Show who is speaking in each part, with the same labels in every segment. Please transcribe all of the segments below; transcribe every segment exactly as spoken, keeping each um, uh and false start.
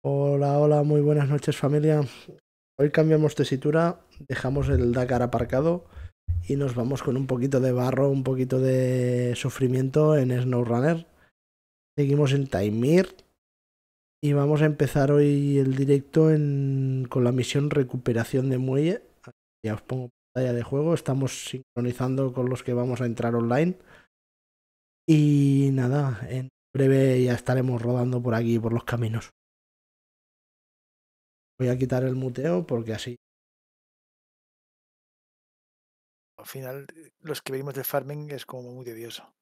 Speaker 1: Hola, hola, muy buenas noches familia. Hoy cambiamos tesitura, dejamos el Dakar aparcado y nos vamos con un poquito de barro, un poquito de sufrimiento en SnowRunner. Seguimos en Taimir y vamos a empezar hoy el directo en- con la misión recuperación de muelle. Ya os pongo pantalla de juego, estamos sincronizando con los que vamos a entrar online. Y nada, en breve ya estaremos rodando por aquí, por los caminos. Voy a quitar el muteo porque así.
Speaker 2: Al final, los que venimos de farming es como muy tedioso.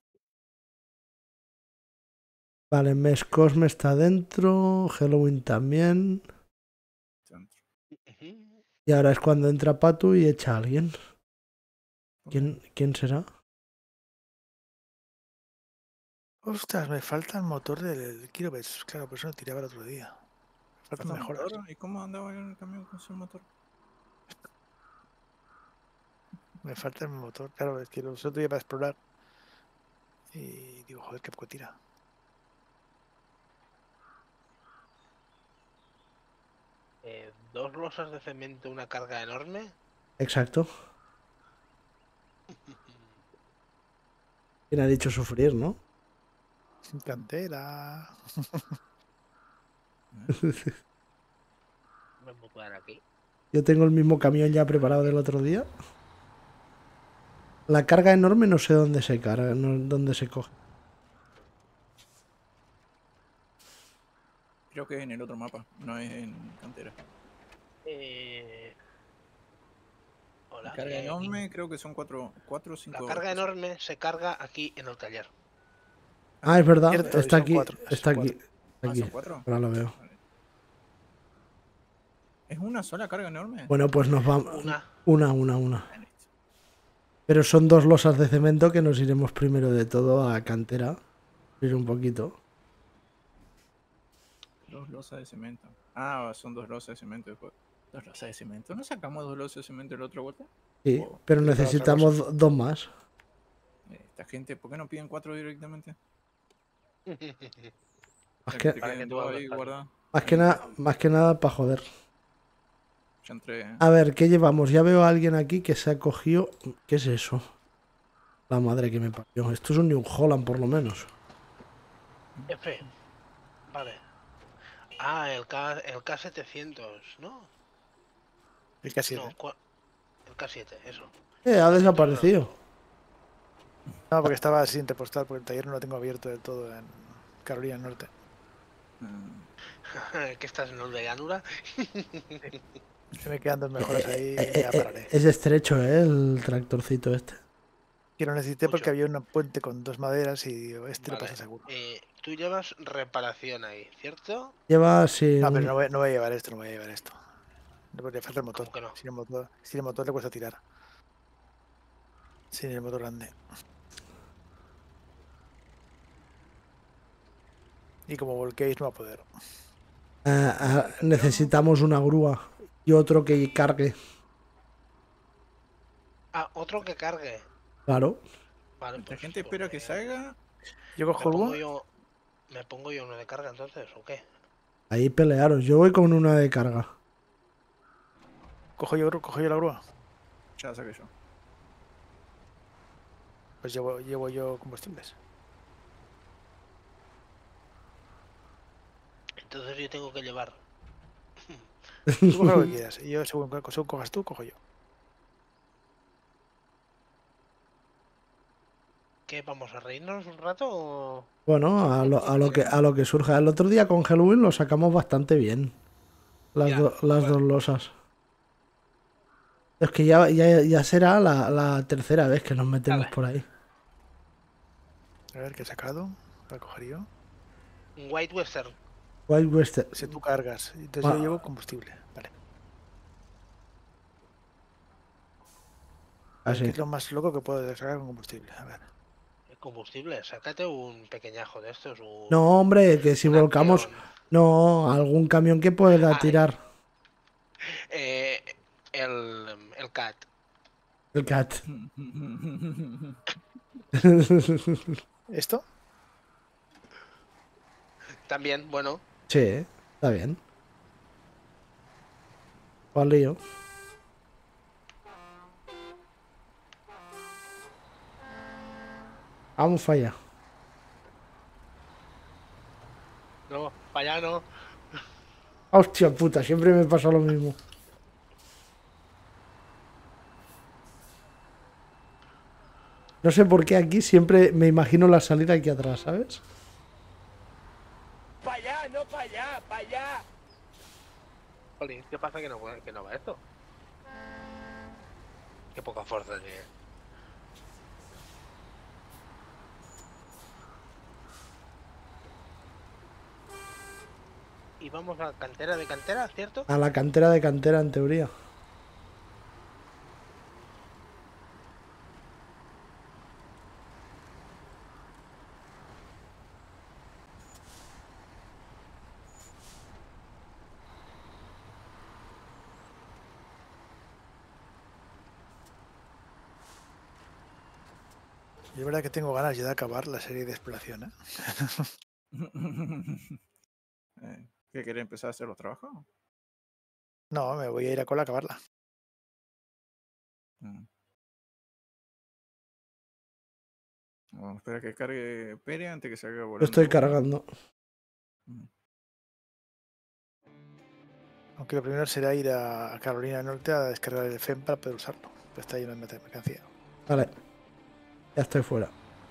Speaker 1: Vale, Mes Cosme está dentro, Halloween también. Y ahora es cuando entra Patu y echa a alguien. ¿Quién, ¿quién será?
Speaker 2: Ostras, me falta el motor del Kilovets. Claro, por eso no tiraba el otro día. Me faltan
Speaker 3: ¿Falta
Speaker 2: mejoras.
Speaker 3: motor? ¿Y cómo andaba en el camión con su motor?
Speaker 2: Me falta el motor. Claro, es que los otro día para explorar. Y digo, joder, qué poco tira.
Speaker 4: Eh, dos losas de cemento, una carga enorme.
Speaker 1: Exacto. ¿Quién ha dicho sufrir, no?
Speaker 2: Sin cantera.
Speaker 4: Me puedo quedar aquí.
Speaker 1: Yo tengo el mismo camión ya preparado del otro día. La carga enorme no sé dónde se carga, no, dónde se coge.
Speaker 3: Creo que es en el otro mapa, no es en cantera.
Speaker 4: Eh... Hola,
Speaker 3: La carga
Speaker 4: eh,
Speaker 3: enorme creo que son cuatro, cuatro o cinco.
Speaker 4: La carga enorme se carga aquí en el taller.
Speaker 1: Ah, es verdad,
Speaker 2: Cierto, y
Speaker 1: está
Speaker 2: son
Speaker 1: aquí,
Speaker 2: cuatro,
Speaker 1: está
Speaker 2: son
Speaker 1: aquí.
Speaker 2: cuatro.
Speaker 1: Está
Speaker 3: Ah,
Speaker 1: aquí.
Speaker 3: son cuatro.
Speaker 1: Ahora lo veo.
Speaker 3: Vale. ¿Es una sola carga enorme?
Speaker 1: Bueno, pues nos vamos.
Speaker 4: Una.
Speaker 1: Una, una, una.
Speaker 3: Ah, listo.
Speaker 1: Pero son dos losas de cemento que nos iremos primero de todo a cantera. Ir un poquito.
Speaker 3: Dos losas de cemento. Ah, son dos losas de cemento después. Dos losas de cemento. ¿No sacamos dos losas de cemento la otra vuelta?
Speaker 1: Sí,
Speaker 3: O,
Speaker 1: pero
Speaker 2: Sí, para otra
Speaker 1: necesitamos do- dos más.
Speaker 3: eh, esta gente, ¿por qué no piden cuatro directamente?
Speaker 1: Más
Speaker 3: Ya
Speaker 1: que,
Speaker 3: te
Speaker 4: Para que
Speaker 3: queden
Speaker 4: tú
Speaker 3: dos
Speaker 4: hables
Speaker 3: ahí
Speaker 4: fácil.
Speaker 3: guardados.
Speaker 1: más que,
Speaker 3: Ahí,
Speaker 1: nada, más que nada para joder.
Speaker 3: ya entré.
Speaker 1: A ver, ¿qué llevamos? Ya veo a alguien aquí que se ha cogido. ¿Qué es eso? La madre que me parió. Esto es un New Holland, por lo menos.
Speaker 4: F. Vale. Ah, el K, el K setecientos, ¿no?
Speaker 2: El K siete.
Speaker 4: No, cua- el K siete, eso.
Speaker 1: Eh, ha
Speaker 4: K siete,
Speaker 1: desaparecido.
Speaker 2: No, porque estaba sin repostar, porque el taller no lo tengo abierto del todo en Carolina del Norte.
Speaker 3: Ah,
Speaker 4: que estás en el de llanura.
Speaker 2: Se me quedan dos mejoras ahí
Speaker 1: Eh,
Speaker 2: y
Speaker 1: eh,
Speaker 2: ya
Speaker 1: eh,
Speaker 2: pararé.
Speaker 1: es estrecho, ¿eh? El tractorcito este.
Speaker 2: Que lo necesité
Speaker 4: Mucho.
Speaker 2: porque había un puente con dos maderas y digo, este
Speaker 4: Vale.
Speaker 2: lo pasa seguro.
Speaker 4: Eh, tú llevas reparación ahí, ¿cierto?
Speaker 1: Lleva así.
Speaker 2: No,
Speaker 1: un-
Speaker 2: pero no voy, no voy a llevar esto, no voy a llevar esto. No, le falta el motor.
Speaker 4: ¿Cómo que no?
Speaker 2: Sin el motor, sin el motor le cuesta tirar. Sin el motor grande. Y como volquéis no va a poder.
Speaker 1: Ah, ah, necesitamos una grúa y otro que cargue.
Speaker 4: Ah, otro que cargue.
Speaker 1: Claro.
Speaker 4: Vale,
Speaker 3: La
Speaker 4: pues,
Speaker 3: gente
Speaker 4: pues
Speaker 3: espera que
Speaker 4: me,
Speaker 3: salga.
Speaker 2: Yo
Speaker 4: me
Speaker 2: cojo
Speaker 4: pongo
Speaker 2: el
Speaker 4: yo. ¿Me pongo yo uno de carga entonces o qué?
Speaker 1: Ahí pelearos. Yo voy con una de carga.
Speaker 2: cojo yo, cojo yo la grúa.
Speaker 3: Ya saqué yo.
Speaker 2: Pues llevo, llevo yo combustibles.
Speaker 4: Entonces yo tengo que llevar.
Speaker 2: Tú coge lo que quieras. Y yo, según, según cojas tú, cojo yo.
Speaker 4: ¿Qué? ¿Vamos a reírnos un rato o...?
Speaker 1: Bueno, a lo, a lo que, a lo que surja. El otro día con Halloween lo sacamos bastante bien. Las,
Speaker 4: Ya,
Speaker 1: do- las
Speaker 4: bueno.
Speaker 1: dos losas. Es que ya, ya, ya será la, la tercera vez que nos metemos
Speaker 4: Vale.
Speaker 1: por ahí.
Speaker 2: A ver qué he sacado. Para coger yo.
Speaker 4: Un White Western.
Speaker 1: Wild West.
Speaker 2: Si tú cargas. Entonces
Speaker 1: Ah.
Speaker 2: yo llevo combustible. Vale. A ver,
Speaker 1: Así.
Speaker 2: ¿qué es lo más loco que puedo sacar con combustible? A ver.
Speaker 4: Combustible, sácate un pequeñajo de estos. Un,
Speaker 1: No, hombre, que si
Speaker 4: un
Speaker 1: volcamos.
Speaker 4: Acteon.
Speaker 1: No, algún camión que pueda
Speaker 4: Ah,
Speaker 1: tirar.
Speaker 4: Eh, el, el Cat.
Speaker 1: El cat.
Speaker 2: ¿Esto?
Speaker 4: También, bueno.
Speaker 1: Sí, está bien. Pa'l lío. Vamos falla.
Speaker 4: No, para allá no.
Speaker 1: Hostia puta, siempre me pasa lo mismo. No sé por qué aquí siempre me imagino la salida aquí atrás, ¿sabes?
Speaker 5: ¡Para allá, no para allá, para allá!
Speaker 4: Jolín, ¿qué pasa que no, que no va esto? Qué poca fuerza tiene. Y vamos a cantera de cantera, ¿cierto?
Speaker 1: A la cantera de cantera, en teoría.
Speaker 2: Y es verdad que tengo ganas ya de acabar la serie de exploración, ¿eh?
Speaker 3: Eh, ¿Qué querés empezar a hacer los trabajos?
Speaker 2: No, me voy a ir a cola a acabarla.
Speaker 3: Mm. Vamos a esperar a que cargue Pere antes que salga volando.
Speaker 1: Lo estoy cargando.
Speaker 3: Mm.
Speaker 2: Aunque lo primero será ir a Carolina del Norte a descargar el F E M para poder usarlo. Pues está lleno de mercancía.
Speaker 1: Vale. Ya estoy fuera.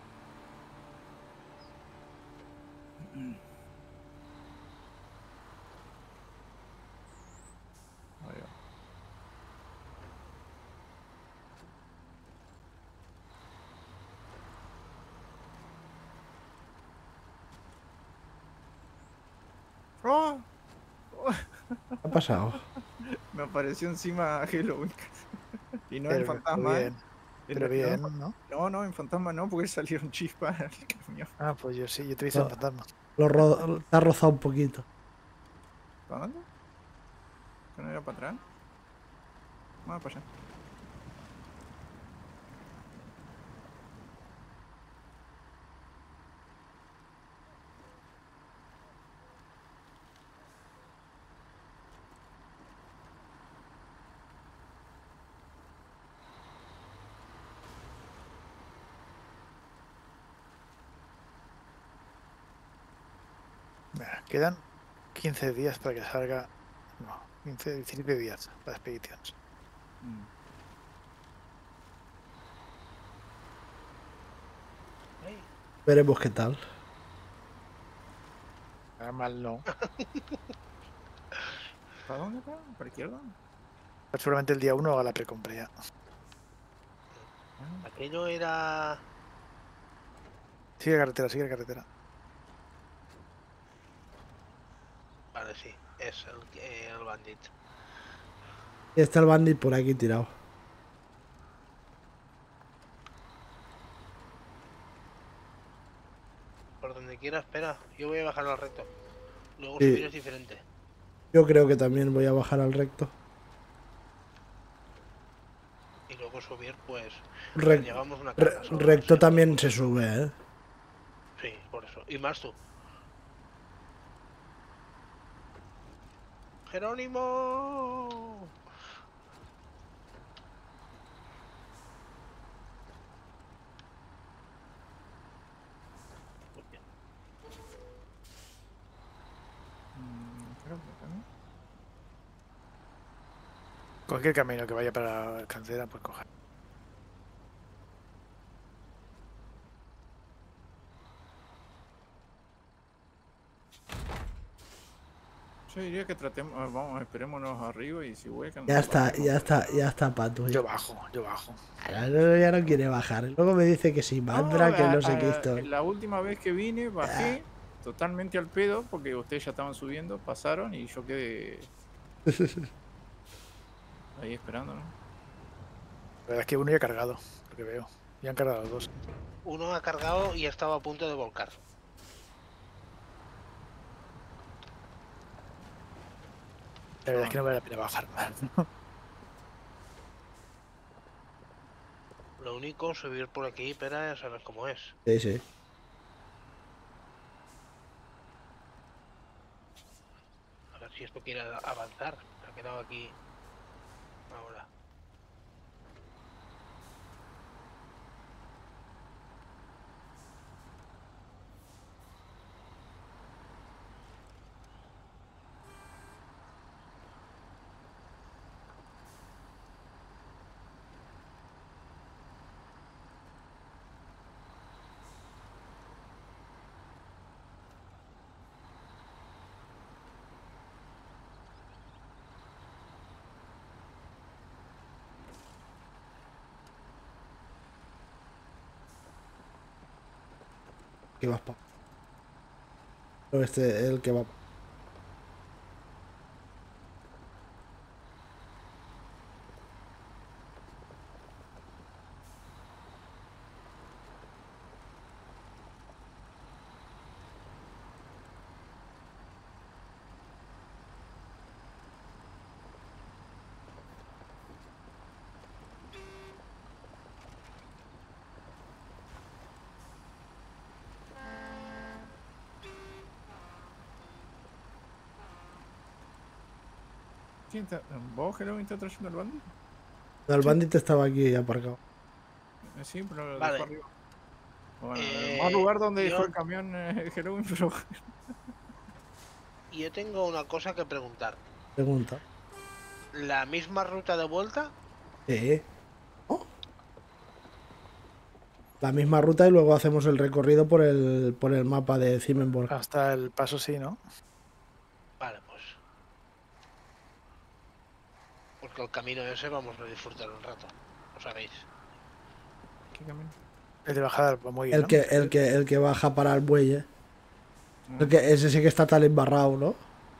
Speaker 3: Ahí va. ¡Oh! ¡Oh!
Speaker 1: ¿Qué ha pasado?
Speaker 3: Me apareció encima Halloween. Y no en
Speaker 2: Pero,
Speaker 3: fantasma,
Speaker 2: bien,
Speaker 3: ¿eh?
Speaker 2: pero
Speaker 3: En-
Speaker 2: bien,
Speaker 3: no,
Speaker 2: ¿no?
Speaker 3: no, no, en fantasma no, porque salieron chispas al camión.
Speaker 2: Ah, pues yo sí, yo te he visto
Speaker 1: No.
Speaker 2: en fantasma.
Speaker 1: Lo ro- te ha rozado un poquito.
Speaker 3: ¿Para dónde? ¿Que no era para atrás? Vamos para allá.
Speaker 2: Mira, quedan quince días para que salga. No, quince, diecisiete días para expediciones.
Speaker 3: Mm.
Speaker 1: Veremos qué tal.
Speaker 2: Nada mal no.
Speaker 3: ¿Para dónde está? ¿Para la izquierda?
Speaker 2: Pero seguramente el día uno haga la precompra ya.
Speaker 3: Ah,
Speaker 4: Aquello era...
Speaker 2: Sigue carretera, sigue carretera.
Speaker 4: Vale, sí, es el, eh, el bandit.
Speaker 1: Y está el bandit por aquí tirado.
Speaker 4: Por donde quiera, espera. Yo voy a bajarlo al recto. Luego
Speaker 1: Sí.
Speaker 4: subir es diferente.
Speaker 1: Yo creo que también voy a bajar al recto.
Speaker 4: Y luego subir, pues...
Speaker 1: Rec-
Speaker 4: llevamos una
Speaker 1: re-
Speaker 4: carga solo,
Speaker 1: recto
Speaker 4: sí,
Speaker 1: también
Speaker 4: por
Speaker 1: se
Speaker 4: eso.
Speaker 1: sube, ¿eh?
Speaker 4: Sí, por eso. Y más tú. ¡Jerónimo! Hostia.
Speaker 3: mm, creo que acá, ¿no?
Speaker 2: Cualquier camino que vaya para carretera, pues coger.
Speaker 3: Yo diría que tratemos, ah, vamos, esperémonos arriba y si vuelcan.
Speaker 1: Ya
Speaker 3: nos
Speaker 1: está,
Speaker 3: bajemos,
Speaker 1: ya
Speaker 3: pero-
Speaker 1: está, ya está Pato.
Speaker 2: Yo bajo, yo bajo.
Speaker 1: Ahora no- ya no quiere bajar. Luego me dice que sí, Mandra, que
Speaker 3: a-
Speaker 1: no sé qué
Speaker 3: a-
Speaker 1: historia.
Speaker 3: La última vez que vine, bajé totalmente al pedo porque ustedes ya estaban subiendo, pasaron y yo quedé ahí esperando, ¿no?
Speaker 2: La verdad es que uno ya ha cargado, lo que veo. Ya han cargado dos.
Speaker 4: Uno ha cargado y estaba a punto de volcar.
Speaker 2: La verdad es que no vale la pena bajar.
Speaker 4: Lo único, subir por aquí, espera, ya sabes cómo es.
Speaker 1: Sí, sí.
Speaker 4: A ver si esto quiere avanzar. Se ha quedado aquí. Ahora.
Speaker 1: Que vas pa. Pero este es el que va.
Speaker 3: ¿Quién está? ¿Vos, Jerónimo, está trayendo el bandit?
Speaker 1: El bandit estaba aquí aparcado.
Speaker 3: Eh, Sí, pero lo
Speaker 4: Vale.
Speaker 3: dejó arriba. Bueno, el
Speaker 4: Eh,
Speaker 3: mismo lugar donde dejó
Speaker 4: yo-
Speaker 3: el camión eh, Jerónimo, pero
Speaker 4: Y yo tengo una cosa que preguntar.
Speaker 1: Pregunta.
Speaker 4: ¿La misma ruta de vuelta?
Speaker 1: ¿Qué? ¿Oh? La misma ruta y luego hacemos el recorrido por el, por el mapa de Zimmerborg.
Speaker 2: Hasta el paso sí, ¿no?
Speaker 4: Vale, pues. Porque el camino ese vamos a disfrutar un rato. Lo sabéis.
Speaker 3: ¿qué camino?
Speaker 2: El de bajada al muelle,
Speaker 1: El
Speaker 2: ¿no?
Speaker 1: que, el que, el que baja para el muelle.
Speaker 3: Ah,
Speaker 1: El que, ese sí que está tal embarrado, ¿no?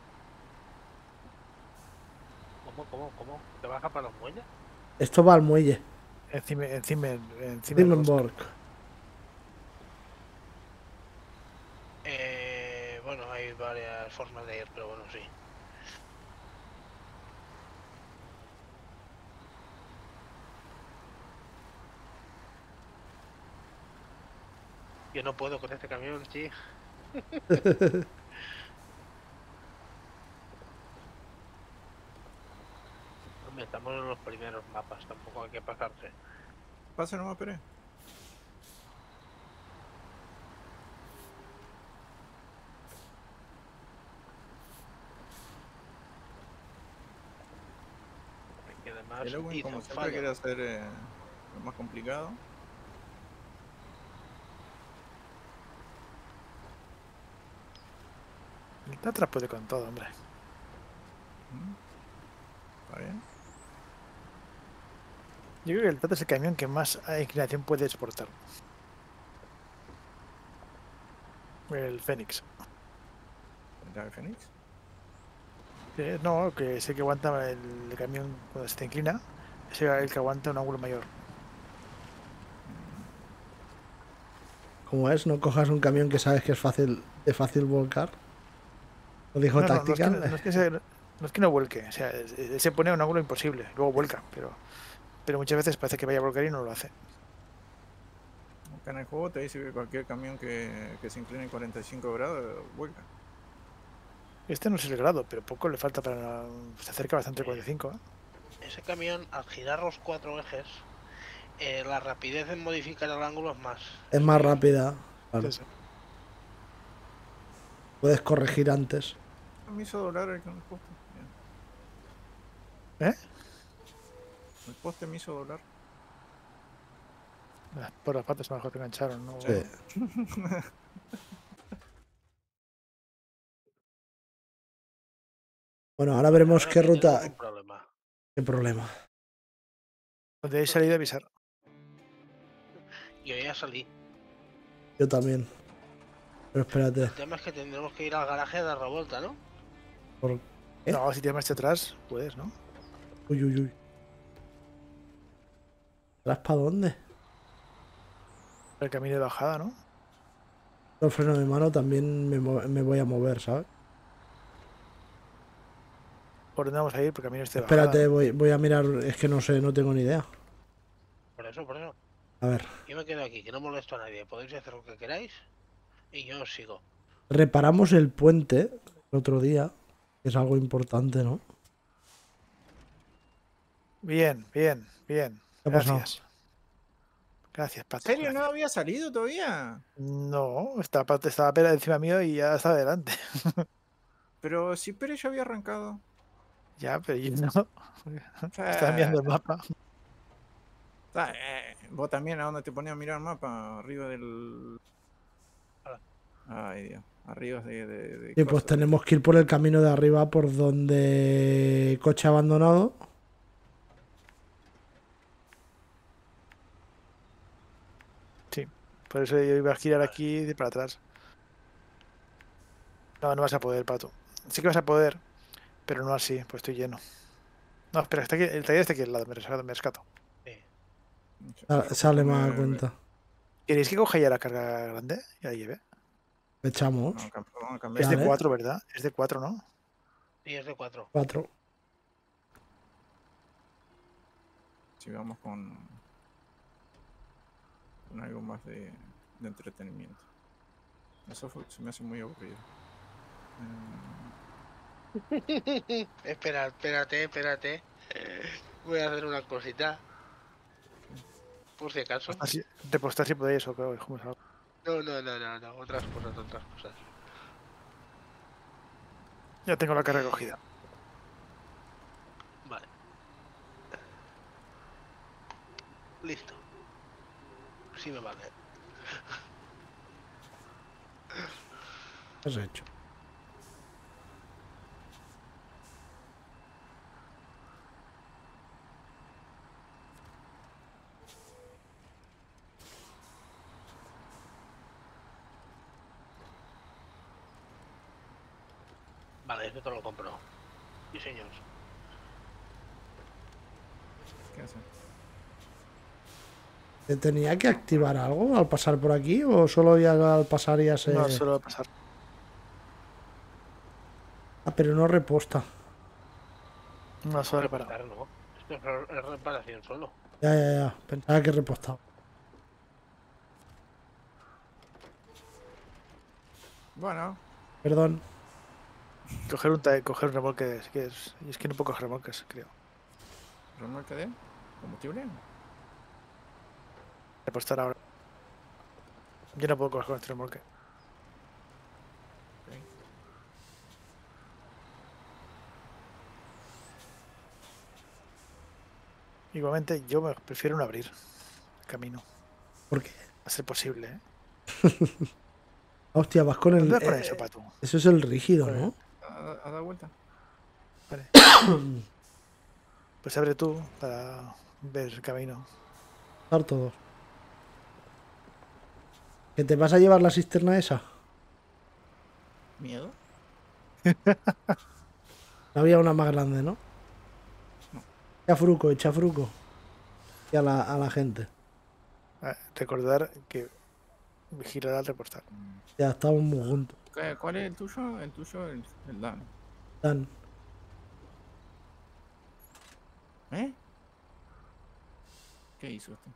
Speaker 4: ¿Cómo, cómo, cómo? ¿Te baja para los muelles?
Speaker 1: Esto va al muelle.
Speaker 2: Encima, encima, encima del
Speaker 1: Zimmerborg.
Speaker 4: Eh, bueno, hay varias formas de ir, pero bueno, sí. Yo no puedo con este camión, sí. Hombre, estamos en los primeros mapas, tampoco hay que pasarse.
Speaker 3: Pasa nomás, Pérez.
Speaker 4: Que además
Speaker 3: Jerónimo,
Speaker 4: hizo
Speaker 3: como
Speaker 4: un
Speaker 3: siempre,
Speaker 4: fallo.
Speaker 3: quiere hacer eh, lo más complicado.
Speaker 2: El Tatra puede con todo, hombre.
Speaker 3: Mm. Está bien.
Speaker 2: Yo creo que el Tatra es el camión que más inclinación puede exportar. El Fénix.
Speaker 3: ¿El ave Fénix?
Speaker 2: Eh, no, que es el que aguanta el, el camión cuando se te inclina. Es el el que aguanta un ángulo mayor.
Speaker 1: Como es, no cojas un camión que sabes que es fácil de fácil volcar. Lo dijo
Speaker 2: No, no, no, es que,
Speaker 1: Tactical.
Speaker 2: no, no es que se- no es que no vuelque. O sea, es- es- se pone a un ángulo imposible. Luego vuelca, pero, pero muchas veces parece que vaya a volcar y no lo hace.
Speaker 3: Acá en el juego te dice que cualquier camión que, que se incline cuarenta y cinco grados vuelca.
Speaker 2: Este no es el grado, pero poco le falta para. Se acerca bastante al cuarenta y cinco. ¿eh?
Speaker 4: Ese camión, al girar los cuatro ejes, eh, la rapidez en modificar el ángulo es más.
Speaker 1: Es más rápida. Claro.
Speaker 2: Sí, sí.
Speaker 1: Puedes corregir antes.
Speaker 3: Me hizo doblar el, el poste. Bien.
Speaker 2: ¿Eh?
Speaker 3: El poste me hizo doblar.
Speaker 2: Ah, por las patas abajo te engancharon, ¿no?
Speaker 1: Sí. Bueno, ahora veremos
Speaker 4: Ahora
Speaker 1: qué
Speaker 4: aquí tenemos
Speaker 1: ruta.
Speaker 4: un problema.
Speaker 1: ¿Qué problema?
Speaker 2: Donde hay salida avisar.
Speaker 4: Yo ya salí.
Speaker 1: Yo también. Pero espérate.
Speaker 4: El tema es que tendremos que ir al garaje a dar la vuelta, ¿no?
Speaker 1: Por... ¿Eh?
Speaker 2: No, si tienes marcha atrás, puedes, ¿no?
Speaker 1: Uy, uy, uy. ¿Atrás para dónde?
Speaker 2: El camino de bajada, ¿no?
Speaker 1: El freno de mano también me, mo- me voy a mover, ¿sabes?
Speaker 2: ¿Por dónde vamos a ir? Por camino este de bajada.
Speaker 1: Espérate,
Speaker 2: ¿no?
Speaker 1: voy, voy a mirar. Es que no sé, no tengo ni idea.
Speaker 4: Por eso, por eso.
Speaker 1: A ver.
Speaker 4: Yo me quedo aquí, que no molesto a nadie. Podéis hacer lo que queráis y yo os sigo.
Speaker 1: Reparamos el puente el otro día. Que es algo importante, ¿no?
Speaker 2: Bien, bien, bien.
Speaker 1: ¿Qué ha pasado?
Speaker 2: Gracias. Gracias,
Speaker 3: ¿En
Speaker 2: Pato.
Speaker 3: serio no
Speaker 2: gracias.
Speaker 3: había salido todavía?
Speaker 2: No, estaba, Pato- estaba Pera encima mío y ya está adelante.
Speaker 3: Pero si Pérez ya había arrancado.
Speaker 2: Ya, pero yo no. Estaba
Speaker 3: Eh,
Speaker 2: mirando el mapa.
Speaker 3: ta- eh, vos también, ¿a dónde te ponías a mirar el mapa? Arriba del. Ay, Dios. Arriba de. de, de
Speaker 1: Y pues
Speaker 3: coso, de-
Speaker 1: tenemos que ir por el camino de arriba por donde coche abandonado.
Speaker 2: Sí. Por eso yo iba a girar
Speaker 4: Vale.
Speaker 2: aquí de para atrás. No, no vas a poder, Pato. Sí que vas a poder, pero no así, pues estoy lleno. No, espera, está aquí, el taller está aquí al lado, me rescato. Me rescato.
Speaker 4: Sí.
Speaker 3: Yo-
Speaker 1: Sa-
Speaker 3: yo
Speaker 1: Sale
Speaker 3: justo
Speaker 1: más a
Speaker 3: me-
Speaker 1: cuenta.
Speaker 2: ¿Queréis que coja ya la carga grande? Ya la lleve.
Speaker 1: Le echamos.
Speaker 3: Vamos a cam- vamos a cambiar
Speaker 2: Es de
Speaker 1: Vale.
Speaker 2: cuatro, ¿verdad? Es de cuatro, ¿no?
Speaker 4: Sí, es de cuatro.
Speaker 1: Cuatro.
Speaker 3: Si vamos con. Con algo más de, de entretenimiento. Eso fue- se me hace muy aburrido. Eh,
Speaker 4: Espera, espérate, espérate. Voy a hacer una cosita. Por si acaso.
Speaker 2: Así, repostar si podéis o creo que como salga.
Speaker 4: No, no, no, no, no. Otras cosas, otras cosas.
Speaker 2: Ya tengo la carga cogida.
Speaker 4: Vale. Listo. Sí me vale.
Speaker 1: ¿Qué has hecho?
Speaker 4: Vale, esto te lo compro. Sí, señor.
Speaker 3: ¿Qué hace?
Speaker 1: ¿Te tenía que activar algo al pasar por aquí o solo ya al pasar ya se...?
Speaker 2: No, solo va a pasar.
Speaker 1: Ah, pero no reposta.
Speaker 2: No, solo reparado.
Speaker 4: Reparar, no. Esto es re- es reparación solo.
Speaker 1: Ya, ya, ya. Pensaba que repostaba.
Speaker 3: Bueno,
Speaker 1: Perdón.
Speaker 2: Coger un, ta- coger un remolque, es que es, y es que no puedo coger remolques, creo.
Speaker 3: remolque de combustible.
Speaker 2: Repostar ahora. Yo no puedo coger con este remolque.
Speaker 3: Ok.
Speaker 2: Igualmente, yo me prefiero no abrir camino.
Speaker 1: ¿Por qué?
Speaker 2: A ser posible, ¿eh?
Speaker 1: Hostia, vas con el...
Speaker 2: ¿Dónde pones
Speaker 1: eh,
Speaker 2: eso, Pato?
Speaker 1: eso es el rígido,
Speaker 2: Con el-
Speaker 1: ¿no?
Speaker 3: ¿Ha, ha dado vuelta?
Speaker 2: Vale. Pues abre tú para ver el camino.
Speaker 1: Dar todos. ¿Que te vas a llevar la cisterna esa?
Speaker 3: ¿Miedo?
Speaker 1: No había una más grande, ¿no?
Speaker 3: No.
Speaker 1: Echa fruco, echa fruco. Y a la, a la gente.
Speaker 2: Ah, recordar que vigilar al repostar.
Speaker 1: Ya estamos muy juntos.
Speaker 3: ¿Qué- ¿Cuál es el tuyo? El tuyo, el, el Dan.
Speaker 1: Dan.
Speaker 3: ¿Eh? ¿Qué hizo usted?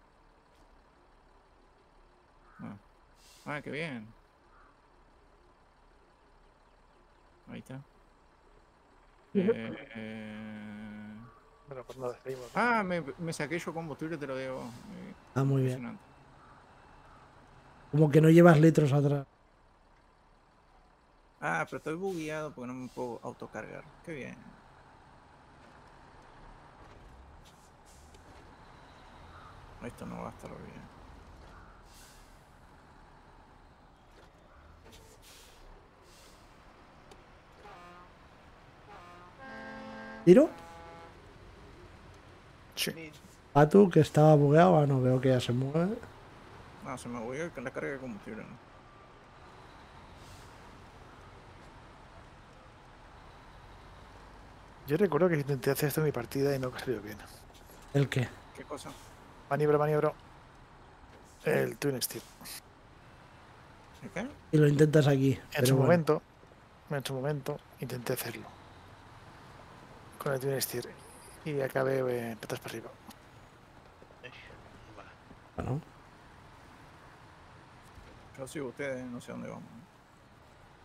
Speaker 3: Ah, ah qué bien. Ahí está. Eh, eh,
Speaker 2: Bueno, pues nada, seguimos.
Speaker 3: Ah, me, me saqué yo combustible, te lo digo. Eh,
Speaker 1: Ah, muy bien.
Speaker 3: impresionante.
Speaker 1: Como que no llevas litros atrás.
Speaker 3: Ah, pero estoy bugueado porque no me puedo autocargar. Qué bien. Esto no va a estar bien.
Speaker 1: ¿Tiro?
Speaker 2: Sí.
Speaker 4: Ni-
Speaker 1: Patu, que estaba bugueado. Ah, no, veo que ya se mueve.
Speaker 3: No, se me bugueó con la carga de combustible. ¿No?
Speaker 2: Yo recuerdo que intenté hacer esto en mi partida y no salió bien.
Speaker 1: ¿El qué?
Speaker 3: ¿Qué cosa?
Speaker 2: Maniobra, maniobra. El Twin Steer.
Speaker 3: ¿El qué?
Speaker 1: Y lo intentas aquí.
Speaker 2: En
Speaker 1: pero
Speaker 2: su
Speaker 1: bueno.
Speaker 2: momento, en su momento, intenté hacerlo. Con el Twin Steer. Y acabé eh, patas para arriba.
Speaker 4: Vale.
Speaker 1: Bueno,
Speaker 3: Yo sigo ustedes, no sé dónde vamos.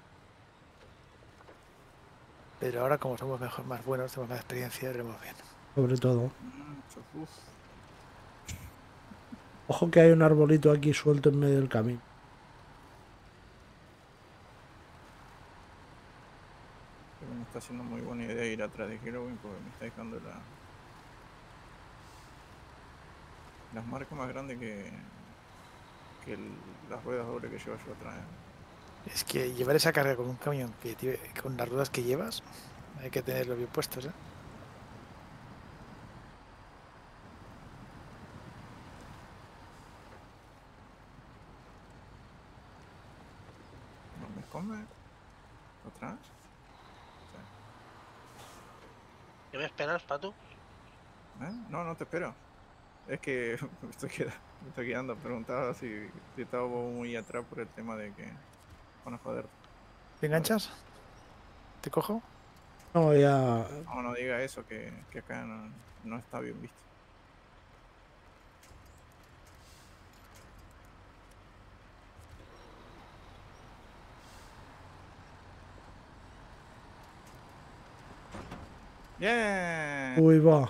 Speaker 2: Pero ahora, como somos mejor, más buenos, tenemos más experiencia, iremos bien.
Speaker 1: sobre todo.
Speaker 3: Mm, uf.
Speaker 1: Ojo que hay un arbolito aquí suelto en medio del camino.
Speaker 3: Creo que me está haciendo muy buena idea ir atrás de Heroin porque me está dejando la... las marcas más grandes que, que el- las ruedas dobles que llevo yo atrás.
Speaker 2: Es que llevar esa carga con un camión que tiene- con las ruedas que llevas, hay que tenerlo bien puestos, ¿eh?
Speaker 3: ¿No me come? ¿Atrás? Sí.
Speaker 4: ¿Qué me esperas, Pato?
Speaker 3: ¿Eh? No, no te espero. Es que me estoy, queda- me estoy quedando preguntado si, si estaba muy atrás por el tema de que van a joder.
Speaker 2: ¿Te enganchas? ¿Te cojo?
Speaker 1: No, ya.
Speaker 3: No, no diga eso, que, que acá no, no está bien visto. Bien.
Speaker 1: Uy, va.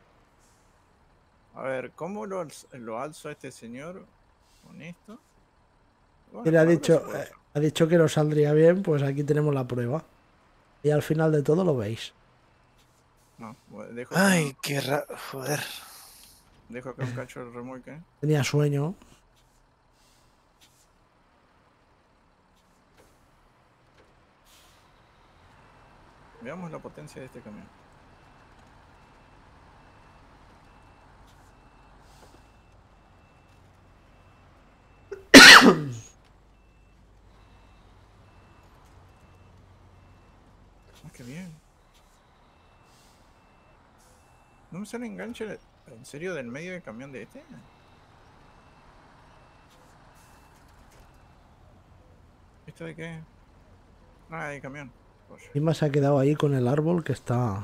Speaker 3: A ver, ¿cómo lo, alz- lo alzo a este señor con esto?
Speaker 1: Y
Speaker 3: Bueno,
Speaker 1: le ha
Speaker 3: con algo se
Speaker 1: dicho,
Speaker 3: puede
Speaker 1: eh,
Speaker 3: hacer.
Speaker 1: ha dicho que no saldría bien, pues aquí tenemos la prueba. Y al final de todo lo veis.
Speaker 3: No, bueno, dejo acá,
Speaker 2: Ay, qué raro. Joder.
Speaker 3: dejo acá un cacho del remolque.
Speaker 1: Tenía sueño.
Speaker 3: Veamos la potencia de este camión. Ah, qué bien. ¿No me sale enganche en serio del medio del camión de este? ¿Esto de qué? Ah, de camión. Oye,
Speaker 1: Y más se ha quedado ahí con el árbol que está.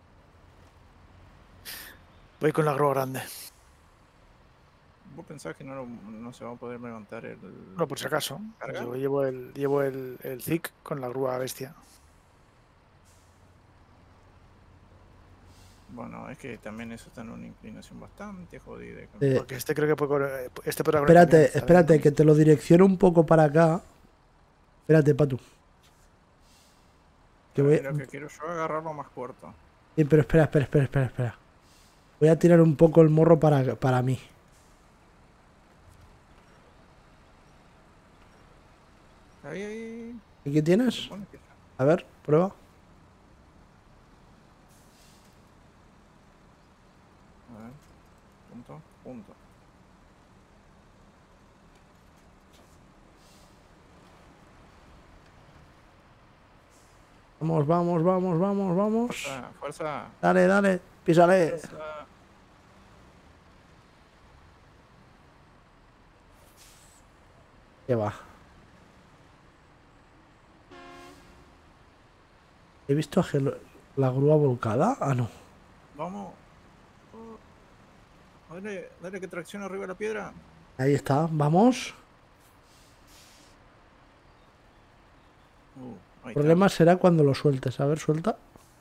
Speaker 2: Voy con la grúa grande.
Speaker 3: ¿vos pensás que no, lo- no se va a poder levantar el...
Speaker 2: No, por si acaso.
Speaker 3: ¿Carga?
Speaker 2: Yo llevo el, llevo el, el Z I C con la grúa bestia.
Speaker 3: Bueno, es que también eso está en una inclinación bastante jodida. con-
Speaker 1: Eh,
Speaker 2: Porque este creo que puede correr, este puede correr
Speaker 1: espérate,
Speaker 2: también,
Speaker 1: espérate,
Speaker 2: también,
Speaker 1: que te lo direcciono un poco para acá. Espérate, Patu. Que
Speaker 3: Pero
Speaker 1: voy...
Speaker 3: lo que quiero yo es agarrarlo más corto.
Speaker 1: Sí, pero espera, espera, espera, espera, espera. Voy a tirar un poco el morro para, para mí.
Speaker 3: Ahí, ahí.
Speaker 1: ¿Y qué tienes?
Speaker 3: Supone que-
Speaker 1: A ver, prueba.
Speaker 3: A ver. Punto, punto.
Speaker 1: Vamos, vamos, vamos, vamos, vamos.
Speaker 3: Fuerza, fuerza.
Speaker 1: Dale, dale, písale.
Speaker 3: fuerza.
Speaker 1: Que va. He visto a Gelo- la grúa volcada. Ah, no.
Speaker 3: Vamos. Oh. Dale, dale que tracciona arriba de la piedra.
Speaker 1: Ahí está, vamos.
Speaker 3: Uh, ahí
Speaker 1: El problema
Speaker 3: está.
Speaker 1: será cuando lo sueltes. A ver, suelta.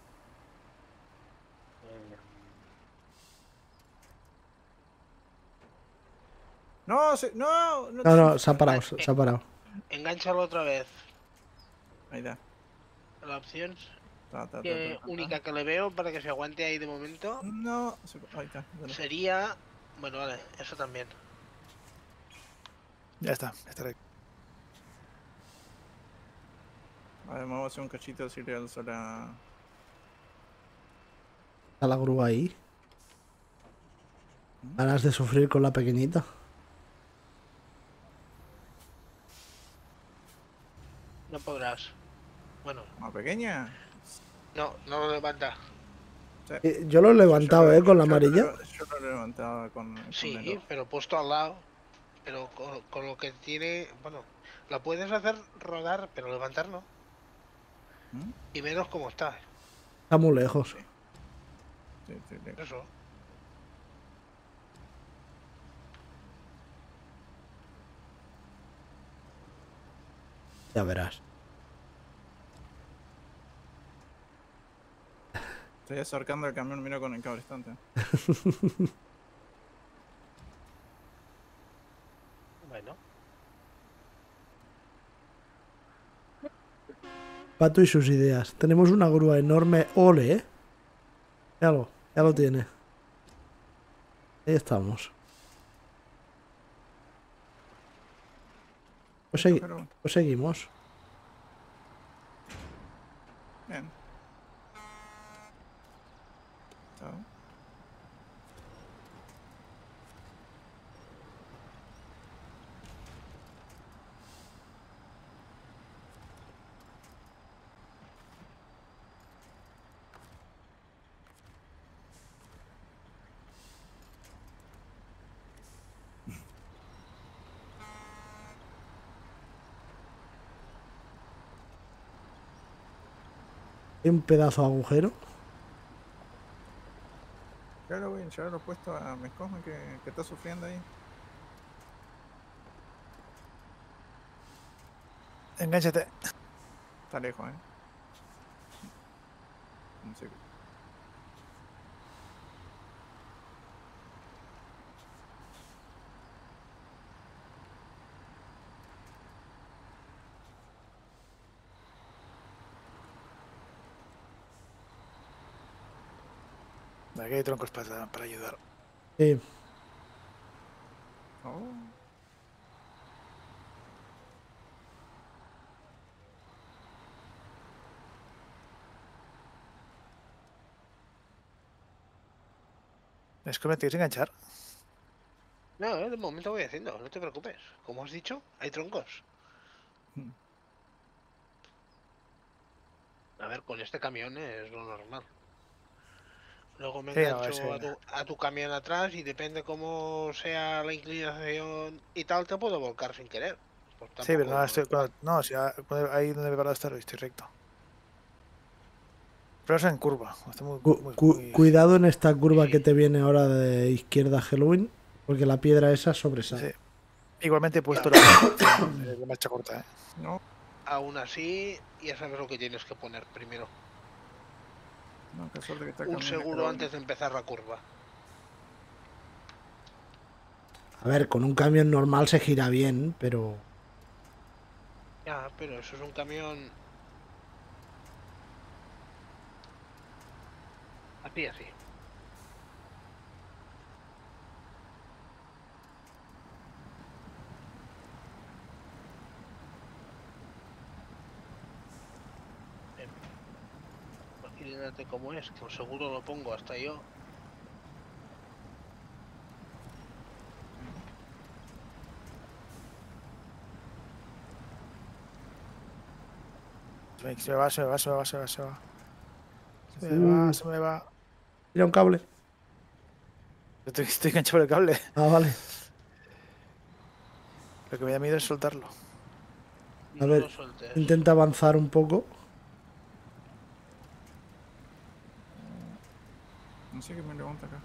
Speaker 3: No, se, no, no.
Speaker 1: No, no, se ha parado, se se ha parado.
Speaker 4: Engánchalo otra vez.
Speaker 3: Ahí está.
Speaker 4: La opción
Speaker 3: Ta, ta, ta,
Speaker 4: que
Speaker 3: ta, ta, ta.
Speaker 4: única que le veo para que se aguante ahí de momento
Speaker 3: No, se- ahí está. Dale.
Speaker 4: sería... Bueno, vale, eso también.
Speaker 2: Ya está, estaré.
Speaker 3: Además, vamos a hacer un cachito así le alzo la.
Speaker 1: Está la grúa ahí. Ganas de sufrir con la pequeñita.
Speaker 4: No podrás. Bueno,
Speaker 3: Más pequeña.
Speaker 4: no, no lo levanta.
Speaker 1: Eh, Yo lo he levantado,
Speaker 3: Yo-
Speaker 1: ¿eh? Con la
Speaker 3: yo lo-
Speaker 1: amarilla.
Speaker 3: Yo lo levantaba con. con
Speaker 4: Sí,
Speaker 3: el-
Speaker 4: pero puesto al lado. Pero con, con lo que tiene... Bueno, la puedes hacer rodar, pero levantar no.
Speaker 3: ¿Mm?
Speaker 4: Y menos como está.
Speaker 1: Está muy lejos.
Speaker 3: Sí, sí, le-
Speaker 4: Eso.
Speaker 1: Ya verás.
Speaker 3: Estoy acercando el camión, mira con el cabrestante.
Speaker 4: Bueno,
Speaker 1: Pato y sus ideas. Tenemos una grúa enorme. Ole, ¿eh? Ya lo, ya lo tiene. Ahí estamos. Pues, segui-
Speaker 3: Pero,
Speaker 1: pues seguimos.
Speaker 3: bien. Chao.
Speaker 1: Hay un pedazo de agujero.
Speaker 3: Ya lo voy, ya lo he puesto a mi escoja que, que está sufriendo ahí.
Speaker 2: Engánchate.
Speaker 3: Está lejos, eh. No sé.
Speaker 2: Aquí hay troncos para, para ayudar.
Speaker 1: Sí.
Speaker 3: Oh.
Speaker 2: Es que me tienes que enganchar.
Speaker 4: no, eh, de momento voy haciendo, no te preocupes. Como has dicho, hay troncos.
Speaker 3: Hmm.
Speaker 4: A ver, con este camión es lo normal. Luego me
Speaker 2: Sí, no,
Speaker 4: engancho
Speaker 2: ese-
Speaker 4: a, tu, a tu camión atrás y depende cómo sea la inclinación y tal, te puedo volcar sin querer. Pues
Speaker 2: Sí, pero
Speaker 4: tampoco
Speaker 2: no,
Speaker 4: es
Speaker 2: estoy,
Speaker 4: plan.
Speaker 2: cuando- no, si a- cuando- ahí donde me parado estar, estoy recto. Pero es en curva. Estoy muy,
Speaker 1: Cu-
Speaker 2: muy,
Speaker 1: cu-
Speaker 2: muy-
Speaker 1: cuidado en esta curva
Speaker 4: Sí.
Speaker 1: que te viene ahora de izquierda Halloween. Porque la piedra esa sobresale.
Speaker 2: sí. Igualmente he puesto la, la marcha corta, ¿eh?
Speaker 3: No,
Speaker 4: Aún así, ya sabes lo que tienes que poner primero.
Speaker 3: no, qué suerte que está el
Speaker 4: Un
Speaker 3: camión de
Speaker 4: seguro
Speaker 3: Halloween.
Speaker 4: antes de empezar la curva.
Speaker 1: A ver, con un camión normal se gira bien, pero...
Speaker 4: Ya, pero eso es un camión. Así, así. Em, Imagínate cómo es, que seguro lo pongo hasta yo.
Speaker 2: Se me, se me va, se me va, se me va, se me va, se me va. Se me
Speaker 1: Uh,
Speaker 2: va, se me va.
Speaker 1: mira un cable.
Speaker 2: Estoy, estoy enganchado por el cable.
Speaker 1: Ah, vale.
Speaker 2: Lo que me da miedo es soltarlo.
Speaker 1: A
Speaker 4: No
Speaker 1: ver,
Speaker 4: lo sueltes.
Speaker 1: intenta avanzar un poco.
Speaker 3: No sé qué me levanta acá.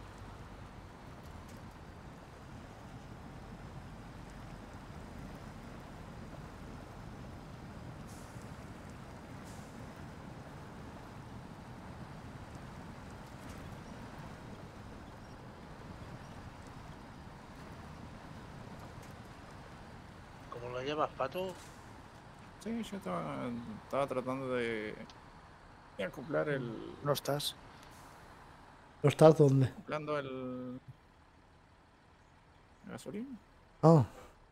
Speaker 4: ¿Cómo lo llevas, Pato?
Speaker 3: Sí, yo estaba, estaba tratando de, de acoplar el.
Speaker 2: No estás.
Speaker 1: ¿No estás dónde?
Speaker 3: Acoplando el. la gasolina.
Speaker 1: Ah,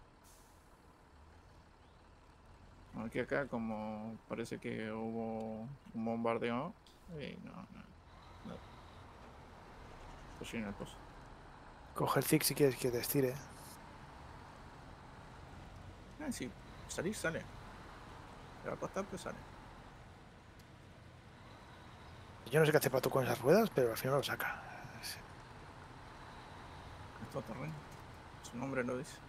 Speaker 3: Aquí acá como parece que hubo un bombardeo y no, no, no. Estoy lleno de cosas.
Speaker 2: Coge el zig si quieres que te estire.
Speaker 3: Ah, sí, salir sale. Te va a costar, pero sale.
Speaker 2: Yo no sé qué hace Pato con esas ruedas, pero al final lo saca.
Speaker 3: Es todo terreno. Su nombre lo dice.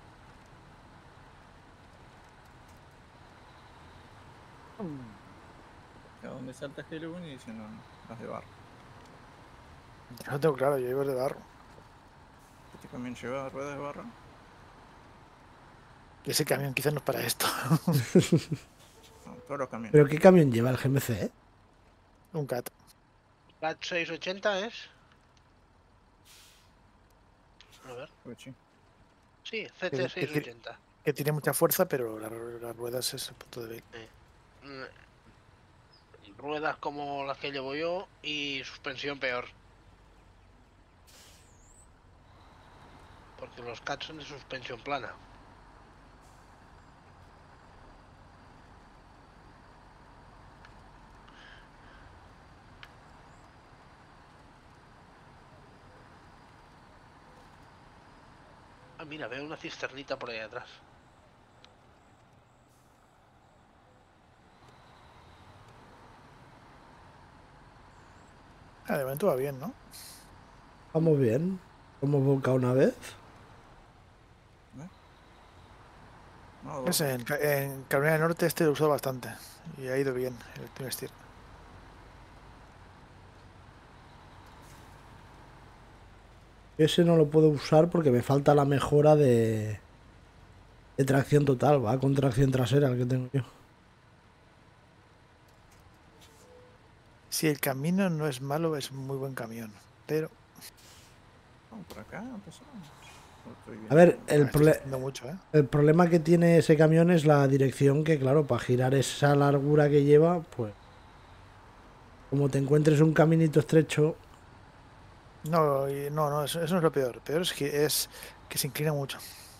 Speaker 3: A donde salta Halloween y dicen no, no, las de barro.
Speaker 2: Yo no tengo claro, yo llevo de barro.
Speaker 3: Este camión lleva ruedas de barro.
Speaker 2: Y ese camión quizás no es para esto.
Speaker 3: No, todos los camiones.
Speaker 1: ¿pero qué camión lleva el G M C? eh?
Speaker 2: Un cat.
Speaker 4: CAT seiscientos ochenta es. A ver.
Speaker 3: Pues sí.
Speaker 4: Sí,
Speaker 2: Que-
Speaker 4: C T
Speaker 2: que-
Speaker 4: seiscientos ochenta.
Speaker 2: Que tiene mucha fuerza, pero la- las ruedas es el punto débil.
Speaker 4: Mm, Ruedas como las que llevo yo y suspensión peor. Porque los CAT son de suspensión plana. Ah, mira, veo una cisternita por ahí atrás.
Speaker 2: Ah, de momento va bien, ¿no?
Speaker 1: Vamos bien. Hemos volcado una vez.
Speaker 3: No,
Speaker 2: Es
Speaker 3: dos.
Speaker 2: en, Ca- en Carolina del Norte este lo usó bastante. Y ha ido bien el Twin Steer.
Speaker 1: Ese no lo puedo usar porque me falta la mejora de, de tracción total. Va con tracción trasera el que tengo yo.
Speaker 2: Si el camino no es malo, es muy buen camión. Pero
Speaker 3: No, por acá ha pasado. No estoy
Speaker 1: A
Speaker 3: viendo.
Speaker 1: ver,
Speaker 2: ah,
Speaker 1: el,
Speaker 2: estoy
Speaker 1: prole-
Speaker 2: sufriendo mucho, ¿eh?
Speaker 1: el problema que tiene ese camión es la dirección que, claro, para girar esa largura que lleva, pues... Como te encuentres un caminito estrecho,
Speaker 2: No, y- no, no, eso, eso no es lo peor. Lo peor es que es que se inclina mucho.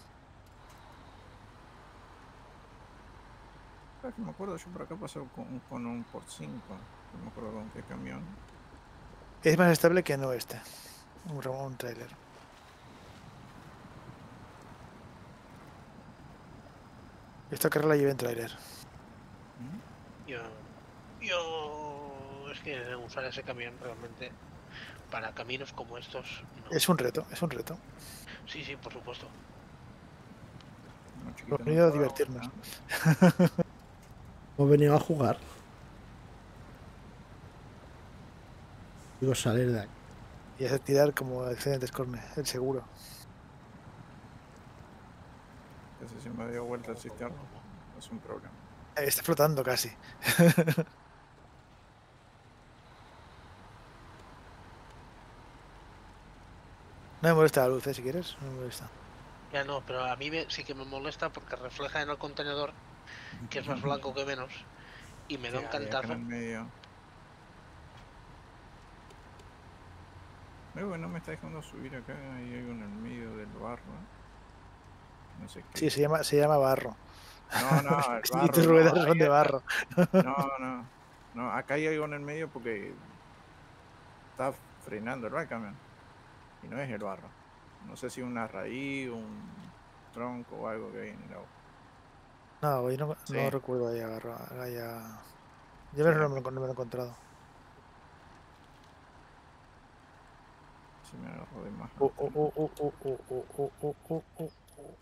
Speaker 3: Ah, que me acuerdo, yo por acá pasé con, con un por cinco. No me acuerdo con qué camión.
Speaker 2: Es más estable que no este. Un, re- un trailer. Esta carrera la llevé en trailer.
Speaker 4: Yo, yo es que usar ese camión realmente para caminos como estos. No.
Speaker 2: Es un reto, es un reto.
Speaker 4: Sí, sí, por supuesto.
Speaker 3: No, chiquito,
Speaker 2: Hemos
Speaker 3: no
Speaker 2: venido a
Speaker 3: puedo,
Speaker 2: divertirnos.
Speaker 3: ¿no?
Speaker 1: hemos venido a jugar. Digo, salir de aquí.
Speaker 2: Y hacer tirar como excedentes corne, el seguro.
Speaker 3: Ese sí me dio vuelta el sistema. Es un problema.
Speaker 2: Eh, Está flotando casi. No me molesta la luz, ¿eh? Si quieres, no me molesta.
Speaker 4: Ya no, pero a mí me, sí que me molesta porque refleja en el contenedor, que es más blanco que menos, y me da un
Speaker 3: Sí, acá en
Speaker 4: cantazo.
Speaker 3: el medio. Ay, bueno, me está dejando subir acá. Hay algo en el medio del barro. ¿eh? No sé qué.
Speaker 2: Sí, se llama, se llama barro.
Speaker 3: No, no, el
Speaker 2: Y
Speaker 3: barro.
Speaker 2: tus
Speaker 3: no,
Speaker 2: ruedas
Speaker 3: ahí
Speaker 2: son de
Speaker 3: está.
Speaker 2: barro.
Speaker 3: No, no. No, acá hay algo en el medio porque está frenando el camión. Y no es el barro. No sé si una raíz, un tronco o algo que hay en el agua.
Speaker 2: No, hoy no,
Speaker 3: Sí.
Speaker 2: no recuerdo ahí barro. Haya... Yo
Speaker 3: Sí.
Speaker 2: no, me lo, no me lo he encontrado.
Speaker 3: Si me agarro de más.
Speaker 2: Oh, oh, oh, oh, oh, oh, oh, oh, oh, oh, oh, oh.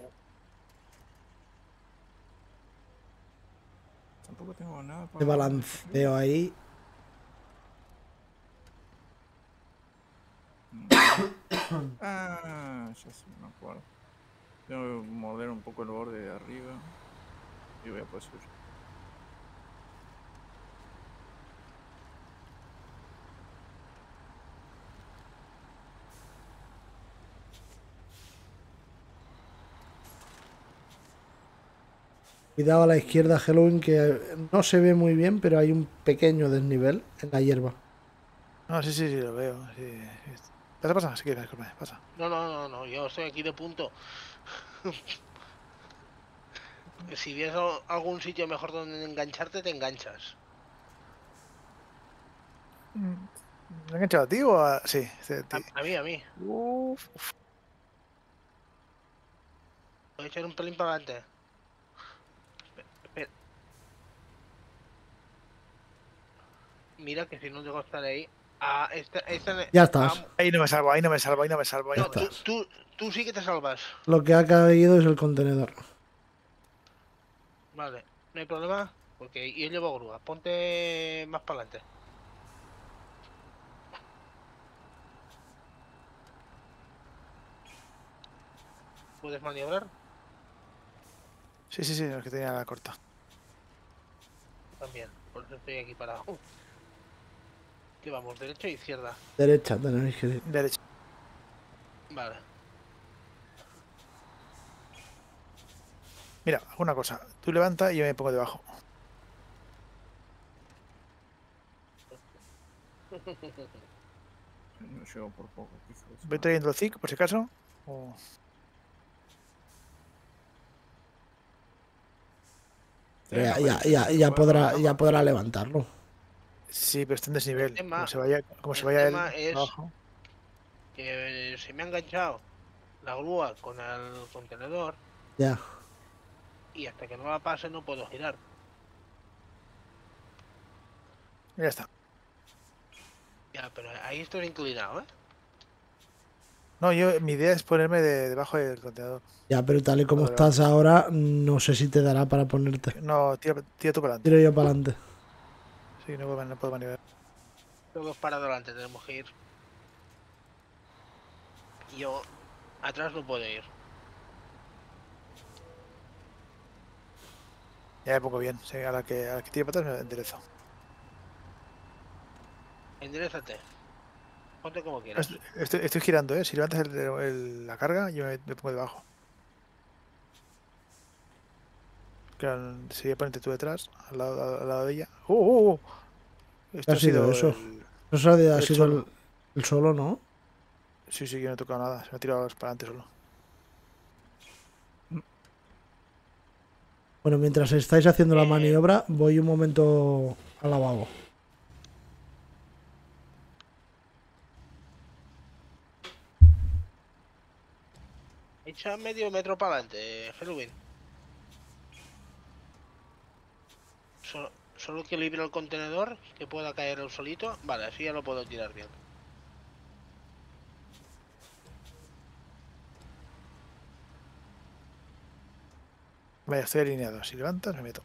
Speaker 3: Tampoco tengo nada para.
Speaker 1: De balanceo ahí.
Speaker 3: Ah, ya sí me acuerdo. Tengo que mover un poco el borde de arriba. Y voy a poder subir.
Speaker 1: Cuidado a la izquierda, Halloween, que no se ve muy bien, pero hay un pequeño desnivel en la hierba.
Speaker 2: No, sí, sí, sí, lo veo. Sí, sí. Pasa, pasa, si quieres, disculpe, pasa.
Speaker 4: No, no, no, no, yo estoy aquí de punto. Si ves al- algún sitio mejor donde engancharte, te enganchas.
Speaker 2: ¿Me he enganchado a ti o a...? Sí, sí, a ti.
Speaker 4: A, a mí, a mí.
Speaker 2: Uf, uf.
Speaker 4: Voy a echar un pelín para adelante. Espera, espera. Mira que si no llego a estar ahí. Ah, esta, esta,
Speaker 1: Ya estás.
Speaker 4: ah,
Speaker 2: Ahí no me salvo, ahí no me salvo, ahí no me salvo. Ahí
Speaker 4: no,
Speaker 2: no me
Speaker 4: tú,
Speaker 2: salvo.
Speaker 1: estás.
Speaker 4: tú, tú sí que te salvas.
Speaker 1: Lo que ha caído es el contenedor.
Speaker 4: Vale, no hay problema. Porque yo llevo grúa. Ponte más para adelante. ¿Puedes maniobrar?
Speaker 2: Sí, sí, sí, los que tenía la corta.
Speaker 4: También. Por eso estoy aquí parado. ¿Qué vamos? ¿Derecha o izquierda?
Speaker 1: Derecha tenéis que ir.
Speaker 2: Derecha.
Speaker 4: Vale.
Speaker 2: Mira, una cosa. Tú levanta y yo me pongo debajo.
Speaker 3: No llego por poco. qué fue eso.
Speaker 2: Voy trayendo el zic, por si acaso. O-
Speaker 3: Sí,
Speaker 1: Ya,
Speaker 3: no,
Speaker 1: ya,
Speaker 3: pero
Speaker 1: ya,
Speaker 3: se
Speaker 1: ya
Speaker 3: puede
Speaker 1: podrá,
Speaker 3: bajar,
Speaker 1: ya
Speaker 3: ¿no?
Speaker 1: podrá levantarlo.
Speaker 2: Sí, pero está en desnivel.
Speaker 4: El tema-
Speaker 2: Como se vaya, como se
Speaker 4: el
Speaker 2: vaya él
Speaker 4: tema es-
Speaker 2: abajo.
Speaker 4: Que se me ha enganchado la grúa con el contenedor
Speaker 1: Ya.
Speaker 4: y hasta que no la pase no puedo girar.
Speaker 2: Ya está.
Speaker 4: Ya, pero ahí estoy inclinado, ¿eh?
Speaker 2: No, yo mi idea es ponerme de- debajo del contenedor.
Speaker 1: Ya, pero tal y como
Speaker 2: Cuando
Speaker 1: estás ahora, no sé si te dará para ponerte.
Speaker 2: No, tira, tira tú para adelante.
Speaker 1: Tiro yo para adelante.
Speaker 2: Sí, no puedo, no puedo maniobrar.
Speaker 4: Todos para adelante tenemos que ir. Y yo atrás no puedo ir.
Speaker 2: Ya me pongo bien. Sí, a la que, a la que tire para atrás me enderezo.
Speaker 4: Enderezate. Ponte como quieras.
Speaker 2: Estoy, estoy- estoy girando, ¿eh? Si levantas el- el- la carga, yo me, me pongo debajo. Claro, sería ponerte tú detrás, al lado, al lado de ella. ¡Uh, uh, uh! Esto
Speaker 1: ha
Speaker 2: ha
Speaker 1: sido
Speaker 2: sido
Speaker 1: eso?
Speaker 2: el-
Speaker 1: Eso ha ha
Speaker 2: el
Speaker 1: sido el,
Speaker 2: solo.
Speaker 1: el solo, ¿no?
Speaker 2: Sí, sí, yo no he tocado nada. Se me ha tirado para adelante solo.
Speaker 1: Bueno, mientras estáis haciendo la
Speaker 4: Eh.
Speaker 1: maniobra, voy un momento al lavabo.
Speaker 4: Echa medio metro para adelante, Halloween. Solo, solo equilibra el contenedor, que pueda caer el solito. Vale, así ya lo puedo tirar bien.
Speaker 2: Vaya, estoy alineado. Si levantas, me meto.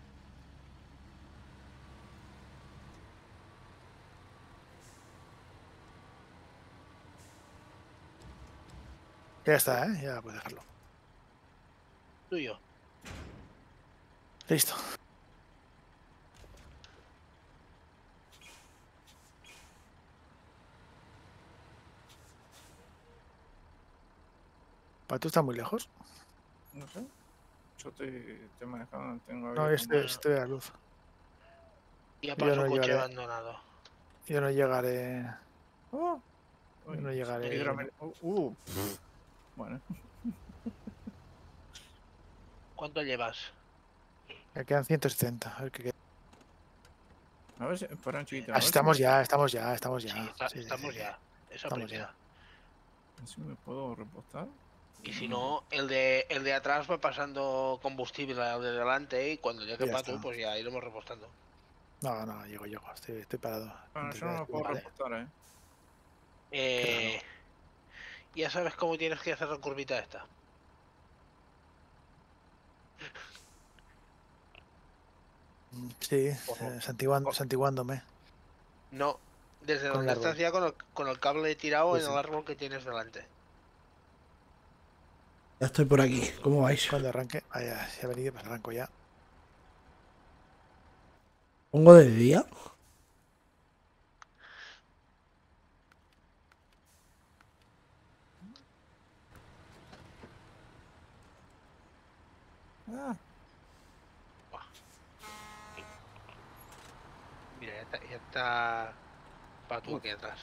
Speaker 2: Ya está, ¿eh? Ya puedes dejarlo.
Speaker 4: Tuyo.
Speaker 2: Listo. ¿Para tú estás muy lejos?
Speaker 3: No sé. Yo estoy, estoy manejando, tengo
Speaker 2: No,
Speaker 3: abierto
Speaker 2: este,
Speaker 3: un-
Speaker 2: este ve la luz.
Speaker 4: Ya
Speaker 2: Yo
Speaker 4: pasó
Speaker 2: no
Speaker 4: coche
Speaker 2: llegaré.
Speaker 4: abandonado.
Speaker 2: Yo no llegaré.
Speaker 3: Oh,
Speaker 2: Yo
Speaker 3: uy,
Speaker 2: no llegaré.
Speaker 3: hidromen- uh, uh, bueno,
Speaker 4: ¿Cuánto llevas?
Speaker 2: Me quedan ciento setenta. A ver qué queda.
Speaker 3: a ver si, para un chiquito, a
Speaker 2: Ah,
Speaker 3: ver si
Speaker 2: estamos
Speaker 3: me-
Speaker 2: ya, estamos ya, estamos ya.
Speaker 4: Sí, está-
Speaker 2: Sí, sí,
Speaker 4: estamos
Speaker 2: sí,
Speaker 4: ya. Esa
Speaker 2: Estamos
Speaker 4: primera.
Speaker 2: ya.
Speaker 3: a ver si me puedo repostar.
Speaker 4: Y si no, el de el de atrás va pasando combustible al de delante y cuando llegue
Speaker 2: Ya
Speaker 4: para tú,
Speaker 2: está.
Speaker 4: pues ya iremos repostando.
Speaker 2: No, no, llego, llego. Estoy, estoy parado.
Speaker 3: Bueno,
Speaker 2: Antes
Speaker 3: yo
Speaker 2: de
Speaker 3: no me
Speaker 2: decir,
Speaker 3: puedo
Speaker 2: vale.
Speaker 3: repostar, eh.
Speaker 4: Eh, ya sabes cómo tienes que hacer la curvita esta.
Speaker 2: Mm, Sí,
Speaker 4: Ojo.
Speaker 2: eh, santiguan-
Speaker 4: Ojo.
Speaker 2: santiguándome.
Speaker 4: No, desde
Speaker 2: Con el
Speaker 4: donde
Speaker 2: árbol.
Speaker 4: estás ya con el, con el cable tirado
Speaker 2: Sí,
Speaker 4: en
Speaker 2: sí.
Speaker 4: el árbol que tienes delante.
Speaker 1: Ya estoy por aquí. ¿Cómo vais?
Speaker 2: Cuando arranque, vaya, si ha venido, pues arranco ya.
Speaker 1: ¿Pongo de día?
Speaker 3: Ah,
Speaker 4: Mira, ya está, ya está para tú
Speaker 3: Uf.
Speaker 4: aquí atrás.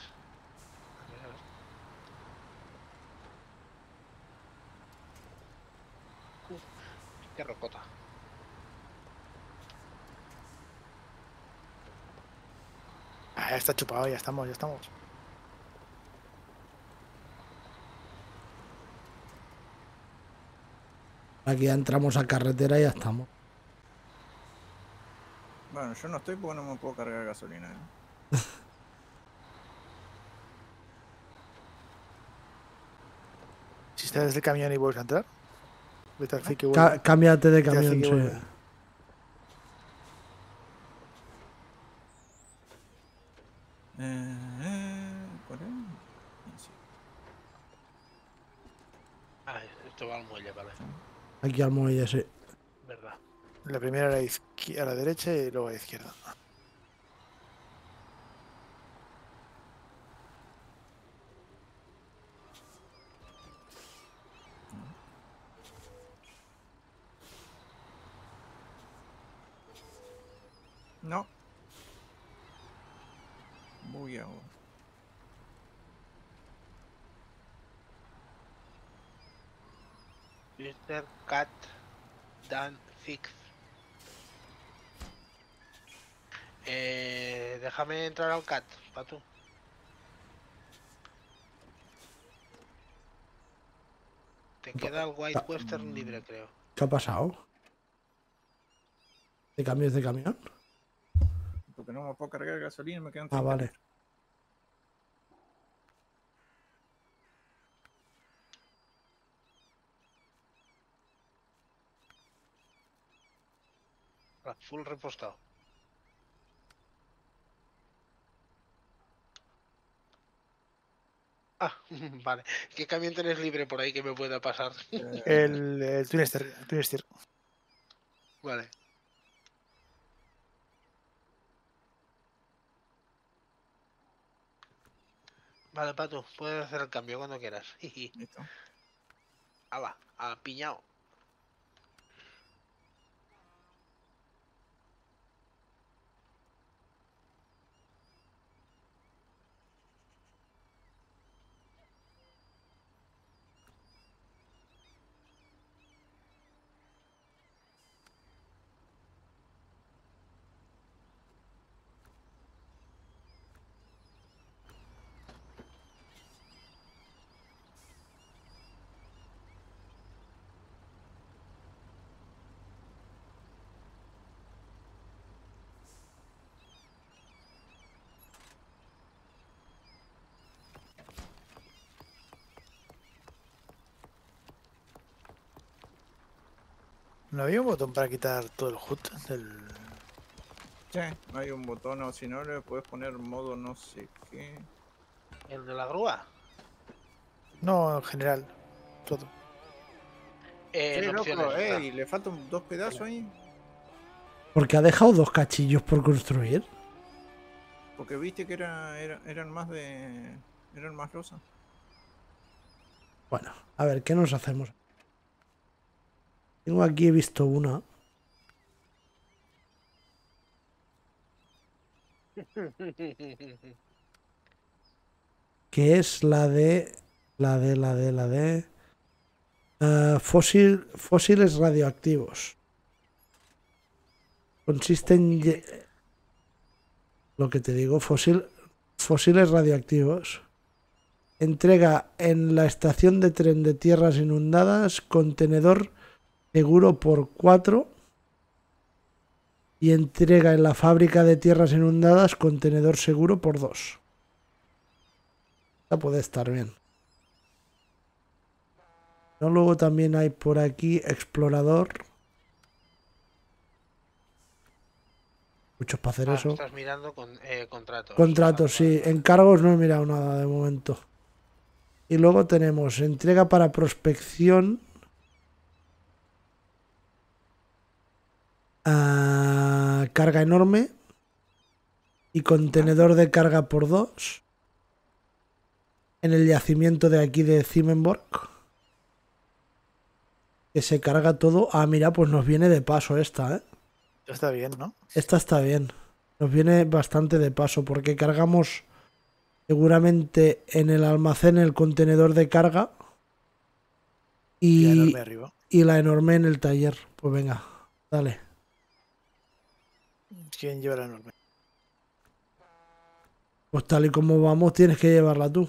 Speaker 4: Uf, qué rocota.
Speaker 2: Ah, ya está chupado, ya estamos, ya estamos.
Speaker 1: Aquí ya entramos a carretera y ya estamos.
Speaker 3: bueno, yo no estoy porque no me puedo cargar gasolina. eh.
Speaker 2: Si estás desde el camión y vuelves a entrar, vete al zic y
Speaker 1: Ca-
Speaker 2: vuelve.
Speaker 1: cámbiate de
Speaker 2: Vete al
Speaker 1: camión,
Speaker 2: zic y
Speaker 1: sí.
Speaker 2: vuelve.
Speaker 3: Eh, eh, por ahí. Sí.
Speaker 4: Ah, esto va al muelle, vale.
Speaker 1: Aquí al muelle, sí.
Speaker 4: Verdad.
Speaker 2: La primera a la, izquier- a la derecha y luego a la izquierda.
Speaker 3: No. Muy ahora.
Speaker 4: Mister Cat Dan Fix. Eh, déjame entrar al Cat, pa' tú. Te queda el White Western libre, creo.
Speaker 1: ¿Qué ha pasado? ¿De cambios de camión?
Speaker 3: Porque no me puedo cargar gasolina y me quedan
Speaker 1: Ah,
Speaker 3: treinta
Speaker 1: vale.
Speaker 3: litros.
Speaker 4: Ah, full repostado. Ah, vale. ¿Qué camión tenés libre por ahí que me pueda pasar?
Speaker 3: Eh,
Speaker 2: El, el Twinster. el Twinster.
Speaker 4: Vale. Vale, Pato, puedes hacer el cambio cuando quieras.
Speaker 3: Listo.
Speaker 4: Hala, a piñao.
Speaker 2: ¿No había un botón para quitar todo el H U D del...
Speaker 3: Sí, hay un botón o si no le puedes poner modo no sé qué.
Speaker 4: ¿El de la grúa?
Speaker 2: No, en general. Todo.
Speaker 4: Eh,
Speaker 3: Sí,
Speaker 4: en opciones
Speaker 3: loco,
Speaker 4: está.
Speaker 3: ey, le faltan dos pedazos ahí.
Speaker 1: Porque ha dejado dos cachillos por construir.
Speaker 3: Porque viste que era, era- eran más de. Eran más rosas.
Speaker 1: Bueno, a ver, ¿qué nos hacemos? Tengo aquí, he visto una. Que es la de. La de, la de, la de. eh, fósil, fósiles radioactivos. Consiste en. lle- Lo que te digo, fósil, fósiles radioactivos. Entrega en la estación de tren de tierras inundadas contenedor seguro por cuatro. Y entrega en la fábrica de tierras inundadas contenedor seguro por dos. Esta puede estar bien. ¿No? Luego también hay por aquí explorador. Muchos para hacer
Speaker 4: Ah,
Speaker 1: eso.
Speaker 4: estás mirando con eh, contratos.
Speaker 1: Contratos,
Speaker 4: Vale,
Speaker 1: sí.
Speaker 4: vale, vale.
Speaker 1: Encargos no he mirado nada de momento. Y luego tenemos entrega para prospección. a carga enorme. Y contenedor de carga por dos. En el yacimiento de aquí de Zimmerborg. Que se carga todo. Ah, mira, pues nos viene de paso esta, ¿eh?
Speaker 2: Está bien, ¿no?
Speaker 1: Esta está bien. Nos viene bastante de paso porque cargamos seguramente en el almacén el contenedor de carga
Speaker 2: Y
Speaker 1: y,
Speaker 2: enorme arriba.
Speaker 1: y la enorme en el taller. Pues venga, dale.
Speaker 2: ¿Quién lleva la enorme?
Speaker 1: Pues tal y como vamos tienes que llevarla tú.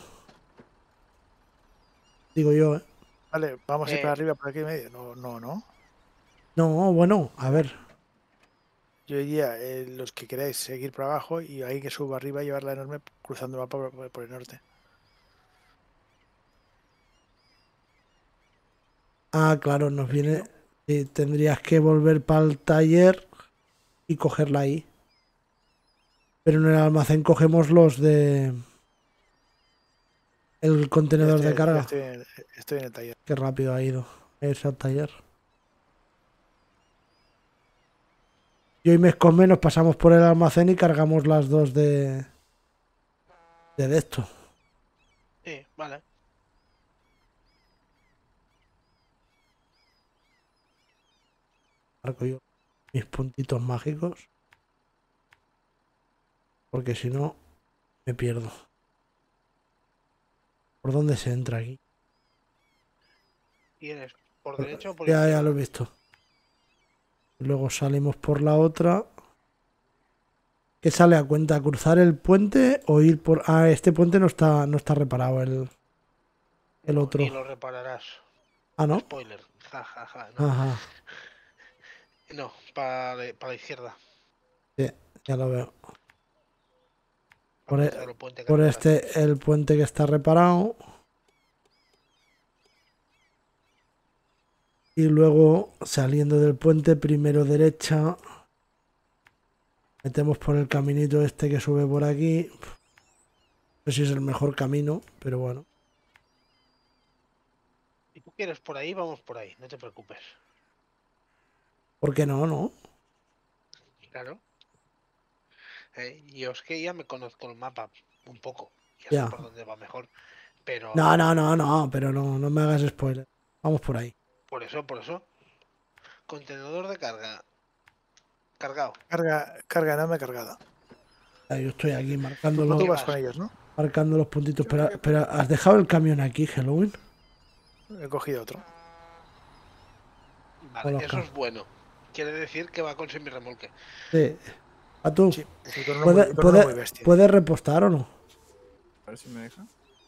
Speaker 1: Digo yo, ¿eh?
Speaker 2: Vale, vamos a ir
Speaker 4: Eh,
Speaker 2: para arriba, por aquí en medio. No, no, no.
Speaker 1: No, bueno, a ver.
Speaker 2: Yo diría, eh, los que queráis seguir para abajo y ahí que suba arriba y llevar la enorme cruzando el mapa por, por- por el norte.
Speaker 1: Ah, claro, nos viene... sí, tendrías que volver para el taller y cogerla ahí. Pero en el almacén cogemos los de... el
Speaker 2: Ya
Speaker 1: contenedor
Speaker 2: estoy,
Speaker 1: de
Speaker 2: ya
Speaker 1: carga.
Speaker 2: estoy en el, estoy en el taller.
Speaker 1: Qué rápido ha ido ese al taller. Yo y Mescome nos pasamos por el almacén y cargamos las dos de... de, de esto.
Speaker 4: sí, vale.
Speaker 1: Marco yo mis puntitos mágicos. Porque si no, me pierdo. ¿Por dónde se entra aquí?
Speaker 4: ¿Tienes por derecha o por
Speaker 1: Ya,
Speaker 4: izquierda?
Speaker 1: ya lo he visto. Luego salimos por la otra. ¿Qué sale a cuenta? ¿Cruzar el puente o ir por...? Ah, este puente no está, no está reparado, el, el
Speaker 4: No,
Speaker 1: otro.
Speaker 4: ni lo repararás.
Speaker 1: Ah, ¿no?
Speaker 4: Spoiler. Ja, ja, ja. No,
Speaker 1: Ajá,
Speaker 4: no para, la- para la izquierda.
Speaker 1: sí, ya lo veo.
Speaker 4: Para
Speaker 1: Por, e-
Speaker 4: cruzar el puente que
Speaker 1: por
Speaker 4: reparaste.
Speaker 1: este, el puente que está reparado. Y luego, saliendo del puente, primero derecha. Metemos por el caminito este que sube por aquí. No sé si es el mejor camino, pero bueno.
Speaker 4: Si tú quieres por ahí, vamos por ahí. No te preocupes.
Speaker 1: ¿Por qué no, no?
Speaker 4: Claro. Eh, yo es que ya me conozco el mapa un poco. Ya
Speaker 1: Ya.
Speaker 4: sé por dónde va mejor. Pero
Speaker 1: No, no, no, no, pero no, no me hagas spoiler. Vamos por ahí.
Speaker 4: por eso, por eso. Contenedor de carga. Cargado.
Speaker 2: Carga, carga, no me he cargado.
Speaker 1: Ah, yo estoy aquí
Speaker 2: Tú,
Speaker 1: marcando
Speaker 2: tú
Speaker 1: los,
Speaker 2: vas con ellos, ¿no?
Speaker 1: marcando los puntitos.
Speaker 3: Yo
Speaker 1: Pero,
Speaker 3: creo que-
Speaker 1: pero, ¿has dejado el camión aquí, Halloween?
Speaker 2: He cogido otro.
Speaker 4: Vale,
Speaker 1: Coloca.
Speaker 4: eso es bueno. Quiere decir que va con semirremolque.
Speaker 1: Sí. ¿A tú?
Speaker 2: Sí, y con uno
Speaker 1: ¿Puede,
Speaker 2: muy, con uno
Speaker 1: puede-
Speaker 2: muy bestia.
Speaker 1: ¿Puedes repostar o no?
Speaker 3: A ver si me deja.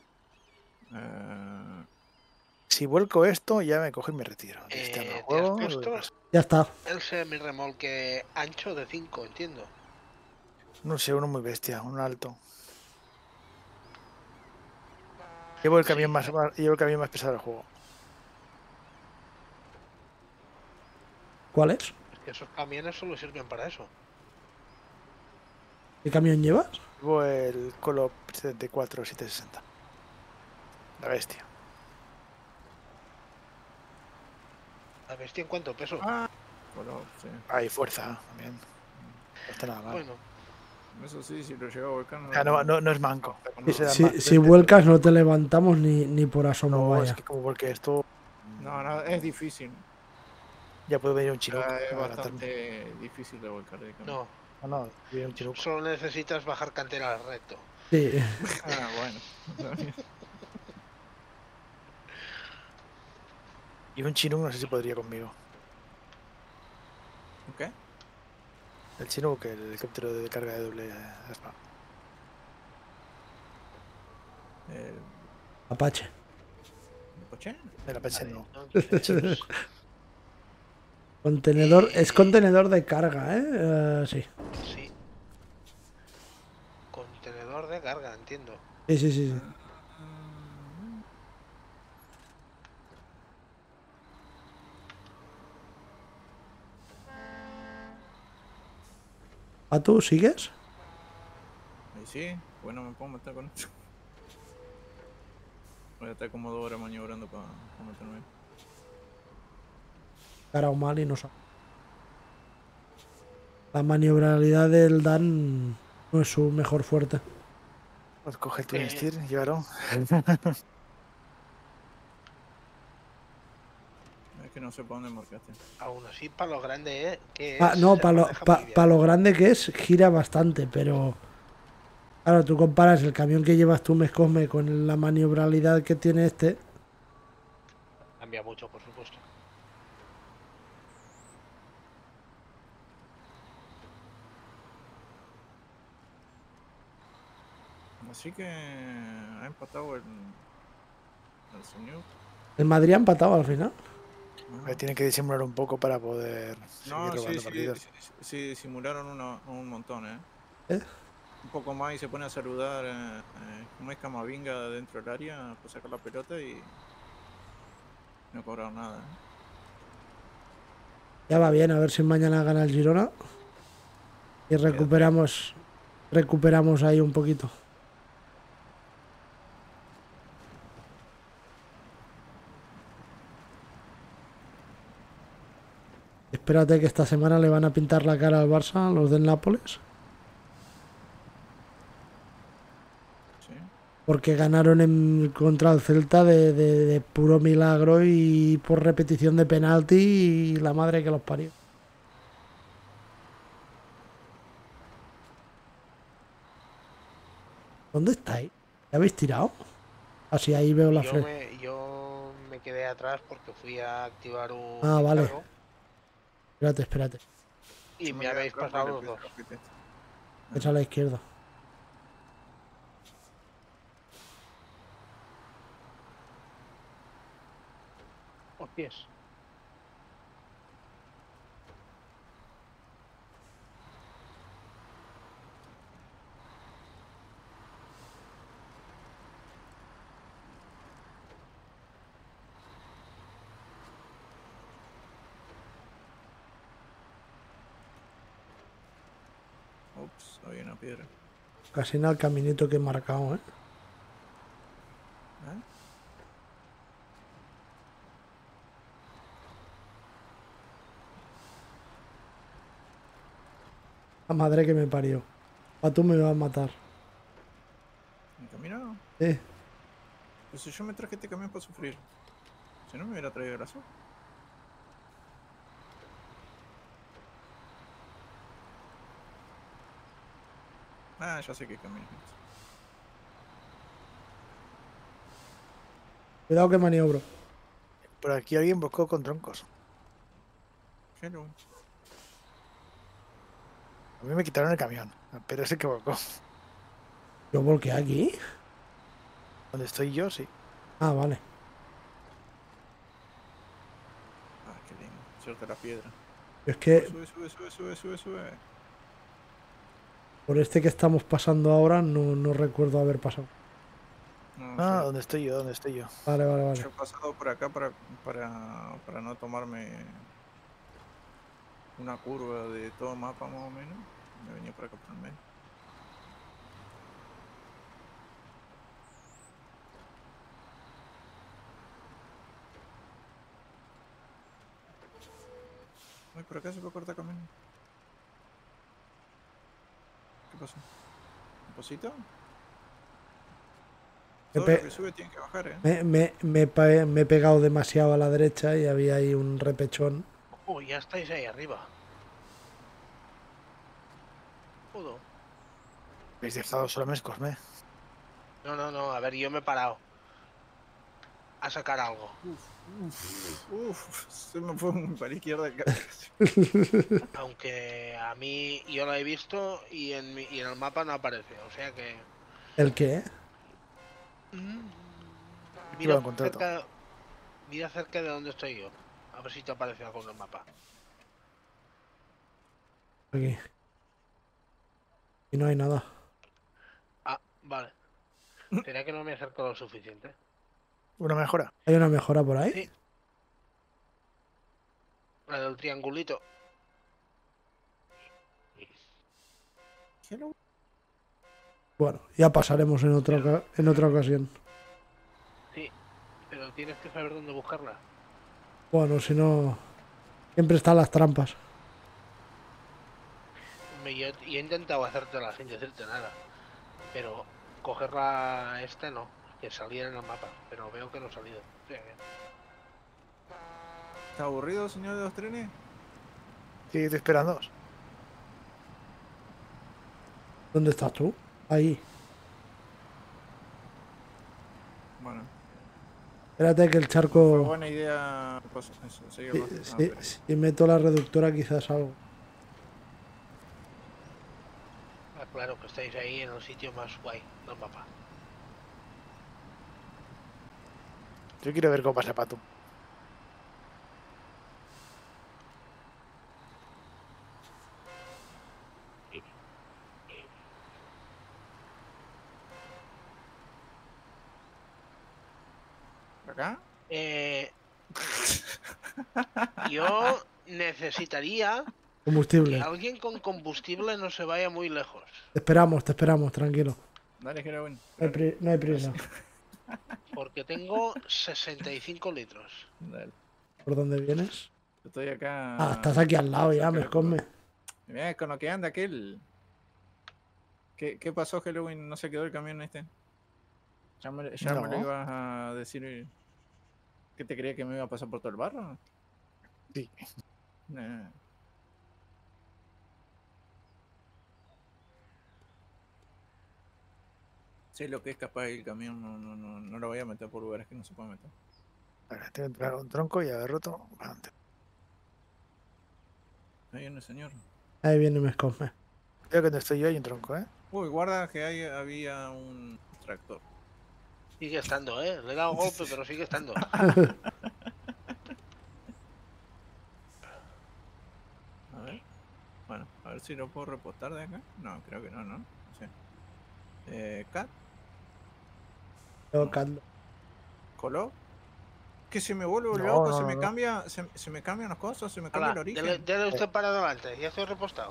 Speaker 3: Eh,
Speaker 2: Si vuelco esto, ya me cojo y me retiro.
Speaker 4: Eh,
Speaker 2: Este no
Speaker 4: ¿te has
Speaker 2: juego,
Speaker 4: puesto?
Speaker 2: pues,
Speaker 1: Ya está.
Speaker 4: El semirremolque ancho de cinco, entiendo.
Speaker 2: no sé, uno muy bestia, uno alto. Llevo el camión
Speaker 4: Sí,
Speaker 2: más,
Speaker 4: claro.
Speaker 2: más- llevo el camión más pesado del juego.
Speaker 1: ¿Cuál es?
Speaker 4: Es que esos camiones solo sirven para eso.
Speaker 1: ¿Qué camión llevas?
Speaker 2: Llevo el Colo setenta y cuatro setecientos sesenta. La bestia.
Speaker 4: ¿La bestia en cuánto peso?
Speaker 3: ah, bueno, sí.
Speaker 2: Hay fuerza también. No está nada mal.
Speaker 4: Bueno,
Speaker 3: Eso sí, si lo llevo a volcar.
Speaker 2: Ah, no, no, no es manco.
Speaker 3: no,
Speaker 2: Ese da
Speaker 1: Si,
Speaker 2: más
Speaker 1: si
Speaker 2: frente,
Speaker 1: vuelcas no te levantamos ni, ni por asomo,
Speaker 2: No,
Speaker 1: vaya.
Speaker 2: es que como porque esto
Speaker 3: no, no, es difícil.
Speaker 2: ya puede venir un chino.
Speaker 3: Ah, es bastante difícil de volcar de camión.
Speaker 4: no.
Speaker 2: No, no, viene un chinuco.
Speaker 4: Solo necesitas bajar cantera recto.
Speaker 1: Sí.
Speaker 3: Ah, bueno.
Speaker 2: Y un chino no sé si podría conmigo.
Speaker 3: ¿Qué?
Speaker 2: El chino que el helicóptero de carga de doble aspa.
Speaker 3: ¿El
Speaker 1: Apache.
Speaker 3: coche?
Speaker 2: El Apache
Speaker 4: Vale,
Speaker 2: no.
Speaker 4: ¿no?
Speaker 2: El chino.
Speaker 1: Contenedor. Es
Speaker 4: Eh,
Speaker 1: contenedor de carga, ¿eh? Eh, sí.
Speaker 4: Sí. Contenedor de carga, entiendo.
Speaker 1: Sí, sí, sí, sí. ¿A tú sigues?
Speaker 3: Ahí sí, bueno, me puedo meter con esto. Voy a estar como dos horas maniobrando para meterme.
Speaker 1: Cara o mal y no sabe. La maniobrabilidad del Dan no es su mejor fuerte.
Speaker 2: Pues coge el Twin
Speaker 4: Eh.
Speaker 2: Steer, llévalo.
Speaker 3: Es que no sé para dónde marcaste.
Speaker 4: Aún así, para lo grande, ¿eh? Que
Speaker 1: Ah,
Speaker 4: es,
Speaker 1: no,
Speaker 4: se
Speaker 1: para lo,
Speaker 4: maneja
Speaker 1: pa-
Speaker 4: muy bien.
Speaker 1: pa lo grande que es, gira bastante, pero... Claro, tú comparas el camión que llevas tú, Mescosme, con la maniobrabilidad que tiene este.
Speaker 4: Cambia mucho, por supuesto.
Speaker 3: Así que ha empatado el, el señor.
Speaker 1: El Madrid ha empatado al final.
Speaker 3: Ah.
Speaker 2: Tiene que disimular un poco para poder
Speaker 3: No,
Speaker 2: seguir
Speaker 3: sí,
Speaker 2: robando
Speaker 3: sí,
Speaker 2: partidos.
Speaker 3: sí, sí, simularon una- un montón, ¿eh?
Speaker 1: ¿Eh?
Speaker 3: Un poco más y se pone a saludar eh, eh, como es Camavinga dentro del área, pues sacar la pelota y no cobraron nada. ¿eh?
Speaker 1: Ya va bien, a ver si mañana gana el Girona. Y recuperamos, recuperamos ahí un poquito. Espérate que esta semana le van a pintar la cara al Barça, los del Nápoles.
Speaker 3: Sí.
Speaker 1: Porque ganaron en, contra el Celta de, de- de puro milagro y por repetición de penalti y la madre que los parió. ¿Dónde estáis? ¿Ya habéis tirado? Así ahí veo la
Speaker 4: Yo
Speaker 1: flecha.
Speaker 4: me, yo me quedé atrás porque fui a activar un
Speaker 1: Ah, vale.
Speaker 4: encargo
Speaker 1: Espérate, espérate.
Speaker 4: y
Speaker 3: Yo
Speaker 4: me
Speaker 3: quedé
Speaker 4: habéis
Speaker 3: atrás
Speaker 4: pasado
Speaker 3: porque
Speaker 4: los
Speaker 3: le
Speaker 4: dos.
Speaker 3: puse la flecha.
Speaker 1: Es a la izquierda.
Speaker 4: Hostias.
Speaker 3: Ups, había una piedra.
Speaker 1: Casi en el caminito que he marcado, ¿eh?
Speaker 3: ¿Eh?
Speaker 1: La madre que me parió. A tú me vas a matar.
Speaker 3: ¿Mi camino?
Speaker 1: Eh,
Speaker 3: Pues si yo me traje este camión para sufrir. Si no me hubiera traído el azul. Ah, ya sé qué camino es este.
Speaker 1: cuidado que maniobro.
Speaker 2: Por aquí alguien buscó con troncos.
Speaker 3: Hello.
Speaker 2: A mí me quitaron el camión, pero se equivocó.
Speaker 1: Yo volqué aquí.
Speaker 2: Donde estoy yo, sí.
Speaker 1: Ah, vale.
Speaker 3: Ah, qué lindo. Cierta la piedra.
Speaker 1: Es que
Speaker 3: Sube, sube, sube, sube, sube, sube.
Speaker 1: por este que estamos pasando ahora no, no recuerdo haber pasado.
Speaker 3: No,
Speaker 2: Ah,
Speaker 3: yo,
Speaker 2: ¿dónde estoy yo? ¿Dónde estoy yo?
Speaker 1: Vale, vale, vale.
Speaker 3: yo he pasado por acá para, para, para no tomarme una curva de todo mapa más o menos. Me venía por acá por el medio. Ay, por acá se puede cortar camino. ¿Qué pasó? ¿Un pocito?
Speaker 1: Me,
Speaker 3: Todo lo
Speaker 1: pe-
Speaker 3: que sube tiene que bajar, ¿eh?
Speaker 1: me, me- me he pe- me he pegado demasiado a la derecha y había ahí un repechón.
Speaker 4: Oh, ya estáis ahí arriba. Joder.
Speaker 2: Habéis dejado solo a mis Cosme.
Speaker 4: No, no, no. A ver, yo me he parado a sacar algo.
Speaker 3: Uf, uf, se me fue un para la izquierda casi.
Speaker 4: Aunque a mí yo lo he visto y en, mi- y en el mapa no aparece. O sea que...
Speaker 1: ¿El qué?
Speaker 4: Mm,
Speaker 2: Activa
Speaker 4: Mira
Speaker 2: un contrato.
Speaker 4: cerca, mira cerca de donde estoy yo. A ver si te aparece algo en el mapa.
Speaker 1: Aquí. Y no hay nada.
Speaker 4: Ah, vale. ¿Será que no me acerco lo suficiente?
Speaker 2: Una mejora.
Speaker 1: ¿Hay una mejora por ahí?
Speaker 4: Sí. La del triangulito.
Speaker 3: Hello.
Speaker 1: Bueno, ya pasaremos en otra, oca- en otra ocasión.
Speaker 4: Sí. Pero tienes que saber dónde buscarla.
Speaker 1: Bueno, si no... Siempre están las trampas.
Speaker 4: Me- Yo, yo he intentado hacértela sin decirte nada. Pero cogerla esta no. Que saliera en el mapa. Pero veo que no ha salido. O sea que-
Speaker 3: ¿Está aburrido, señor de los trenes?
Speaker 2: Sí, estoy esperando.
Speaker 1: ¿Dónde estás tú? Ahí.
Speaker 3: Bueno,
Speaker 1: Espérate que el
Speaker 3: fue
Speaker 1: charco...
Speaker 3: buena idea pues, eso, seguir
Speaker 1: Si,
Speaker 3: más. Ah,
Speaker 1: si-
Speaker 3: pero-
Speaker 1: si meto la reductora quizás algo.
Speaker 4: Ah, claro que estáis ahí en el sitio más guay del mapa.
Speaker 2: Yo quiero ver cómo pasa Pato.
Speaker 3: ¿Por acá?
Speaker 4: Eh, yo necesitaría que
Speaker 1: Combustible.
Speaker 4: alguien con combustible no se vaya muy lejos.
Speaker 1: Te esperamos, te esperamos, tranquilo.
Speaker 3: Dale, Gerwin.
Speaker 1: No hay, pri- no hay prisa.
Speaker 4: Porque tengo sesenta y cinco litros.
Speaker 3: Dale.
Speaker 1: ¿Por dónde vienes?
Speaker 3: Yo estoy acá.
Speaker 1: Ah, estás aquí al lado ya,
Speaker 3: cerca
Speaker 1: me
Speaker 3: de la curva.
Speaker 1: esconde.
Speaker 3: Mirá, con lo que anda aquel. ¿Qué, qué pasó, Halloween? ¿No se quedó el camión este? Ya me, ya me lo
Speaker 2: No.
Speaker 3: ibas a decir. ¿Que te creía que me iba a pasar por todo el barro?
Speaker 2: Sí.
Speaker 3: Nah. Sé lo que es capaz el camión, no, no, no, no lo voy a meter por lugares que no se puede meter.
Speaker 2: Vale, tengo que entrar un tronco y haber roto. Adelante.
Speaker 3: Ahí viene el señor.
Speaker 1: Ahí viene me come.
Speaker 2: Creo que donde estoy yo hay un tronco, ¿eh?
Speaker 3: Uy, guarda que ahí había un tractor.
Speaker 4: Sigue estando, ¿eh? Le he dado golpe, pero sigue estando.
Speaker 3: A ver. Bueno, a ver si lo puedo reportar de acá. No, creo que no, ¿no? No sé. Eh, Cat,
Speaker 1: Yo, Carlos.
Speaker 3: Coló. Que se me vuelve
Speaker 2: No,
Speaker 3: loco,
Speaker 2: no,
Speaker 3: se
Speaker 2: no,
Speaker 3: me
Speaker 2: no.
Speaker 3: cambia, se, se me cambian las cosas, se me cambia
Speaker 4: Hala,
Speaker 3: el
Speaker 4: dele,
Speaker 3: origen.
Speaker 4: dele usted para adelante, ya estoy repostado.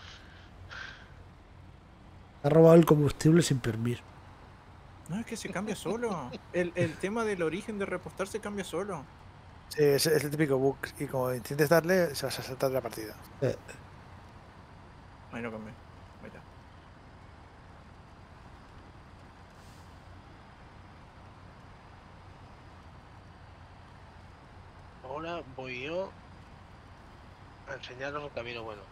Speaker 1: Ha robado el combustible sin permiso.
Speaker 3: No, es que se cambia solo. El, el tema del origen de repostar se cambia solo.
Speaker 2: Sí, es, es el típico bug. Y como intentes darle, se vas a saltar de la partida.
Speaker 1: Eh,
Speaker 3: Ahí lo cambié. Ahí está.
Speaker 4: Ahora voy yo a enseñaros el camino bueno.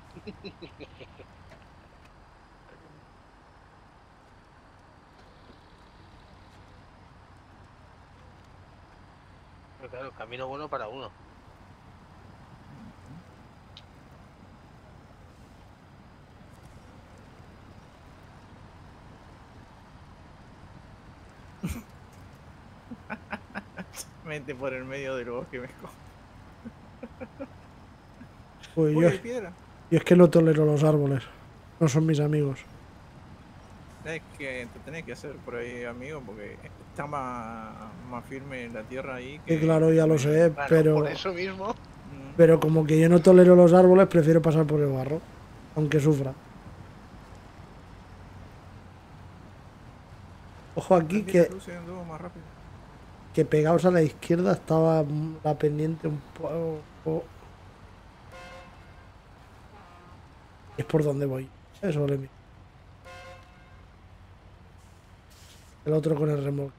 Speaker 4: Pero claro, camino bueno para uno.
Speaker 3: Vente por el medio del bosque, me co-
Speaker 1: Uy,
Speaker 3: Uy,
Speaker 1: yo,
Speaker 3: hay piedra.
Speaker 1: yo es que no tolero los árboles. No son mis amigos.
Speaker 3: Es que te tenés que hacer por ahí, amigo, porque está más, más firme la tierra ahí.
Speaker 1: Que claro, ya lo sé,
Speaker 4: Claro,
Speaker 1: pero,
Speaker 4: por eso mismo.
Speaker 3: Mm,
Speaker 1: pero como que yo no tolero los árboles, prefiero pasar por el barro. Aunque sufra. Ojo aquí
Speaker 3: también la
Speaker 1: que,
Speaker 3: luz se anduvo más rápido.
Speaker 1: que pegados a la izquierda estaba mm, la pendiente un poco. Es por donde voy. Eso le miro. El otro con el remolque.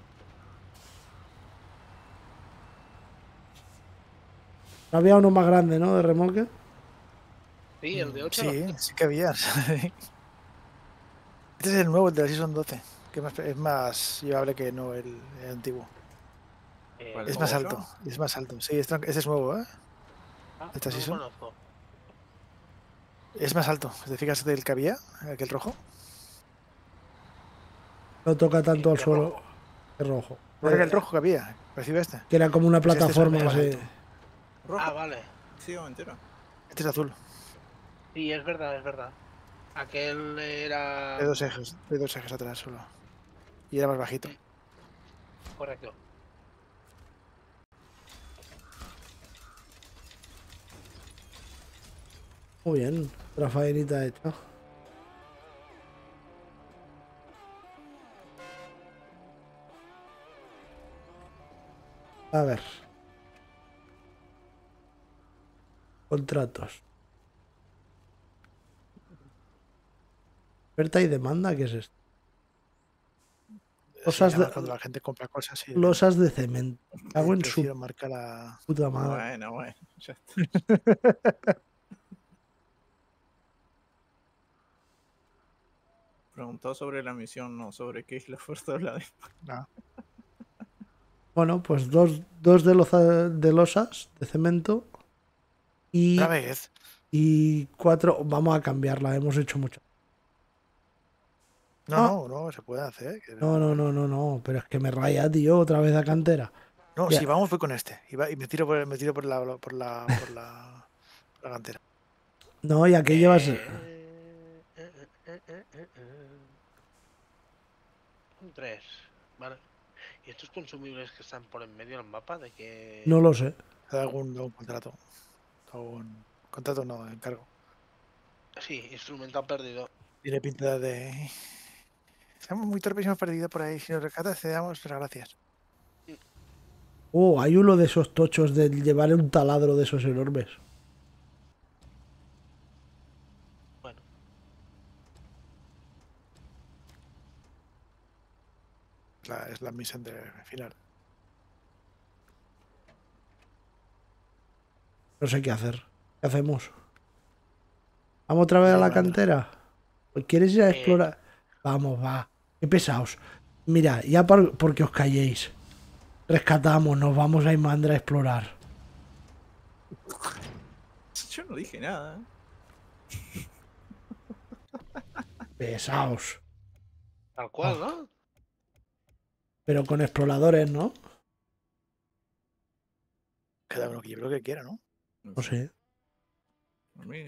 Speaker 1: Había uno más grande, ¿no? De remolque.
Speaker 4: Sí, el de ocho.
Speaker 2: Sí, sí que había. Este es el nuevo, el de la Season doce. Que es más, es más llevable que no el, el antiguo.
Speaker 4: Eh,
Speaker 3: ¿Cuál?
Speaker 2: Es
Speaker 3: ¿El
Speaker 2: más
Speaker 3: ocho?
Speaker 2: alto. Es más alto. Sí, este, este es nuevo, ¿eh?
Speaker 4: ah,
Speaker 2: ¿Esta
Speaker 4: no lo
Speaker 2: season?
Speaker 4: conozco.
Speaker 2: Es más alto. ¿Te fijas del que había? Aquel rojo.
Speaker 1: No toca tanto al
Speaker 4: Qué
Speaker 1: suelo.
Speaker 4: rojo.
Speaker 1: Que rojo.
Speaker 2: ¿No era el rojo que había? ¿Recibe este?
Speaker 1: Que era como una
Speaker 2: Pues este es
Speaker 1: plataforma
Speaker 2: más
Speaker 1: así.
Speaker 2: alto.
Speaker 3: Rojo.
Speaker 4: Ah, vale.
Speaker 3: Sí, o entero.
Speaker 2: Este es azul.
Speaker 4: Sí, es verdad, es verdad. Aquel era...
Speaker 2: De dos ejes. De dos ejes atrás solo. Y era más bajito.
Speaker 4: Correcto.
Speaker 1: Muy bien. La faenita hecha. A ver. Contratos. Oferta y demanda, ¿qué es esto?
Speaker 2: Se
Speaker 1: Losas
Speaker 2: llama
Speaker 1: de,
Speaker 2: cuando la gente compra cosas y
Speaker 1: losas de cemento. Cago
Speaker 2: el
Speaker 1: en su
Speaker 2: precio marca la...
Speaker 1: puta madre.
Speaker 3: Bueno, bueno. Ya está. Preguntó sobre la misión, no sobre qué es la fuerza de la
Speaker 2: No.
Speaker 1: Bueno, pues dos, dos de, loza- de losas de cemento y,
Speaker 2: Una vez.
Speaker 1: y cuatro. Vamos a cambiarla, hemos hecho mucho.
Speaker 2: No,
Speaker 1: Ah.
Speaker 2: no, no, se puede hacer. que
Speaker 1: No, no, no, no, no. Pero es que me raya, tío, otra vez a cantera.
Speaker 2: No,
Speaker 1: Ya.
Speaker 2: si vamos voy con este. Y, va- y me tiro por, me tiro por la por la por la, por la cantera.
Speaker 1: No, ya que llevas.
Speaker 4: Eh, eh, eh, eh, eh, eh. Un tres, vale. ¿Y estos consumibles que están por en medio del mapa de que...
Speaker 1: No lo sé.
Speaker 2: ¿Hay algún, algún contrato? Algún contrato no, encargo.
Speaker 4: Sí, instrumental perdido.
Speaker 2: Tiene pinta de. Estamos muy torpes y hemos perdido por ahí. Si nos rescatas, te damos las gracias.
Speaker 1: Oh, hay uno de esos tochos de llevar un taladro de esos enormes.
Speaker 4: Bueno,
Speaker 2: La, es la misión de final.
Speaker 1: No sé qué hacer. ¿Qué hacemos? ¿Vamos otra vez a
Speaker 2: Voy
Speaker 1: la
Speaker 2: con Andra.
Speaker 1: cantera? ¿O ¿Quieres ir a
Speaker 4: Eh.
Speaker 1: explorar? Vamos, va. Qué pesaos. Mira, ya por, porque os calléis. Rescatamos, nos vamos a Imandra a explorar.
Speaker 3: Yo no dije nada.
Speaker 1: Pesaos.
Speaker 4: Tal cual,
Speaker 1: Oh.
Speaker 4: ¿no?
Speaker 1: Pero con exploradores, ¿no?
Speaker 2: Cada uno que lleve lo que quiera, ¿no?
Speaker 1: No sé.
Speaker 3: A mí...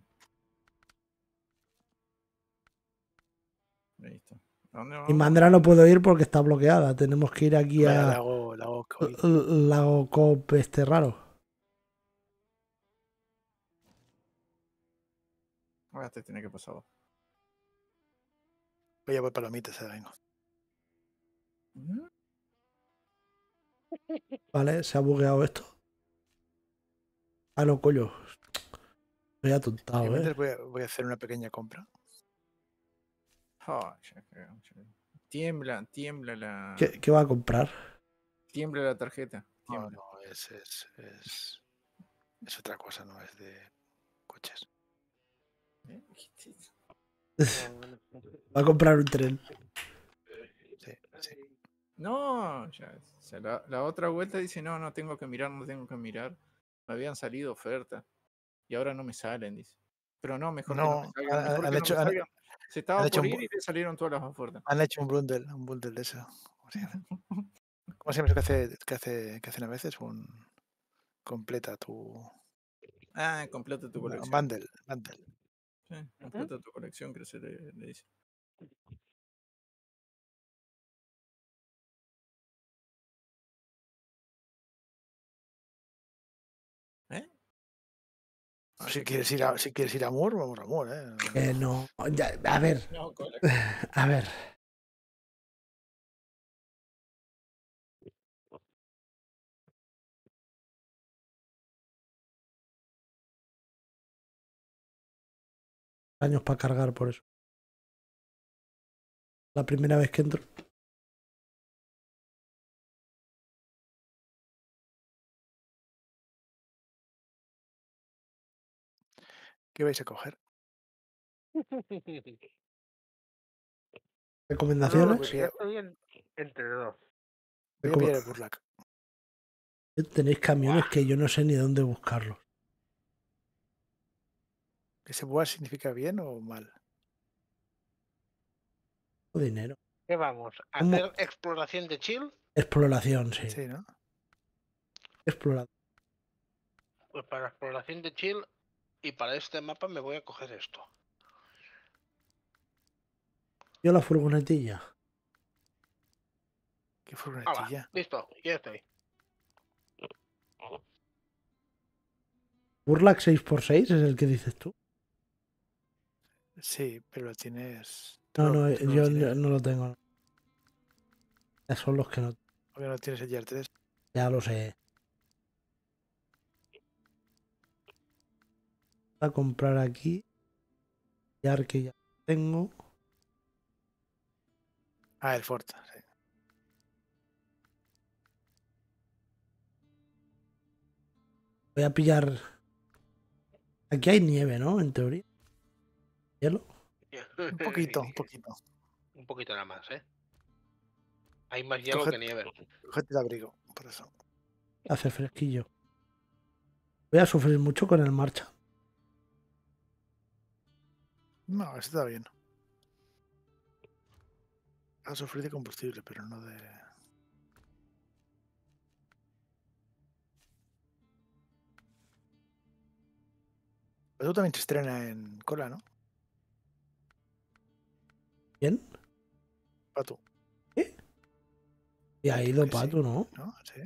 Speaker 3: Ahí está. ¿A dónde vamos?
Speaker 1: Imandra no puedo ir porque está bloqueada. Tenemos que ir aquí
Speaker 2: Vaya, le
Speaker 1: a
Speaker 2: hago, le hago COVID.
Speaker 1: L- Lago Cop este raro.
Speaker 3: Ah, te tiene que pasar.
Speaker 2: Voy a por palomitas, ahora vengo.
Speaker 3: ¿Mm?
Speaker 1: Vale, se ha bugueado esto. Ah, no, coño. Estoy atontado,
Speaker 2: Y mientras
Speaker 1: eh.
Speaker 2: voy a, voy a hacer una pequeña compra.
Speaker 3: Ah, ya, ya, ya. Tiembla, tiembla la.
Speaker 1: ¿Qué, qué va a comprar?
Speaker 3: Tiembla la tarjeta.
Speaker 2: No,
Speaker 3: Tiembla.
Speaker 2: no, es, es, es, es otra cosa, no es de coches.
Speaker 3: ¿Eh? ¿Qué es eso?
Speaker 1: Va a comprar un tren.
Speaker 2: Sí, sí.
Speaker 3: No, ya. O sea, la, la otra vuelta dice, no, no tengo que mirar, no tengo que mirar. Me habían salido ofertas. Y ahora no me salen, dice. Pero no, mejor que no me
Speaker 2: No,
Speaker 3: salgan.
Speaker 2: han,
Speaker 3: Mejor
Speaker 2: han
Speaker 3: que
Speaker 2: hecho,
Speaker 3: no me
Speaker 2: han,
Speaker 3: salgan. Se estaba
Speaker 2: han hecho
Speaker 3: por
Speaker 2: un
Speaker 3: ir
Speaker 2: bu-
Speaker 3: y le salieron todas las ofertas.
Speaker 2: han hecho un bundle, un bundle de eso. ¿Cómo se llama? ¿Cómo se llama eso que hace, que hace, que hacen a veces? Un completa tu
Speaker 3: Ah, completa tu
Speaker 2: no,
Speaker 3: colección.
Speaker 2: bundle, bundle.
Speaker 3: Sí, completa tu colección, creo que se le, le dice. ¿Eh?
Speaker 2: No, si quieres ir a, si quieres ir a Amor, vamos a Amor, eh.
Speaker 1: Eh, no. Ya, a ver.
Speaker 3: No, cola.
Speaker 1: A ver. Años para cargar por eso. La primera vez que entro.
Speaker 2: ¿Qué vais a coger?
Speaker 1: ¿Recomendaciones?
Speaker 2: Voy a
Speaker 4: Yo
Speaker 2: pillar,
Speaker 4: estoy en- entre dos.
Speaker 2: voy a pillar el Burlac.
Speaker 1: Tenéis camiones que yo no sé ni dónde buscarlos.
Speaker 2: ¿Ese boa significa bien o mal?
Speaker 1: Dinero.
Speaker 4: ¿Qué vamos? ¿A
Speaker 1: ¿Cómo?
Speaker 4: hacer exploración de chill?
Speaker 1: Exploración, sí.
Speaker 2: Sí, ¿no?
Speaker 1: Exploración.
Speaker 4: Pues para exploración de chill y para este mapa me voy a coger esto.
Speaker 1: Yo la furgonetilla.
Speaker 2: ¿Qué
Speaker 4: Hala,
Speaker 2: furgonetilla?
Speaker 4: listo, ya estoy.
Speaker 1: Burlac seis por seis es el que dices tú.
Speaker 2: Sí, pero lo tienes. tú
Speaker 1: No,
Speaker 2: lo-
Speaker 1: no,
Speaker 2: tú lo
Speaker 1: yo
Speaker 2: tienes,
Speaker 1: no lo tengo. Esos son los que no.
Speaker 2: porque no tienes el G R tres.
Speaker 1: Ya lo sé. Voy a comprar aquí. Ya que ya tengo.
Speaker 2: Ah, el Forza, sí.
Speaker 1: Voy a pillar. Aquí hay nieve, ¿no? En teoría. Hielo.
Speaker 2: Un poquito, un poquito.
Speaker 4: Un poquito nada más, ¿eh? Hay más hielo
Speaker 2: Coge-
Speaker 4: que nieve.
Speaker 2: Cógete el abrigo, por eso.
Speaker 1: Hace fresquillo. Voy a sufrir mucho con el marcha.
Speaker 2: No, eso está bien. Va a sufrir de combustible, pero no de. Pero tú también se estrena en cola, ¿no?
Speaker 1: ¿Bien?
Speaker 2: Pato,
Speaker 1: Y ha ido
Speaker 2: que sí.
Speaker 1: Pato, ¿no?
Speaker 2: ¿no? Sí.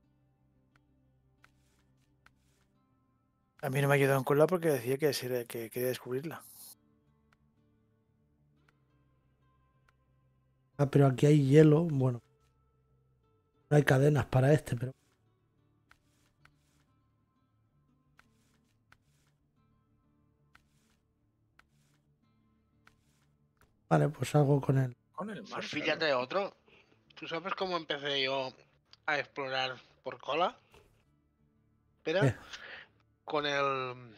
Speaker 2: A mí no me ha quedado en cola porque decía que, sí, que quería descubrirla.
Speaker 1: Ah, pero aquí hay hielo. Bueno. No hay cadenas para este, pero. Vale, pues salgo con él.
Speaker 3: Con el
Speaker 4: Pues
Speaker 3: mar.
Speaker 4: fíjate otro. ¿Tú sabes cómo empecé yo a explorar por cola? Espera,
Speaker 1: ¿Qué?
Speaker 4: con el,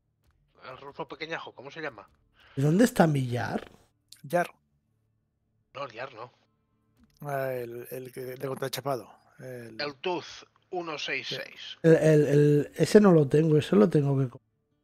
Speaker 4: el ruso pequeñajo, ¿cómo se llama?
Speaker 1: ¿Y dónde está Millar?
Speaker 2: Yar.
Speaker 4: No, el Yar no.
Speaker 2: Ah, el, el que de contrachapado. El...
Speaker 4: El Tooth ciento sesenta y seis.
Speaker 1: El, el, el- ese no lo tengo, ese lo tengo que... co-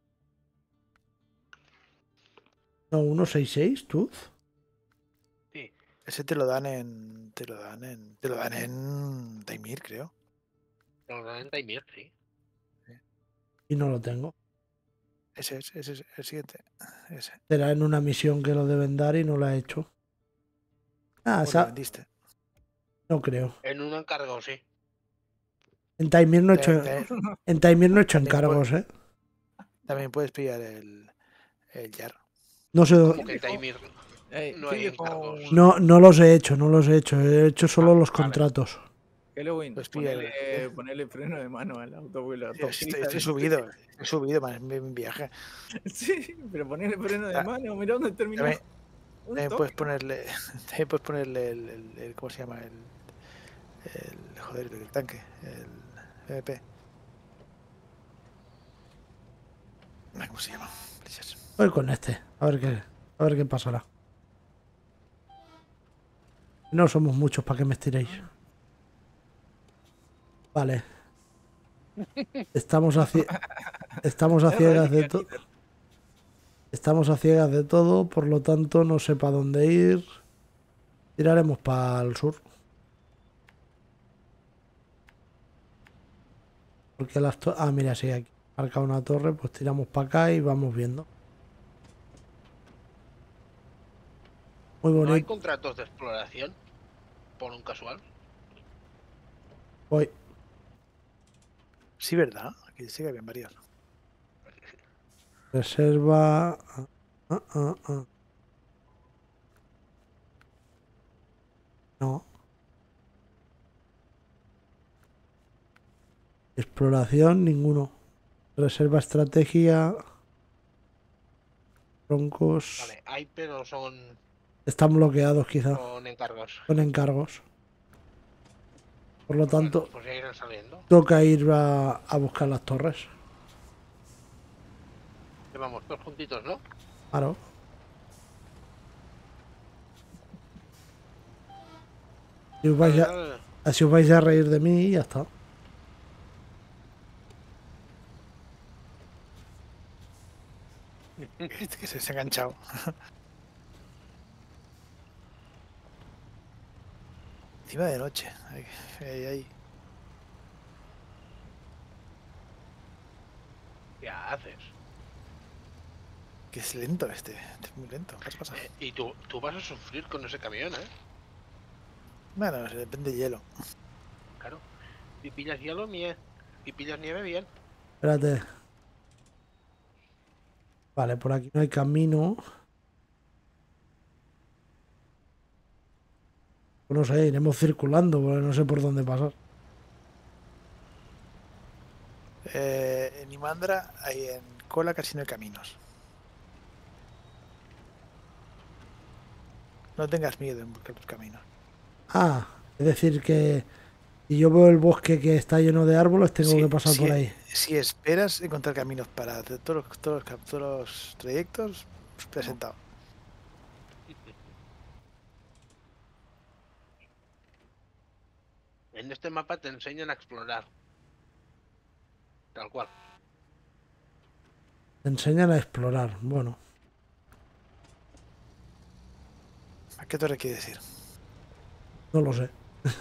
Speaker 1: No, ciento sesenta y seis, Tooth.
Speaker 4: Sí.
Speaker 2: Ese te lo dan en. Te lo dan en. Te lo dan en. Taimir, creo.
Speaker 4: Lo dan en Taimir, sí.
Speaker 1: Y no lo tengo.
Speaker 2: Ese es, ese es el siguiente. Ese.
Speaker 1: Será en una misión que lo deben dar y no lo ha hecho. Ah,
Speaker 2: ¿Cómo lo
Speaker 1: sa-
Speaker 2: vendiste?
Speaker 1: no creo.
Speaker 4: En un encargo, sí.
Speaker 1: En Taimir no he hecho,
Speaker 2: También, también-
Speaker 1: en Taimir no he hecho
Speaker 2: también
Speaker 1: encargos, ¿eh?
Speaker 2: también puedes pillar el. El Jar.
Speaker 1: No sé,
Speaker 4: Como que en Taimir
Speaker 3: Ey,
Speaker 4: no
Speaker 3: ¿quién
Speaker 4: hay
Speaker 3: dejó
Speaker 4: encargos.
Speaker 3: un-
Speaker 1: no, no los he hecho, no los he hecho. He hecho solo
Speaker 4: Ah,
Speaker 1: los
Speaker 4: vale.
Speaker 1: contratos.
Speaker 3: Halloween,
Speaker 2: Pues pilla
Speaker 3: ponerle,
Speaker 2: el-
Speaker 3: ponerle freno de mano al auto, porque la
Speaker 2: Estoy, estoy
Speaker 3: autopista-
Speaker 2: subido. He subido más en mi viaje.
Speaker 3: Sí, pero ponerle freno de
Speaker 2: Ah,
Speaker 3: mano, mira dónde terminó.
Speaker 2: También,
Speaker 3: Un
Speaker 2: también
Speaker 3: toque.
Speaker 2: puedes ponerle. También puedes ponerle el. el- el- ¿Cómo se llama? El. El. Joder, el tanque. El. M P. Ah, ¿Cómo se llama? Leches.
Speaker 1: Voy con este, a ver qué, a ver qué pasará. No somos muchos para que me estiréis. Vale. Estamos a, cie- estamos a
Speaker 3: Es
Speaker 1: ciegas
Speaker 3: raro
Speaker 1: de
Speaker 3: que
Speaker 1: todo.
Speaker 3: aquí-
Speaker 1: Estamos a ciegas de todo, por lo tanto no sé para dónde ir. Tiraremos para el sur. Porque las torres... Ah, mira, sí, aquí marca una torre, pues tiramos para acá y vamos viendo. Muy
Speaker 4: ¿No hay
Speaker 1: bonito.
Speaker 4: contratos de exploración? Por un casual.
Speaker 1: Voy.
Speaker 2: Sí, ¿verdad? Aquí sí que habían varios.
Speaker 1: Reserva... ah, ah, ah, ah. No. Exploración, ninguno. Reserva estrategia. Troncos.
Speaker 4: Vale, hay, pero son
Speaker 1: Están bloqueados quizá.
Speaker 4: con encargos.
Speaker 1: Con encargos. Por lo tanto,
Speaker 4: Bueno, pues ya irán saliendo.
Speaker 1: toca ir a, a buscar las torres.
Speaker 4: Que vamos, todos juntitos, ¿no?
Speaker 1: Claro. Si os vais
Speaker 4: Vale,
Speaker 1: a-
Speaker 4: dale, dale.
Speaker 1: así os vais a reír de mí y ya está.
Speaker 2: Este que se se ha enganchado. Encima de noche. Ahí, ahí, ahí.
Speaker 4: ¿Qué haces?
Speaker 2: Que es lento este. Este es muy lento. ¿Qué has pasado?
Speaker 4: Eh, y tú, tú vas a sufrir con ese camión, ¿eh?
Speaker 2: Bueno, se depende de hielo.
Speaker 4: Claro. Si pillas hielo, nieve. Si pillas nieve, bien.
Speaker 1: Espérate. Vale, por aquí no hay camino. Pues no sé, iremos circulando, porque no sé por dónde pasar.
Speaker 2: Eh, en Imandra hay en Cola casi no hay caminos. No tengas miedo en buscar tus caminos.
Speaker 1: Ah, es decir que si yo veo el bosque que está lleno de árboles, tengo
Speaker 2: Sí,
Speaker 1: que pasar
Speaker 2: sí,
Speaker 1: por ahí.
Speaker 2: Si esperas encontrar caminos para hacer todos los, todos los, cap- todos los trayectos, pues presentado.
Speaker 4: En este mapa te enseñan a explorar. Tal cual.
Speaker 1: Te enseñan a explorar. Bueno,
Speaker 2: ¿A qué torre quieres ir?
Speaker 1: no lo sé.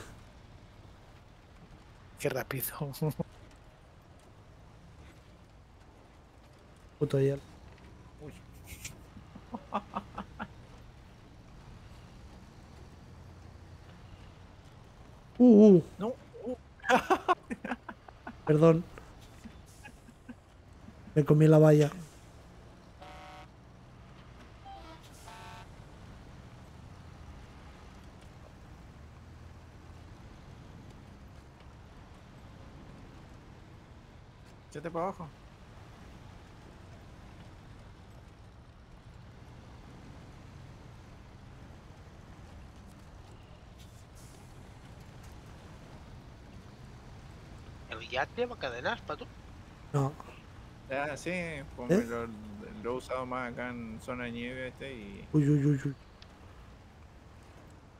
Speaker 2: Qué rápido.
Speaker 1: Puto hielo.
Speaker 3: Uy.
Speaker 1: Uh, uh,
Speaker 3: No, uh,
Speaker 1: perdón. Me comí la valla.
Speaker 3: échate para abajo.
Speaker 4: ¿El yate lleva cadenas, pato?
Speaker 1: No.
Speaker 3: Ya, sí, pues
Speaker 1: ¿Eh?
Speaker 3: me lo, lo he usado más acá en zona de nieve este y
Speaker 1: Uy, uy, uy, uy.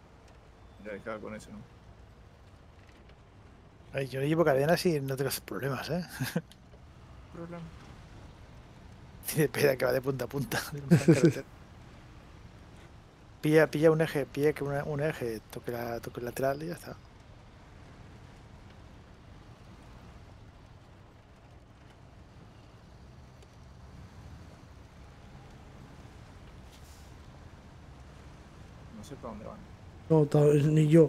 Speaker 3: Ya dejaba con eso, ¿no?
Speaker 2: Ay, yo llevo cadenas y no tengo problemas, ¿eh?
Speaker 3: Problema.
Speaker 2: Tiene pena que va de punta a punta. de una carretera. Pilla, pilla un eje, pilla que una- un eje toque, la, toque el lateral y ya está.
Speaker 3: No sé para dónde van.
Speaker 1: No, ta- ni yo.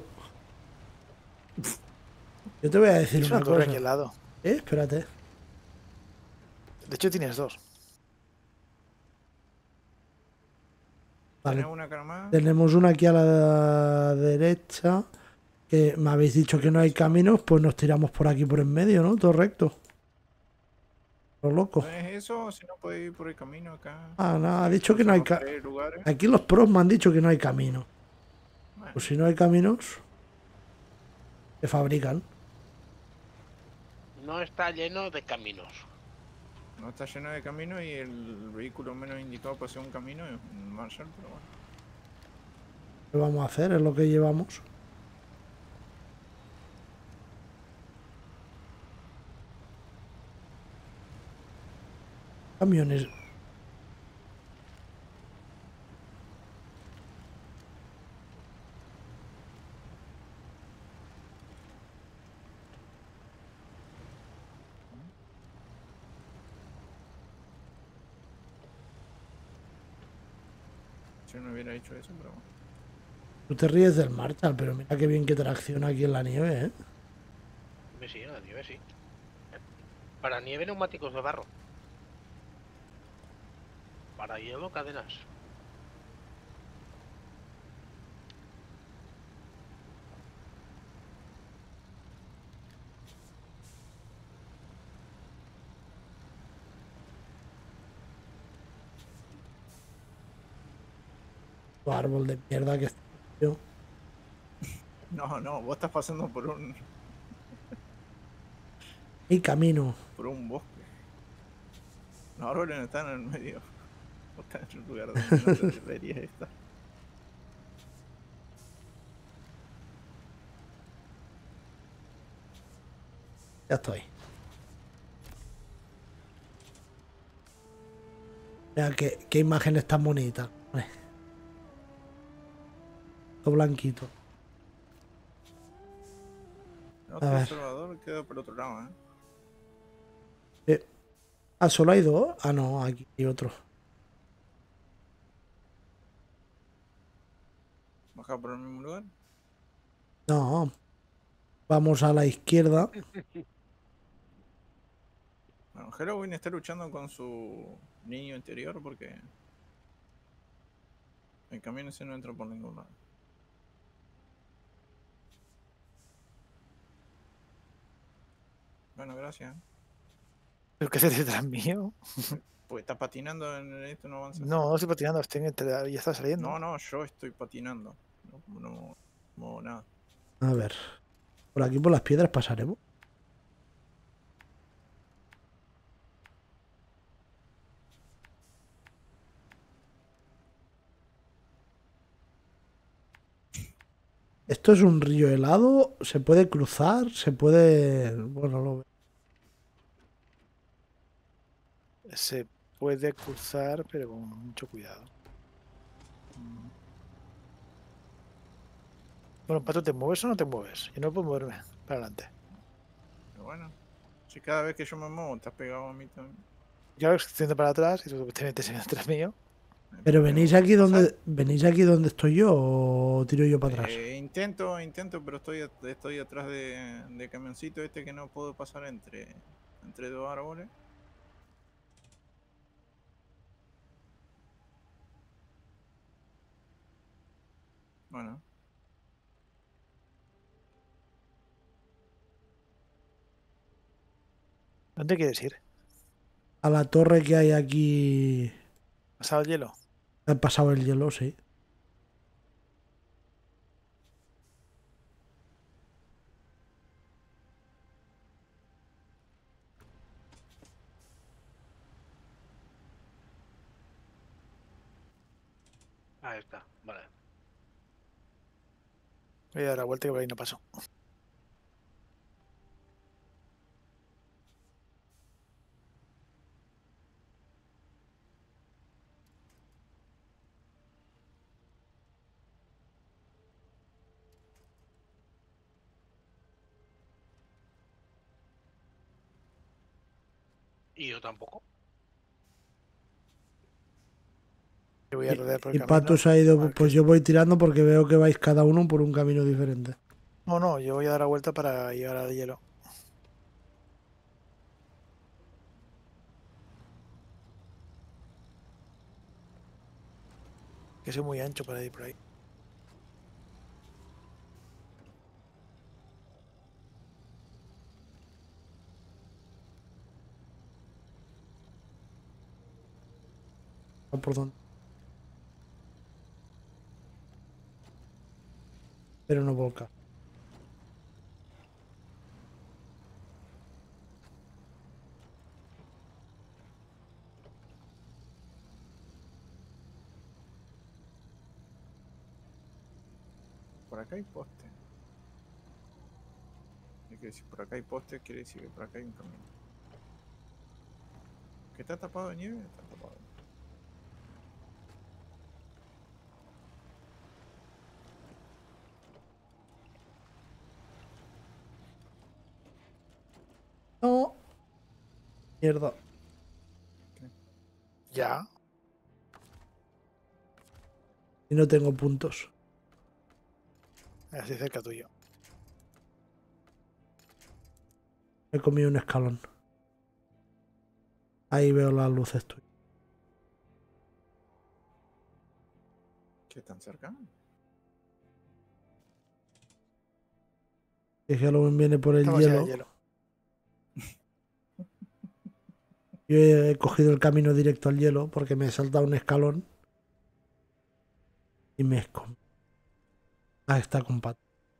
Speaker 1: Yo te voy a decir
Speaker 2: Es
Speaker 1: una
Speaker 2: una torre
Speaker 1: cosa.
Speaker 2: aquí al lado.
Speaker 1: Eh, espérate.
Speaker 2: De hecho, tienes dos.
Speaker 1: Vale.
Speaker 3: ¿Tienes una cara más?
Speaker 1: Tenemos una aquí a la derecha. Que me habéis dicho que no hay caminos, pues nos tiramos por aquí por en medio, ¿no? Todo recto. Lo loco.
Speaker 3: ¿No es eso? Si no puedes ir por el camino acá.
Speaker 1: Ah, no, ha dicho que no hay
Speaker 3: Cruzamos
Speaker 1: ca-
Speaker 3: tres lugares.
Speaker 1: Aquí los pros me han dicho que no hay camino.
Speaker 3: Bueno,
Speaker 1: Pues si no hay caminos, se fabrican.
Speaker 4: No está lleno de caminos.
Speaker 3: no está lleno de camino y el vehículo menos indicado para hacer un camino es un Marshall, pero bueno.
Speaker 1: ¿Qué vamos a hacer? Es lo que llevamos. Camiones.
Speaker 3: Si no hubiera hecho eso, pero bueno.
Speaker 1: Tú te ríes del Marshall, pero mira qué bien que tracciona aquí en la nieve, ¿eh?
Speaker 4: Hombre, sí, la nieve sí. Para nieve, neumáticos de barro. Para hielo, cadenas.
Speaker 1: Tu árbol de mierda que está. Yo.
Speaker 3: No, no, vos estás pasando por un,
Speaker 1: Y camino.
Speaker 3: por un bosque. Los árboles no están en el medio. Vos estás en un lugar donde no te deberías estar.
Speaker 1: Ya estoy. Mira qué, qué imágenes tan bonitas. Vale. Todo blanquito.
Speaker 3: El
Speaker 1: A
Speaker 3: otro
Speaker 1: ver.
Speaker 3: Salvador queda por otro lado, ¿eh?
Speaker 1: Eh, Ah, solo hay dos. Ah, no, aquí hay otro.
Speaker 3: Baja por el mismo lugar.
Speaker 1: No. Vamos a la izquierda.
Speaker 3: Bueno, Halloween está luchando con su niño interior porque el camino ese no entra por ningún lado. Bueno, gracias.
Speaker 2: ¿Pero qué haces detrás mío?
Speaker 3: Porque está patinando en esto, no avanza.
Speaker 2: No, no estoy patinando, estoy en entre- ya está saliendo.
Speaker 3: No, no, yo estoy patinando. No, no, no nada.
Speaker 1: A ver. Por aquí por las piedras pasaremos. Esto es un río helado. Se puede cruzar. Se puede. Bueno, lo veo.
Speaker 2: Se puede cruzar, pero con mucho cuidado. Mm. Bueno, Pato, ¿te mueves o no te mueves? Yo no puedo moverme para adelante.
Speaker 3: Pero bueno, si cada vez que yo me muevo estás pegado a mí también.
Speaker 2: Yo ahora estoy yendo para atrás y tú te metes detrás mío.
Speaker 1: Pero
Speaker 3: ¿Me
Speaker 1: venís
Speaker 3: puedo
Speaker 1: aquí
Speaker 3: pasar?
Speaker 1: donde. ¿Venís aquí donde estoy yo o tiro yo para atrás?
Speaker 3: Eh, intento, intento, pero estoy, at- estoy atrás de, de camioncito este que no puedo pasar entre, entre dos árboles. Bueno,
Speaker 2: ¿Dónde quieres ir?
Speaker 1: A la torre que hay aquí.
Speaker 2: ¿Pasado el hielo?
Speaker 1: He pasado el hielo, sí.
Speaker 4: Ahí está, vale.
Speaker 2: Voy a dar la vuelta que por ahí no paso.
Speaker 4: Y yo tampoco.
Speaker 2: Yo voy a rodear por el
Speaker 1: Y
Speaker 2: camino.
Speaker 1: Pato se ha ido,
Speaker 2: al que
Speaker 1: pues
Speaker 2: es-
Speaker 1: yo voy tirando porque veo que vais cada uno por un camino diferente.
Speaker 2: No, no, yo voy a dar la vuelta para llegar al hielo. Que soy muy ancho para ir por ahí.
Speaker 1: ¿O por dónde? Pero no volca.
Speaker 3: Por acá hay poste. Es que si por acá hay poste, quiere decir que por acá hay un camino. ¿Qué está tapado de nieve? Está tapado.
Speaker 1: No. Mierda.
Speaker 2: Ya.
Speaker 1: Y no tengo puntos.
Speaker 2: Así cerca tuyo.
Speaker 1: He comido un escalón. Ahí veo las luces tuyas.
Speaker 3: ¿Qué tan cerca?
Speaker 1: Y Halloween viene por el
Speaker 2: Estamos ya en
Speaker 1: hielo.
Speaker 2: el hielo.
Speaker 1: Yo he cogido el camino directo al hielo porque me he saltado un escalón. Y me escondo. Ah, está con Pato.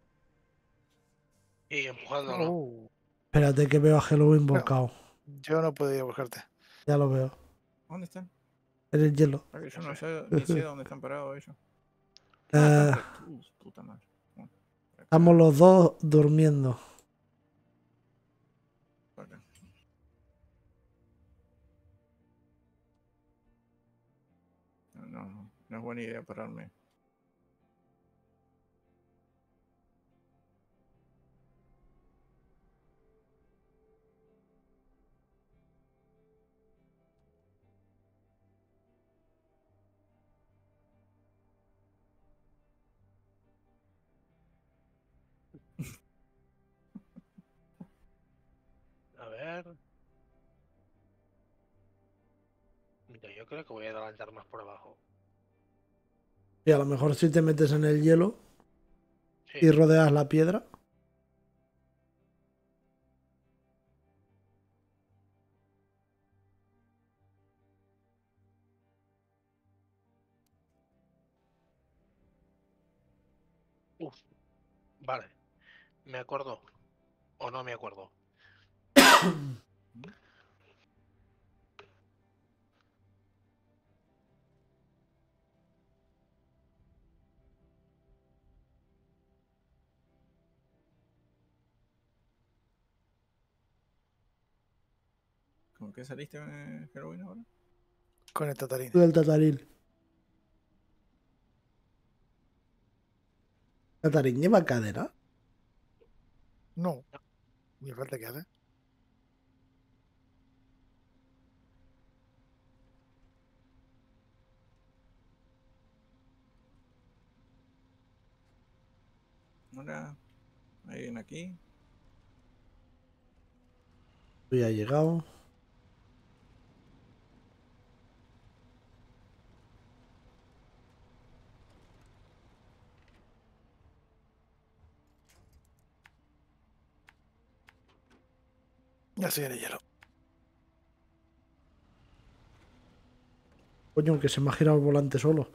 Speaker 4: Y empujándolo.
Speaker 2: Uh,
Speaker 1: Espérate que veo a Halloween volcado.
Speaker 2: yo no puedo ir a buscarte.
Speaker 1: Ya lo veo.
Speaker 3: ¿Dónde están?
Speaker 1: En el hielo.
Speaker 3: Porque yo no sé, ni sé dónde están parados ellos.
Speaker 1: Eh,
Speaker 3: Ah, están por- uh, puta madre. Bueno, por acá,
Speaker 1: estamos los dos durmiendo.
Speaker 3: por acá. No, no, no, no es buena idea pararme.
Speaker 4: A ver. Mira, yo creo que voy a adelantar más por abajo.
Speaker 1: Y a lo mejor si te metes en el hielo
Speaker 4: Sí.
Speaker 1: y rodeas la piedra.
Speaker 4: Uf. Vale. Me acuerdo. O no me acuerdo.
Speaker 3: ¿Con qué saliste, eh, Halloween, ahora?
Speaker 2: Con el tatarín.
Speaker 1: Del tataril. ¿Tatarín lleva cadena?
Speaker 2: No. Ni falta que hace.
Speaker 3: Hola. ¿Hay alguien aquí?
Speaker 1: Tú ya has llegado.
Speaker 2: Ya estoy en el hielo.
Speaker 1: Coño, que se me ha girado el volante solo.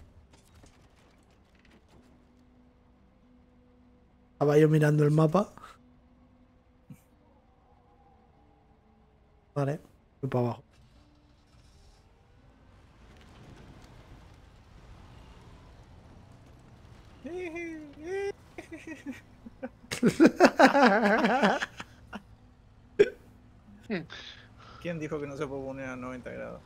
Speaker 1: Estaba yo mirando el mapa. Vale, voy para abajo.
Speaker 3: ¿Quién dijo que no se puede poner a noventa grados?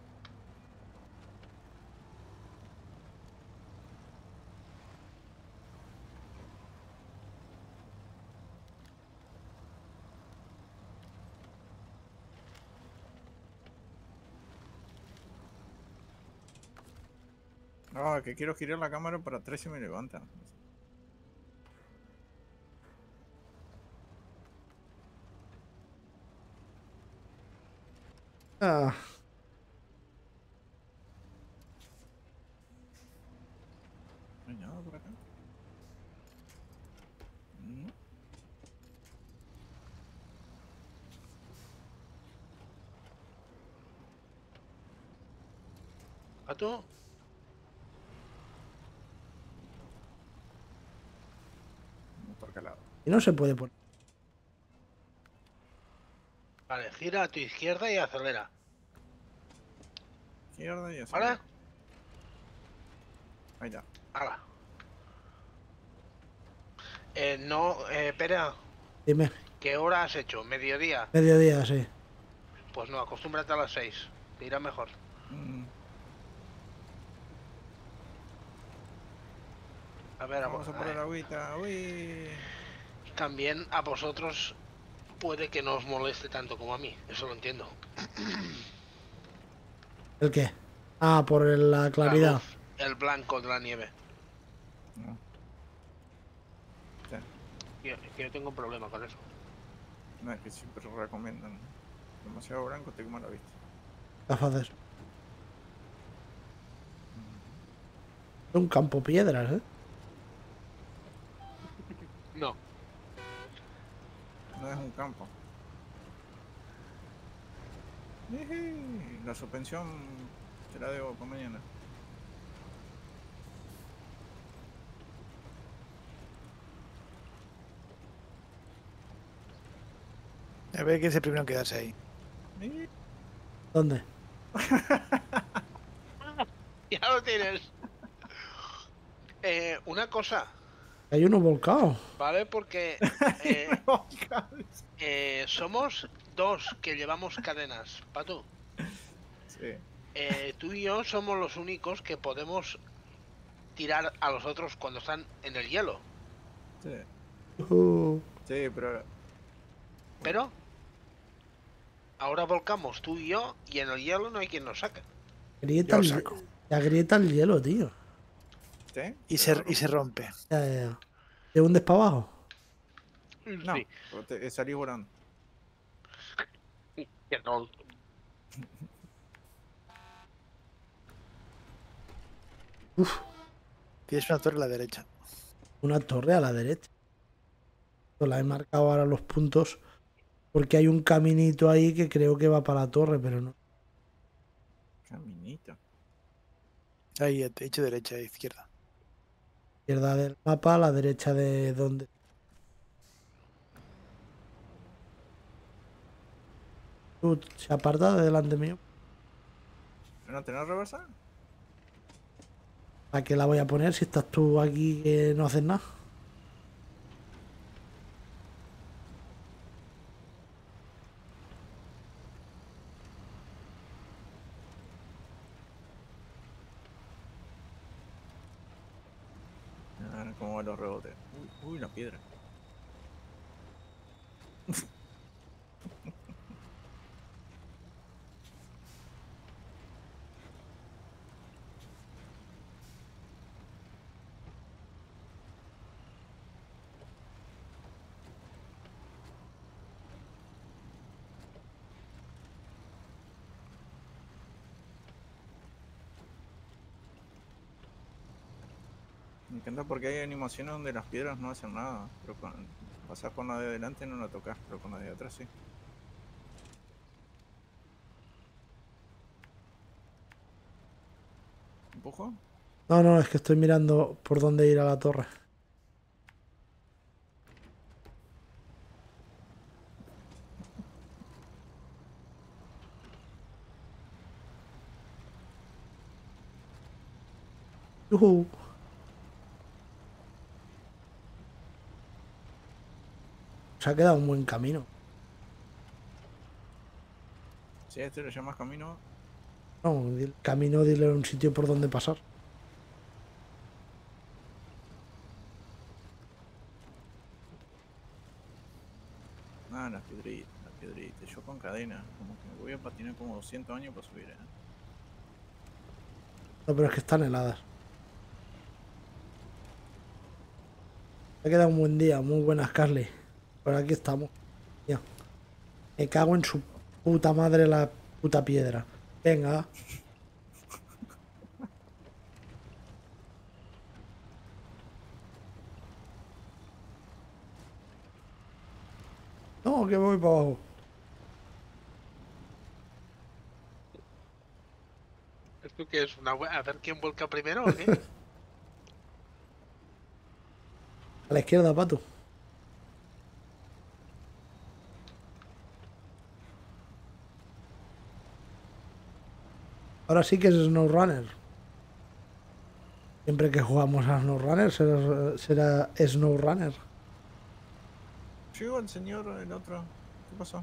Speaker 3: Ah, que quiero girar la cámara para atrás y me levanta.
Speaker 1: Ah,
Speaker 3: No hay nada por acá. No.
Speaker 4: ¿Pato?
Speaker 3: No por acá al lado.
Speaker 1: y no se puede poner.
Speaker 4: Vale, gira a tu izquierda y acelera.
Speaker 3: Izquierda y así.
Speaker 4: ¿Vale?
Speaker 3: Ahí está.
Speaker 4: Hala. Eh, no, eh, Pera,
Speaker 1: Dime,
Speaker 4: ¿qué hora has hecho? ¿Mediodía?
Speaker 1: mediodía, sí.
Speaker 4: Pues no, acostúmbrate a las seis. Te irá mejor.
Speaker 3: Mm,
Speaker 4: A ver, a
Speaker 3: Vamos a
Speaker 4: vo-
Speaker 3: poner
Speaker 4: eh,
Speaker 3: agüita. Uy.
Speaker 4: también a vosotros puede que no os moleste tanto como a mí. Eso lo entiendo.
Speaker 1: ¿El qué? Ah, por el- la
Speaker 4: La
Speaker 1: claridad.
Speaker 4: luz, el blanco de la nieve.
Speaker 3: No. Sí.
Speaker 4: Yo, que yo tengo un problema con eso.
Speaker 3: No, es que siempre recomiendan. Demasiado blanco te quema la vista.
Speaker 1: Gafas de eso. Es un campo piedras, ¿eh?
Speaker 4: No.
Speaker 3: No es un campo. Eje, la suspensión te la debo para mañana.
Speaker 2: A ver quién es el primero en quedarse ahí.
Speaker 3: Eh,
Speaker 1: ¿Dónde?
Speaker 4: Ya lo tienes. Eh, una cosa,
Speaker 1: Hay uno volcado.
Speaker 4: ¿vale? Porque eh,
Speaker 3: no, cabeza.
Speaker 4: eh, somos dos que llevamos cadenas. Pato,
Speaker 3: Sí.
Speaker 4: eh, tú y yo somos los únicos que podemos tirar a los otros cuando están en el hielo.
Speaker 3: Sí.
Speaker 1: Uh,
Speaker 3: Sí, pero
Speaker 4: Pero ahora volcamos tú y yo y en el hielo no hay quien nos saque.
Speaker 1: grieta
Speaker 2: Yo
Speaker 1: el,
Speaker 2: saco.
Speaker 1: ya grieta el hielo, tío.
Speaker 3: ¿sí?
Speaker 2: Y
Speaker 3: Qué
Speaker 2: se,
Speaker 3: raro.
Speaker 2: y se rompe.
Speaker 1: Ya, ya, ya. ¿Te hundes para abajo?
Speaker 3: No,
Speaker 4: Sí.
Speaker 3: pero te, salí volando.
Speaker 4: Qué tonto.
Speaker 1: Uf,
Speaker 2: Tienes una torre a la derecha.
Speaker 1: una torre a la derecha. La he marcado ahora los puntos porque hay un caminito ahí que creo que va para la torre, pero no.
Speaker 3: Caminito.
Speaker 2: Ahí, he dicho derecha e izquierda.
Speaker 1: Izquierda del mapa, a la derecha de donde. Tú, se aparta de delante mío.
Speaker 3: ¿No tenés reversa?
Speaker 1: ¿A qué la voy a poner si estás tú aquí que no haces nada?
Speaker 3: Ah, cómo van los rebotes. Uy, uy, la piedra. Me encanta porque hay animaciones donde las piedras no hacen nada. Pero cuando pasas con la de adelante no la tocas, pero con la de atrás sí. ¿Empujo?
Speaker 1: No, no, es que estoy mirando por dónde ir a la torre. Yujú. Se ha quedado un buen camino.
Speaker 3: Si a este le llamas camino,
Speaker 1: No, el camino, dile un sitio por donde pasar.
Speaker 3: ah, las piedritas, las piedritas. Yo con cadena, como que voy a patinar como doscientos años para subir, ¿eh?
Speaker 1: No, pero es que están heladas. Se ha quedado un buen día, muy buenas, Carly. Por aquí estamos. Ya. Me cago en su puta madre la puta piedra. Venga. No, que voy para abajo.
Speaker 4: ¿Esto qué es? Una... ¿A ver quién vuelca primero o qué?
Speaker 1: A la izquierda, pato. Ahora sí que es SnowRunner. Siempre que jugamos a SnowRunner será, será SnowRunner.
Speaker 3: Llegó el señor, el otro. ¿Qué pasó?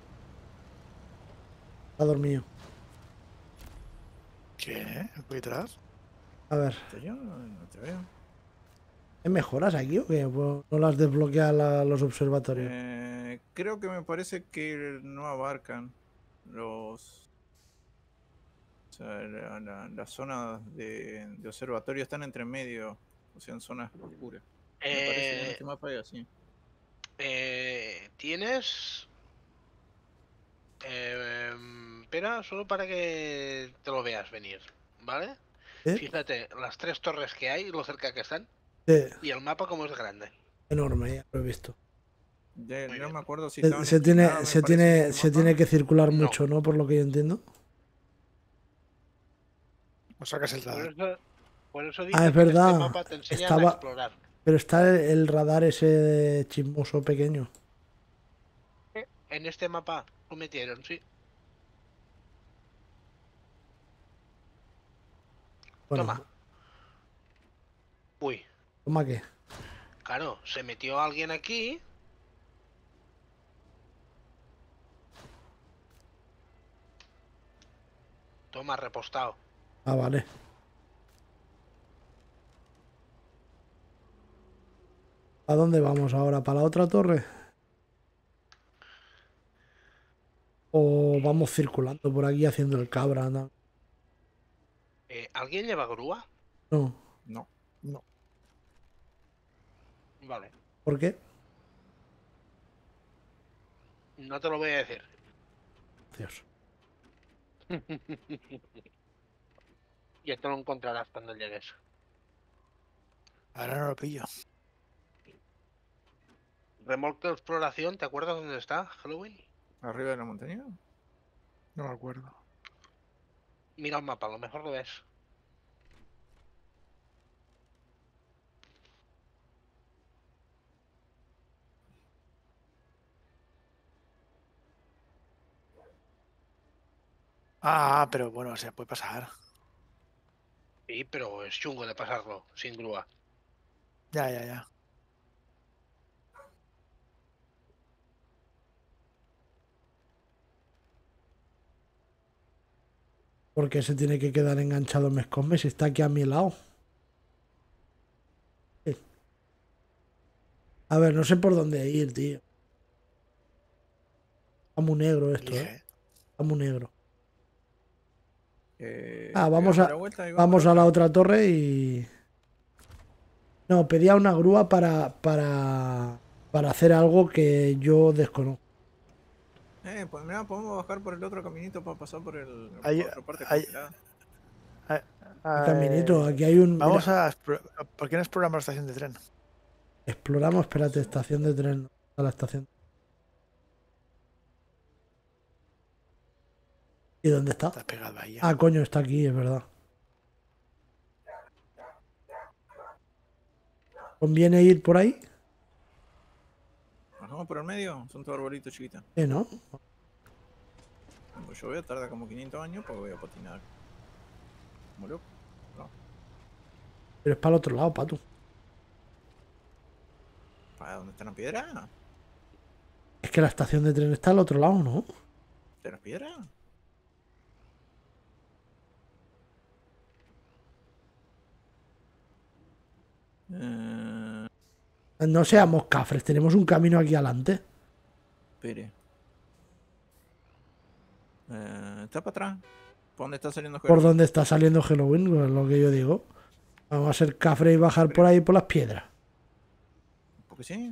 Speaker 1: Ha dormido.
Speaker 2: ¿Qué? ¿Voy detrás?
Speaker 1: A ver,
Speaker 3: ¿En serio? No, no te veo.
Speaker 1: ¿hay mejoras aquí o qué? Pues no las desbloquea la- los observatorios.
Speaker 3: Eh, creo que me parece que no abarcan los... O sea, la, la- las zonas de, de observatorio están entre medio, o sea, en zonas oscuras. Me parece que en
Speaker 4: Eh,
Speaker 3: este mapa es así.
Speaker 4: eh, Tienes... Eh, espera, solo para que te lo veas venir, ¿vale?
Speaker 1: ¿Eh?
Speaker 4: Fíjate, las tres torres que hay, lo cerca que están,
Speaker 1: Sí,
Speaker 4: y el mapa como es grande.
Speaker 1: enorme, ya lo he visto.
Speaker 3: De-
Speaker 4: Muy
Speaker 3: no
Speaker 4: bien.
Speaker 3: me acuerdo si
Speaker 1: Se,
Speaker 3: estaban
Speaker 1: se tiene,
Speaker 3: inclinadas, me
Speaker 1: se
Speaker 3: parece, en
Speaker 1: tiene,
Speaker 3: este
Speaker 1: se
Speaker 3: mapa.
Speaker 1: tiene que circular
Speaker 4: No.
Speaker 1: mucho, ¿no? Por lo que yo entiendo.
Speaker 2: ¿O sacas el
Speaker 4: Por
Speaker 2: radar?
Speaker 4: eso, por eso digo
Speaker 1: Ah, es
Speaker 4: que en este
Speaker 1: verdad.
Speaker 4: mapa te enseñan a
Speaker 1: Estaba,
Speaker 4: explorar.
Speaker 1: pero está el, el radar ese chismoso pequeño.
Speaker 4: En este mapa lo metieron, sí.
Speaker 1: Bueno,
Speaker 4: Toma. Uy,
Speaker 1: ¿toma qué?
Speaker 4: claro, se metió alguien aquí. Toma, repostado.
Speaker 1: Ah, vale. ¿A dónde vamos ahora? ¿Para la otra torre? ¿O vamos circulando por aquí haciendo el cabra? No.
Speaker 4: Eh, ¿Alguien lleva grúa?
Speaker 1: No.
Speaker 3: No.
Speaker 2: No.
Speaker 4: Vale,
Speaker 1: ¿Por qué?
Speaker 4: no te lo voy a decir.
Speaker 1: Dios.
Speaker 4: Ya te lo encontrarás cuando llegues.
Speaker 2: Ahora no lo pillo.
Speaker 4: Remolque de exploración, ¿te acuerdas dónde está Halloween?
Speaker 3: ¿Arriba de la montaña?
Speaker 2: No me acuerdo.
Speaker 4: Mira el mapa, a lo mejor lo ves.
Speaker 2: Ah, pero bueno, se puede pasar.
Speaker 4: Sí, pero es chungo de pasarlo sin grúa.
Speaker 2: Ya, ya, ya.
Speaker 1: ¿Por qué se tiene que quedar enganchado Mescosme si está aquí a mi lado? Sí. A ver, no sé por dónde ir, tío. Está muy negro esto, ¿eh?
Speaker 2: Dije.
Speaker 1: Está muy negro.
Speaker 3: Eh,
Speaker 1: Ah, vamos
Speaker 3: pegamos
Speaker 1: a,
Speaker 3: la vuelta y
Speaker 1: vamos
Speaker 3: a
Speaker 1: a
Speaker 3: la
Speaker 1: la
Speaker 3: otra.
Speaker 1: otra torre y... No, pedía una grúa para, para, para hacer algo que yo desconozco.
Speaker 3: Eh, pues mira, podemos bajar por el otro caminito para pasar por el
Speaker 2: Hay,
Speaker 3: por otra parte
Speaker 2: hay,
Speaker 3: congelada.
Speaker 2: hay-
Speaker 1: El caminito,
Speaker 2: hay-
Speaker 1: aquí hay un...
Speaker 2: Vamos
Speaker 1: mira,
Speaker 2: a... explo- ¿Por qué no exploramos la estación de tren?
Speaker 1: exploramos, espérate, estación de tren. A la estación. ¿Y dónde está?
Speaker 2: Estás pegado ahí.
Speaker 1: Ah, coño, está aquí, es verdad. ¿Conviene ir por ahí?
Speaker 3: Bajamos por el medio, son todos arbolitos chiquitos.
Speaker 1: Eh, ¿no?
Speaker 3: Como yo veo, tarda como quinientos años porque voy a patinar. Como loco. No,
Speaker 1: Pero es para el otro lado, pato.
Speaker 3: ¿para dónde está la piedra?
Speaker 1: que la estación de tren está al otro lado, ¿no?
Speaker 3: ¿De las piedras? Eh,
Speaker 1: No seamos cafres, tenemos un camino aquí adelante.
Speaker 3: espere. Eh, está para atrás. ¿Por dónde está saliendo
Speaker 1: Por
Speaker 3: Halloween?
Speaker 1: donde está saliendo Halloween, es lo que yo digo. Vamos a ser cafres y bajar por ahí por las piedras.
Speaker 3: Porque sí.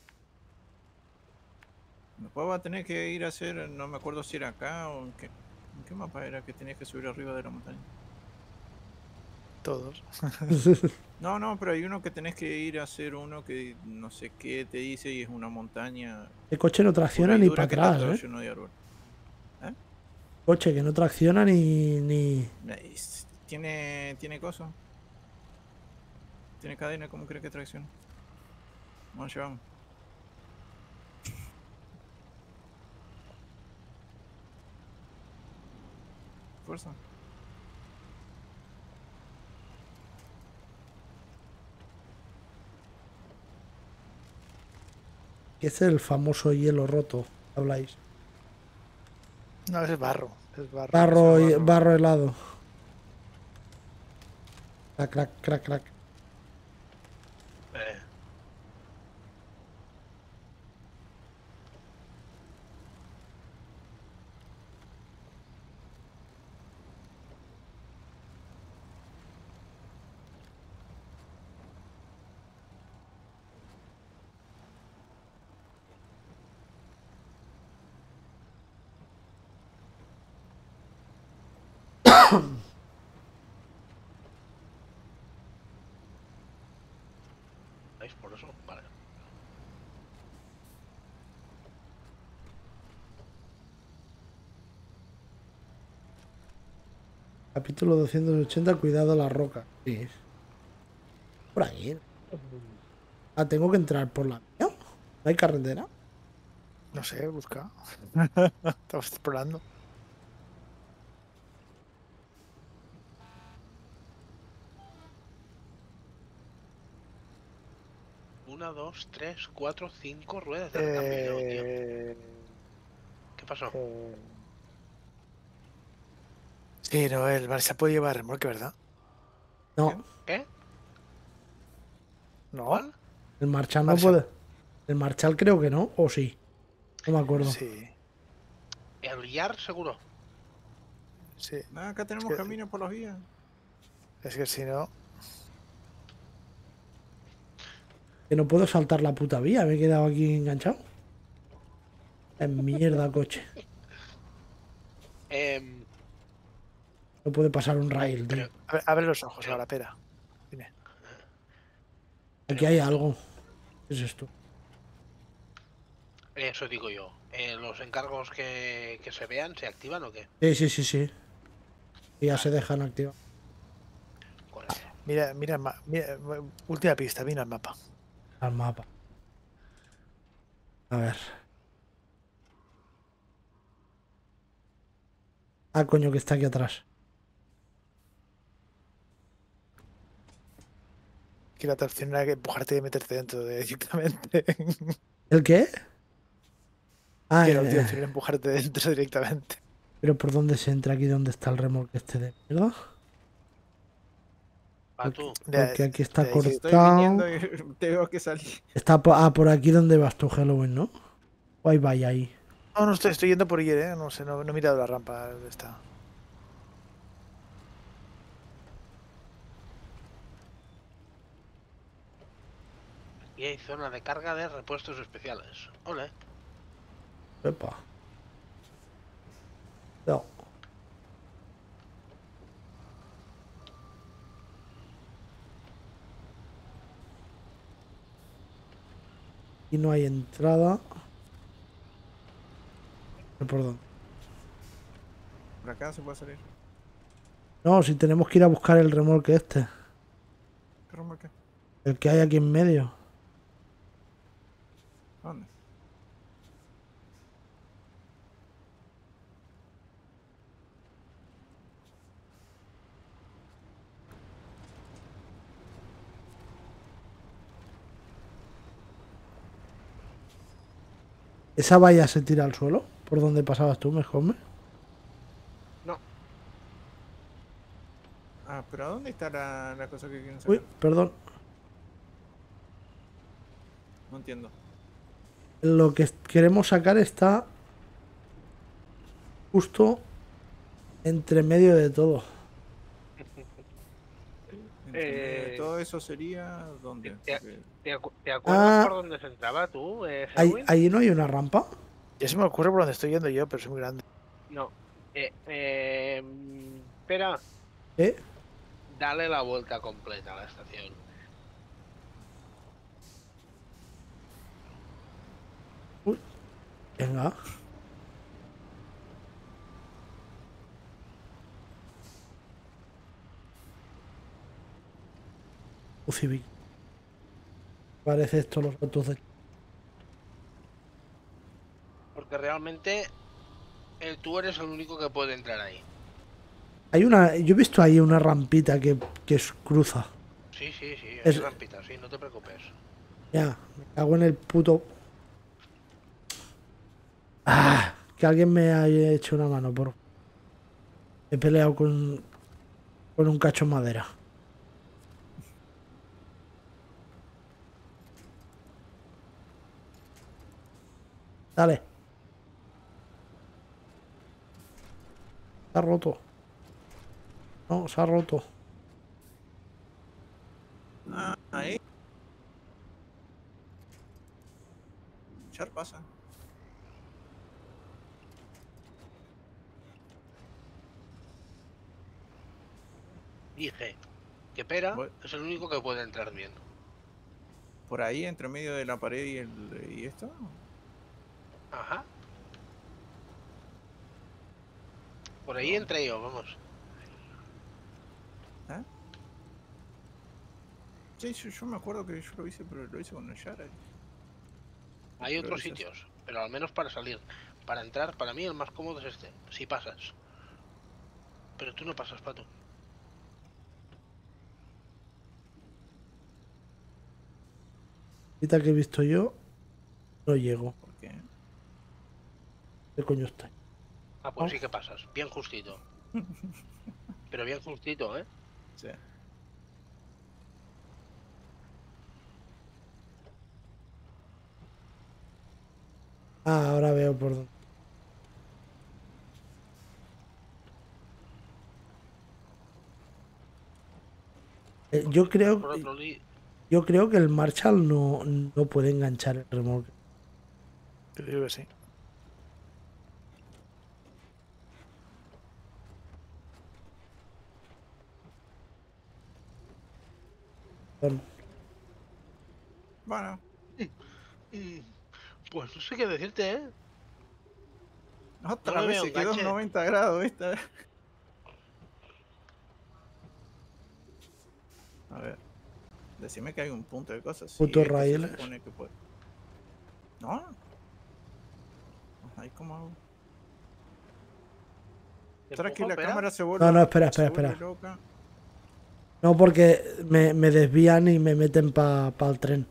Speaker 3: Después va a tener que ir a hacer, no me acuerdo si era acá o en qué, en qué mapa era que tenías que subir arriba de la montaña.
Speaker 2: Todos.
Speaker 3: No, no, pero hay uno que tenés que ir a hacer uno que no sé qué te dice y es una montaña
Speaker 1: El coche no tracciona
Speaker 3: pura y
Speaker 1: ni
Speaker 3: dura
Speaker 1: para
Speaker 3: que está
Speaker 1: atrás,
Speaker 3: todo
Speaker 1: ¿eh?
Speaker 3: lleno de árbol.
Speaker 1: Coche que no tracciona ni... ni...
Speaker 3: Eh, es- Tiene, tiene coso. Tiene cadena, ¿cómo cree que tracciona? Vamos, llevamos. Fuerza.
Speaker 1: que es el famoso hielo roto, habláis.
Speaker 2: No, ese es barro. Es barro.
Speaker 1: Barro,
Speaker 3: Eso,
Speaker 1: y-
Speaker 3: barro.
Speaker 1: barro helado. Crac, crack, crack, crack.
Speaker 4: Eh, ¿Veis? Por eso, vale.
Speaker 1: Capítulo doscientos ochenta, cuidado a la roca. Sí. Por aquí. Ah, tengo que entrar por la vía. ¿No hay carretera?
Speaker 2: No sé, busca. Estamos explorando.
Speaker 4: Una, dos, tres, cuatro, cinco ruedas de recambio, tío.
Speaker 2: Eh,
Speaker 4: ¿Qué pasó?
Speaker 2: eh, Sí, no, el Barça puede llevar remolque, ¿verdad?
Speaker 1: No,
Speaker 4: ¿Qué?
Speaker 2: No.
Speaker 4: ¿Cuál?
Speaker 1: el Marchal no
Speaker 2: Marshall.
Speaker 1: puede. El Marchal creo que no, o sí. No me acuerdo.
Speaker 2: Sí,
Speaker 4: El Yar seguro.
Speaker 2: sí.
Speaker 3: Ah, acá tenemos
Speaker 2: que-
Speaker 3: caminos por las vías.
Speaker 2: Es que si no.
Speaker 1: Que no puedo saltar la puta vía, me he quedado aquí enganchado. Es mierda, coche.
Speaker 4: Em,
Speaker 1: No puede pasar un rail, tío.
Speaker 4: pero,
Speaker 2: Abre, abre los ojos
Speaker 4: Pero-
Speaker 2: ahora, pera. Dime.
Speaker 1: Aquí hay
Speaker 4: pregunto,
Speaker 1: algo. ¿Qué es esto?
Speaker 4: Eso digo yo. Eh, ¿Los encargos que, que se vean se activan o qué?
Speaker 1: Sí, sí, sí, sí. Y ya se dejan activar.
Speaker 4: Correcto.
Speaker 2: Mira, mira, el ma- mira, última pista, mira el mapa.
Speaker 1: Al mapa. A ver. Ah, coño, que está aquí atrás.
Speaker 2: Que la otra opción era que empujarte y meterte dentro de- directamente.
Speaker 1: ¿El qué? Ah,
Speaker 2: Que la
Speaker 1: eh,
Speaker 2: última opción era empujarte dentro directamente.
Speaker 1: pero ¿por dónde se entra aquí? ¿Dónde está el remolque este de mierda?
Speaker 4: Va tú.
Speaker 2: Ya,
Speaker 1: Porque aquí está
Speaker 2: de ahí que-
Speaker 3: Estoy
Speaker 1: cortado.
Speaker 3: viniendo y tengo que salir.
Speaker 1: Está po- ah, por aquí donde vas tú, Halloween, ¿no? O ahí vaya ahí.
Speaker 2: No, no estoy, estoy yendo por ir, ¿eh? No sé, no, no he mirado la rampa. ¿Dónde está?
Speaker 4: Y hay zona de carga de repuestos especiales. Ole.
Speaker 1: Epa. No. Aquí no hay entrada. No, ¿por dónde?
Speaker 3: Por acá se puede salir.
Speaker 1: No, si tenemos que ir a buscar el remolque este.
Speaker 3: ¿Qué remolque?
Speaker 1: El que hay aquí en medio.
Speaker 3: ¿Dónde?
Speaker 1: ¿Esa valla se tira al suelo? ¿Por donde pasabas tú, mejor?
Speaker 4: No,
Speaker 3: Ah, pero ¿a dónde está la, la cosa que quieren
Speaker 1: Uy,
Speaker 3: sacar?
Speaker 1: perdón.
Speaker 3: No entiendo.
Speaker 1: Lo que queremos sacar está justo entre medio de todo.
Speaker 3: Entre medio de
Speaker 4: Eh,
Speaker 3: todo eso sería... ¿Dónde?
Speaker 4: ¿te,
Speaker 3: Porque...
Speaker 4: te acu- te acuerdas
Speaker 1: Ah,
Speaker 4: por dónde se entraba tú, eh,
Speaker 1: ahí,
Speaker 4: Selwyn?
Speaker 1: ahí no hay una rampa.
Speaker 2: Ya se me ocurre por donde estoy yendo yo, pero es muy grande.
Speaker 4: No. Eh, eh, mm, espera,
Speaker 1: ¿Eh?
Speaker 4: dale la vuelta completa a la estación.
Speaker 1: Uy, venga. U Civic. Parece esto los autos de...
Speaker 4: Porque realmente eh, tú eres el único que puede entrar ahí.
Speaker 1: Hay una... Yo he visto ahí una rampita que, que es- cruza.
Speaker 4: Sí, sí, sí, hay
Speaker 1: Es-
Speaker 4: rampita, sí, no te preocupes.
Speaker 1: Ya, me cago en el puto... Ah, que alguien me haya hecho una mano, por... He peleado con, con un cacho de madera. Dale. Se ha roto. No, se ha roto.
Speaker 3: Ah, ahí. Char pasa.
Speaker 4: Dije que Pera
Speaker 3: Voy-
Speaker 4: es el único que puede entrar bien.
Speaker 3: Por ahí, entre medio de la pared y, el, y esto.
Speaker 4: Ajá. Por ahí
Speaker 3: No.
Speaker 4: entré yo, vamos.
Speaker 3: ¿Eh? Sí, yo, yo me acuerdo que yo lo hice, pero lo hice con el Yara.
Speaker 4: Hay
Speaker 3: Pero
Speaker 4: otros
Speaker 3: es eso.
Speaker 4: sitios, pero al menos para salir. Para entrar, para mí el más cómodo es este, si pasas. Pero tú no pasas, Pato.
Speaker 1: Ahorita que he visto yo, no llego.
Speaker 3: ¿Por qué?
Speaker 1: ¿Qué coño está?
Speaker 4: Ah, pues
Speaker 1: Oh.
Speaker 4: sí que pasas, bien justito. Pero bien justito, ¿eh?
Speaker 3: Sí.
Speaker 1: Ah, ahora veo por dónde. Eh, yo creo,
Speaker 4: Por otro li...
Speaker 1: yo creo que el Marshall no, no puede enganchar el remolque.
Speaker 2: Te digo que sí.
Speaker 1: Perdón.
Speaker 3: Bueno,
Speaker 4: Mm, Pues no sé qué decirte, ¿eh?
Speaker 3: otra
Speaker 4: me
Speaker 3: vez
Speaker 4: veo
Speaker 3: se quedó en
Speaker 4: enganche.
Speaker 3: noventa grados esta vez. A ver. Decime que hay un punto de cosas. Sí,
Speaker 1: Putos
Speaker 3: es que se
Speaker 1: raíles.
Speaker 3: supone que puede. ¿No? Ahí como hago.
Speaker 4: ¿Te
Speaker 3: ¿Será que
Speaker 4: empujo,
Speaker 3: la
Speaker 4: Pera?
Speaker 3: cámara se vuelve,
Speaker 1: No, no, espera,
Speaker 3: se
Speaker 1: espera,
Speaker 3: vuelve
Speaker 1: espera.
Speaker 3: loca?
Speaker 1: No, porque me, me desvían y me meten para pa el tren.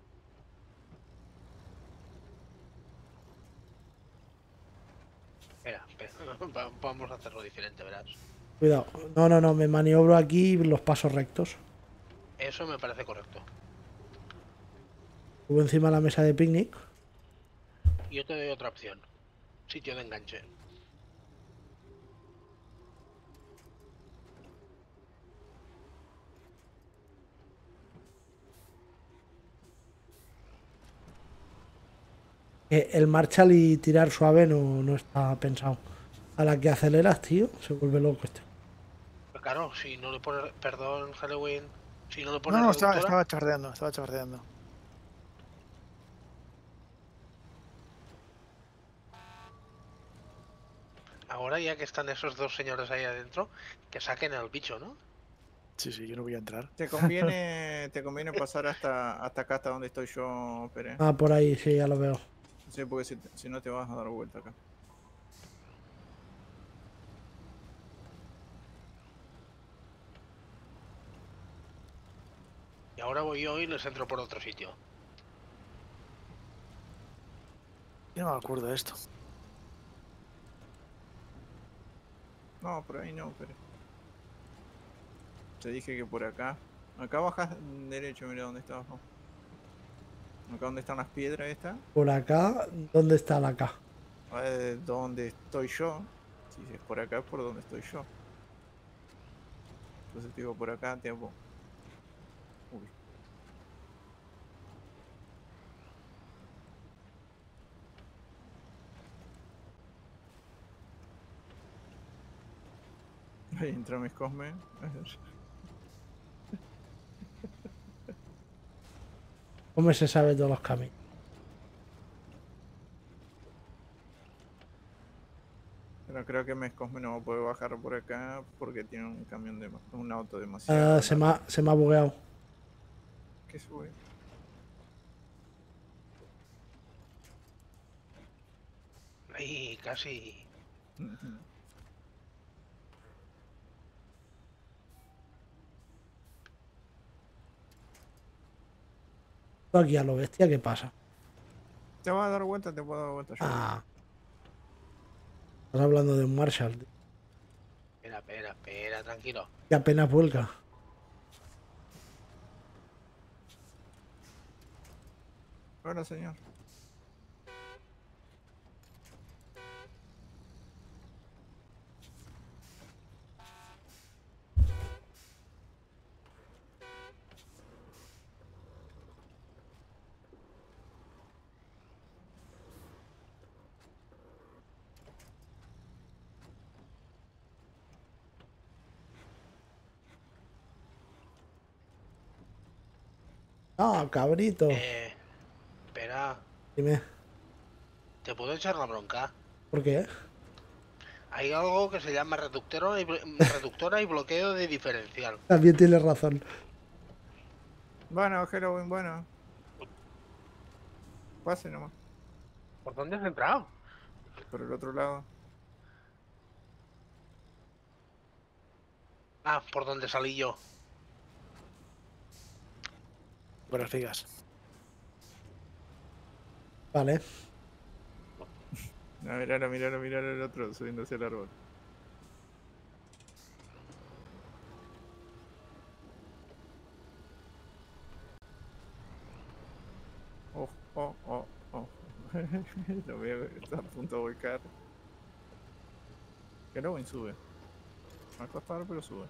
Speaker 4: Espera, espera. Va- Vamos a hacerlo diferente, verás.
Speaker 1: Cuidado. No, no, no, me maniobro aquí los pasos rectos.
Speaker 4: Eso me parece correcto.
Speaker 1: Subo encima de la mesa de picnic.
Speaker 4: Yo te doy otra opción. Sitio de enganche.
Speaker 1: Que el Marshall y tirar suave no, no está pensado. A la que aceleras, tío, se vuelve loco este.
Speaker 4: Pero claro, si no le pones... Perdón, Halloween. Si no le
Speaker 2: No,
Speaker 4: pones
Speaker 2: no, estaba,
Speaker 4: reductora...
Speaker 2: estaba chorreando, estaba chorreando.
Speaker 4: Ahora ya que están esos dos señores ahí adentro, que saquen al bicho, ¿no?
Speaker 2: Sí, sí, yo no voy a entrar.
Speaker 3: Te conviene, te conviene pasar hasta, hasta acá, hasta donde estoy yo, Pere.
Speaker 1: Ah, por ahí, sí, ya lo veo.
Speaker 3: Sí, porque si, si no te vas a dar vuelta acá.
Speaker 4: Y ahora voy yo y les entro por otro sitio.
Speaker 2: Yo no me acuerdo de esto.
Speaker 3: No, por ahí no, pero... Te dije que por acá. Acá bajas derecho, mira dónde está abajo. Acá donde están las piedras estas.
Speaker 1: Por acá, ¿dónde está la K?
Speaker 3: Eh, donde estoy yo. Si es por acá es por donde estoy yo. Entonces te digo por acá, tiempo. Uy. Ahí entra mis Cosme.
Speaker 1: ¿Cómo se sabe todos los caminos?
Speaker 3: Pero creo que Mes Cosme no puede bajar por acá porque tiene un camión de un auto demasiado.
Speaker 1: Ah, se, me
Speaker 3: largo.
Speaker 1: ha, se me ha bugueado.
Speaker 3: ¿Qué sube?
Speaker 4: Ahí, casi.
Speaker 3: Ujú.
Speaker 1: Aquí a lo bestia, ¿qué pasa?
Speaker 3: Te vas a dar vuelta, te puedo dar vuelta yo.
Speaker 1: Ah. Estás hablando de un Marshall, tío,
Speaker 4: Espera, espera, espera, tranquilo.
Speaker 1: que apenas vuelca.
Speaker 3: Hola, señor.
Speaker 1: Ah, cabrito.
Speaker 4: Eh, espera,
Speaker 1: Dime,
Speaker 4: ¿te puedo echar la bronca?
Speaker 1: ¿por qué?
Speaker 4: Hay algo que se llama reductora y, blo- reductora y bloqueo de diferencial.
Speaker 1: También tienes razón.
Speaker 3: Bueno, Halloween, bueno. Pase nomás.
Speaker 4: ¿Por dónde has entrado?
Speaker 3: Por el otro lado.
Speaker 4: Ah, por donde salí yo.
Speaker 2: Por las vigas.
Speaker 1: Vale.
Speaker 3: No, miralo, miralo, miralo el otro subiendo hacia el árbol. Oh, oh, oh, oh. Lo veo, está a punto de volcar. Halloween sube. Va a costar, pero sube.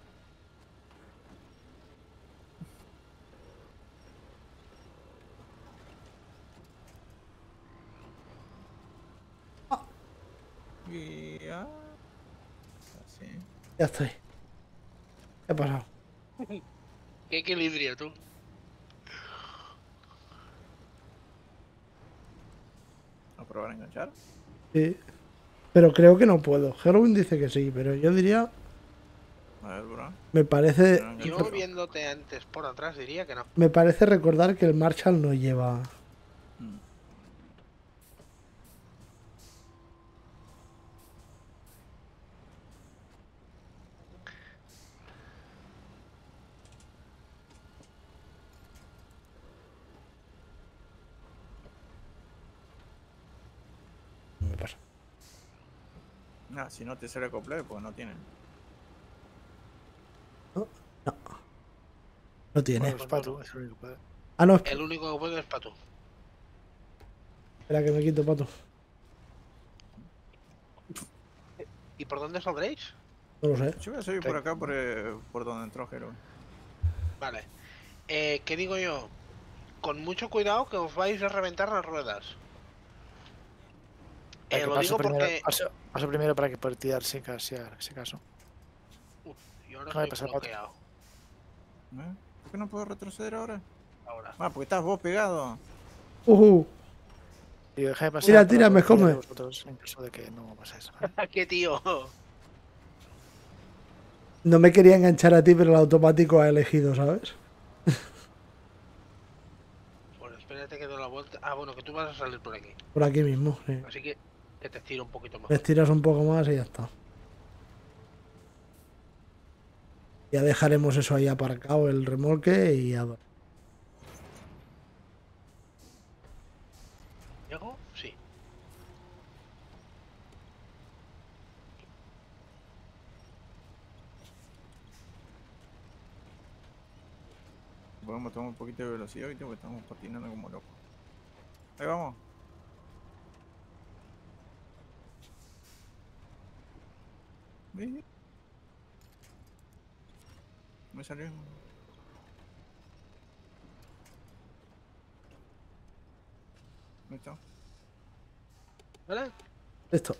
Speaker 3: Y ya. Así.
Speaker 1: Ya estoy. ¿Qué ha pasado?
Speaker 4: ¿Qué equilibrio tú?
Speaker 3: ¿A probar a enganchar?
Speaker 1: Sí. Pero creo que no puedo. Halloween dice que sí, pero yo diría...
Speaker 3: A ver, bro.
Speaker 1: Me parece...
Speaker 3: No,
Speaker 4: Yo
Speaker 3: enganchar.
Speaker 4: viéndote antes por atrás diría que no.
Speaker 1: Me parece recordar que el Marshall no lleva...
Speaker 3: Mm.
Speaker 1: No me pasa.
Speaker 3: Ah, si no te sale completo, pues no tienen.
Speaker 1: No. No. No tiene.
Speaker 2: Bueno, es Patu, es el único que puede.
Speaker 1: Ah, no.
Speaker 4: El único que puede es para tú.
Speaker 1: Espera que me quito, pato.
Speaker 4: ¿Y por dónde saldréis?
Speaker 1: No lo sé.
Speaker 3: Yo voy a subir por acá por, eh, por donde entró Halloween.
Speaker 4: Vale. Eh, ¿qué digo yo? Con mucho cuidado que os vais a reventar las ruedas.
Speaker 2: Para
Speaker 4: Eh,
Speaker 2: que
Speaker 4: lo
Speaker 2: paso
Speaker 4: digo
Speaker 2: primero,
Speaker 4: porque...
Speaker 2: paso, paso primero para que pueda tirar si si si caso.
Speaker 4: Uf, yo ahora
Speaker 2: Déjame
Speaker 4: estoy
Speaker 2: pasar para otro.
Speaker 4: bloqueado.
Speaker 3: ¿Eh? ¿Por qué no puedo retroceder ahora?
Speaker 4: Ahora.
Speaker 3: Ah, porque estás vos pegado.
Speaker 1: Ujú.
Speaker 2: Y déjame pasar
Speaker 1: Tira,
Speaker 2: para
Speaker 1: tira, me
Speaker 2: poder tirar
Speaker 1: come.
Speaker 2: de vosotros en caso de que no pase eso. ¿vale?
Speaker 4: ¿Qué tío?
Speaker 1: No me quería enganchar a ti, pero el automático ha elegido, ¿sabes?
Speaker 4: Bueno, espérate que doy la vuelta. Ah, bueno, que tú vas a salir por aquí.
Speaker 1: Por aquí mismo, sí.
Speaker 4: Así que que te estiro un poquito
Speaker 1: Me
Speaker 4: mejor.
Speaker 1: estiras un poco más y ya está. Ya dejaremos eso ahí aparcado, el remolque y a...
Speaker 4: ¿Llego? Sí.
Speaker 3: podemos tomar un poquito de velocidad ahorita porque estamos patinando como locos. Ahí vamos. ¿Ves? Me salió. Ahí está.
Speaker 4: ¿Vale?
Speaker 1: Listo.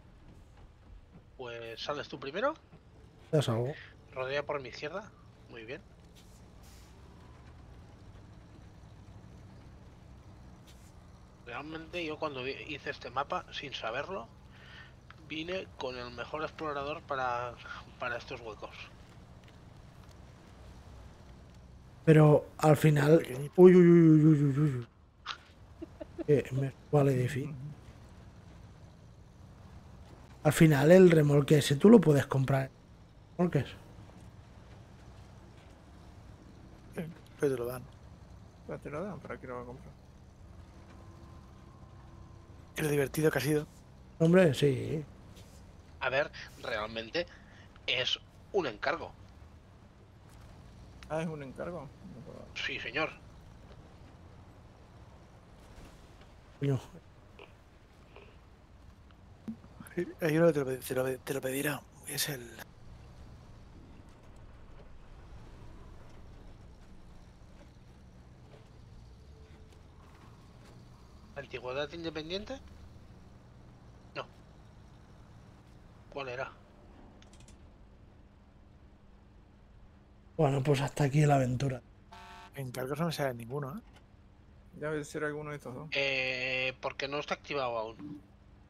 Speaker 4: Pues sales tú primero.
Speaker 1: Ya salgo.
Speaker 4: Rodea por mi izquierda. Muy bien. Realmente yo cuando vi- hice este mapa, sin saberlo, vine con el mejor explorador para, para estos huecos.
Speaker 1: Pero al final.
Speaker 2: Pequeñito.
Speaker 1: Uy, uy, uy, uy, uy, uy, uy. Que me subo al edificio. Al final el remolque ese tú lo puedes comprar. ¿Remolques?
Speaker 2: Pero te lo dan.
Speaker 3: Pero te lo dan, ¿para qué lo va a comprar?
Speaker 2: Y lo divertido que ha sido.
Speaker 1: Hombre, sí.
Speaker 4: A ver, realmente es un encargo.
Speaker 3: Ah, es un encargo. No puedo-
Speaker 4: Sí, señor.
Speaker 1: Coño.
Speaker 2: Hay uno que te lo, te lo- te lo pedirá. Es el.
Speaker 4: ¿Antigüedad independiente? No. ¿Cuál era?
Speaker 1: Bueno, pues hasta aquí la aventura.
Speaker 2: Encargos no me sale ninguno, ¿eh?
Speaker 3: Ya debe ser alguno de estos dos.
Speaker 4: Eh, porque no está activado aún.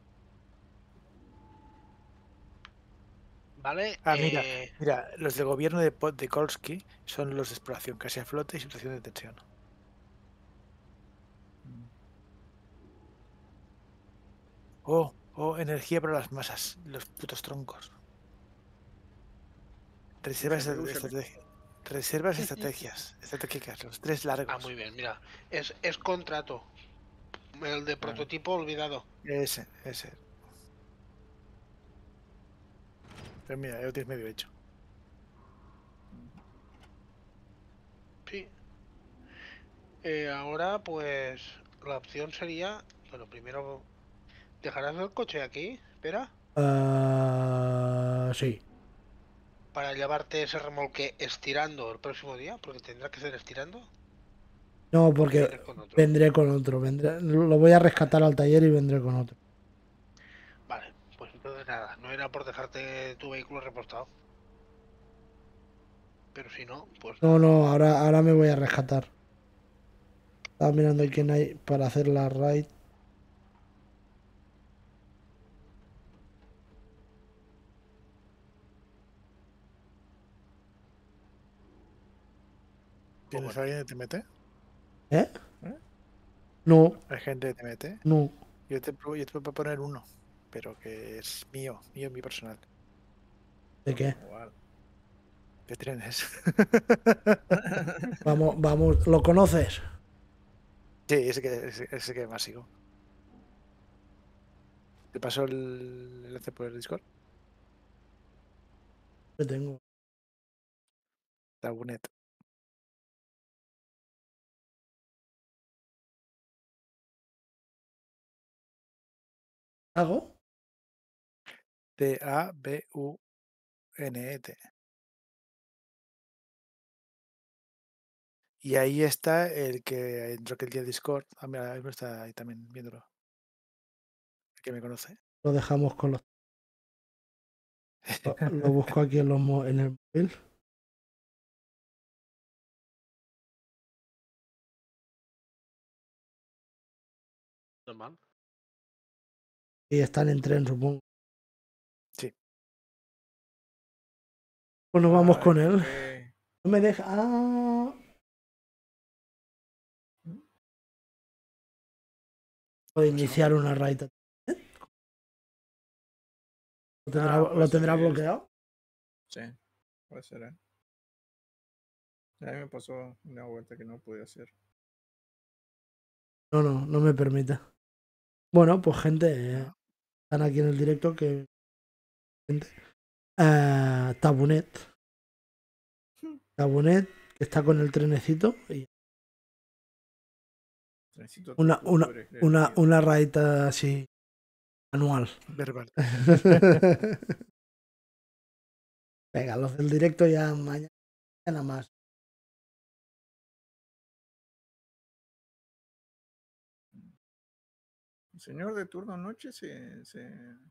Speaker 4: ¿Vale?
Speaker 2: Ah, mira,
Speaker 4: Eh,
Speaker 2: mira, los de gobierno de, Po- de Kolsky son los de exploración, casi a flote y situación de tensión. Oh, oh, energía para las masas, los putos troncos. Reservas,
Speaker 3: Úsale,
Speaker 2: de-
Speaker 3: úsale.
Speaker 2: estrategia- reservas estratégicas, estratégicas, los tres largos.
Speaker 4: ah, muy bien, mira. Es, es contrato. El de prototipo olvidado.
Speaker 2: Ese, ese. Pero mira, ya lo tienes medio hecho.
Speaker 4: Sí. Eh, ahora, pues, la opción sería... Bueno, primero... ¿Dejarás el coche aquí? Espera.
Speaker 1: Ah, sí.
Speaker 4: Para llevarte ese remolque estirando el próximo día, porque tendrá que ser estirando.
Speaker 1: No,
Speaker 4: ¿O
Speaker 1: porque
Speaker 4: vienes con otro?
Speaker 1: vendré con otro. Vendré, lo voy a rescatar al taller y vendré con otro.
Speaker 4: Vale, pues entonces nada, no era por dejarte tu vehículo reportado. Pero si no, pues
Speaker 1: No,
Speaker 4: nada.
Speaker 1: no, ahora, ahora me voy a rescatar. Estaba mirando quién hay para hacer la raid.
Speaker 2: ¿Tienes
Speaker 4: bueno.
Speaker 2: a alguien que te mete?
Speaker 1: ¿Eh?
Speaker 2: ¿Eh?
Speaker 1: No,
Speaker 2: ¿Hay gente que te mete?
Speaker 1: no.
Speaker 2: Yo te, yo te puedo poner uno, pero que es mío, mío, mi personal.
Speaker 1: ¿De qué?
Speaker 3: Guau.
Speaker 2: De trenes.
Speaker 1: Vamos, vamos. ¿Lo conoces?
Speaker 2: Sí, ese que, ese, ese que más sigo. ¿Te pasó el enlace por el Discord?
Speaker 1: Lo tengo.
Speaker 2: Tabunet.
Speaker 1: ¿Hago?
Speaker 2: T A B U N E T. Y ahí está el que entró aquel día al Discord. Ah, mira, ahí está ahí también viéndolo. El que me conoce.
Speaker 1: Lo dejamos con los. Lo, lo busco aquí en, los, mo- en el móvil.
Speaker 4: Normal.
Speaker 1: Y están en tren, supongo.
Speaker 2: Sí.
Speaker 1: Pues nos vamos
Speaker 3: Ah,
Speaker 1: con
Speaker 3: es
Speaker 1: él.
Speaker 3: que-
Speaker 1: No me deja. Ah. Puede iniciar una raid. ¿Lo tendrá,
Speaker 3: Ah, puede
Speaker 1: lo
Speaker 3: ser
Speaker 1: tendrá
Speaker 3: que-
Speaker 1: bloqueado?
Speaker 3: Sí, puede ser, ¿eh? A mí me pasó una vuelta que no pude hacer.
Speaker 1: No, no, no me permite. Bueno, pues gente, eh,
Speaker 2: Ah.
Speaker 1: están aquí en el directo que. Gente. Eh, Tabunet. Tabunet, que está con el trenecito. Y
Speaker 3: Trencito,
Speaker 1: una,
Speaker 3: tú,
Speaker 1: una,
Speaker 3: tú eres el
Speaker 1: una,
Speaker 3: elegido.
Speaker 1: una raita así anual.
Speaker 2: Verbal.
Speaker 1: Venga, los del directo ya mañana más.
Speaker 3: El señor de turno noche se, se,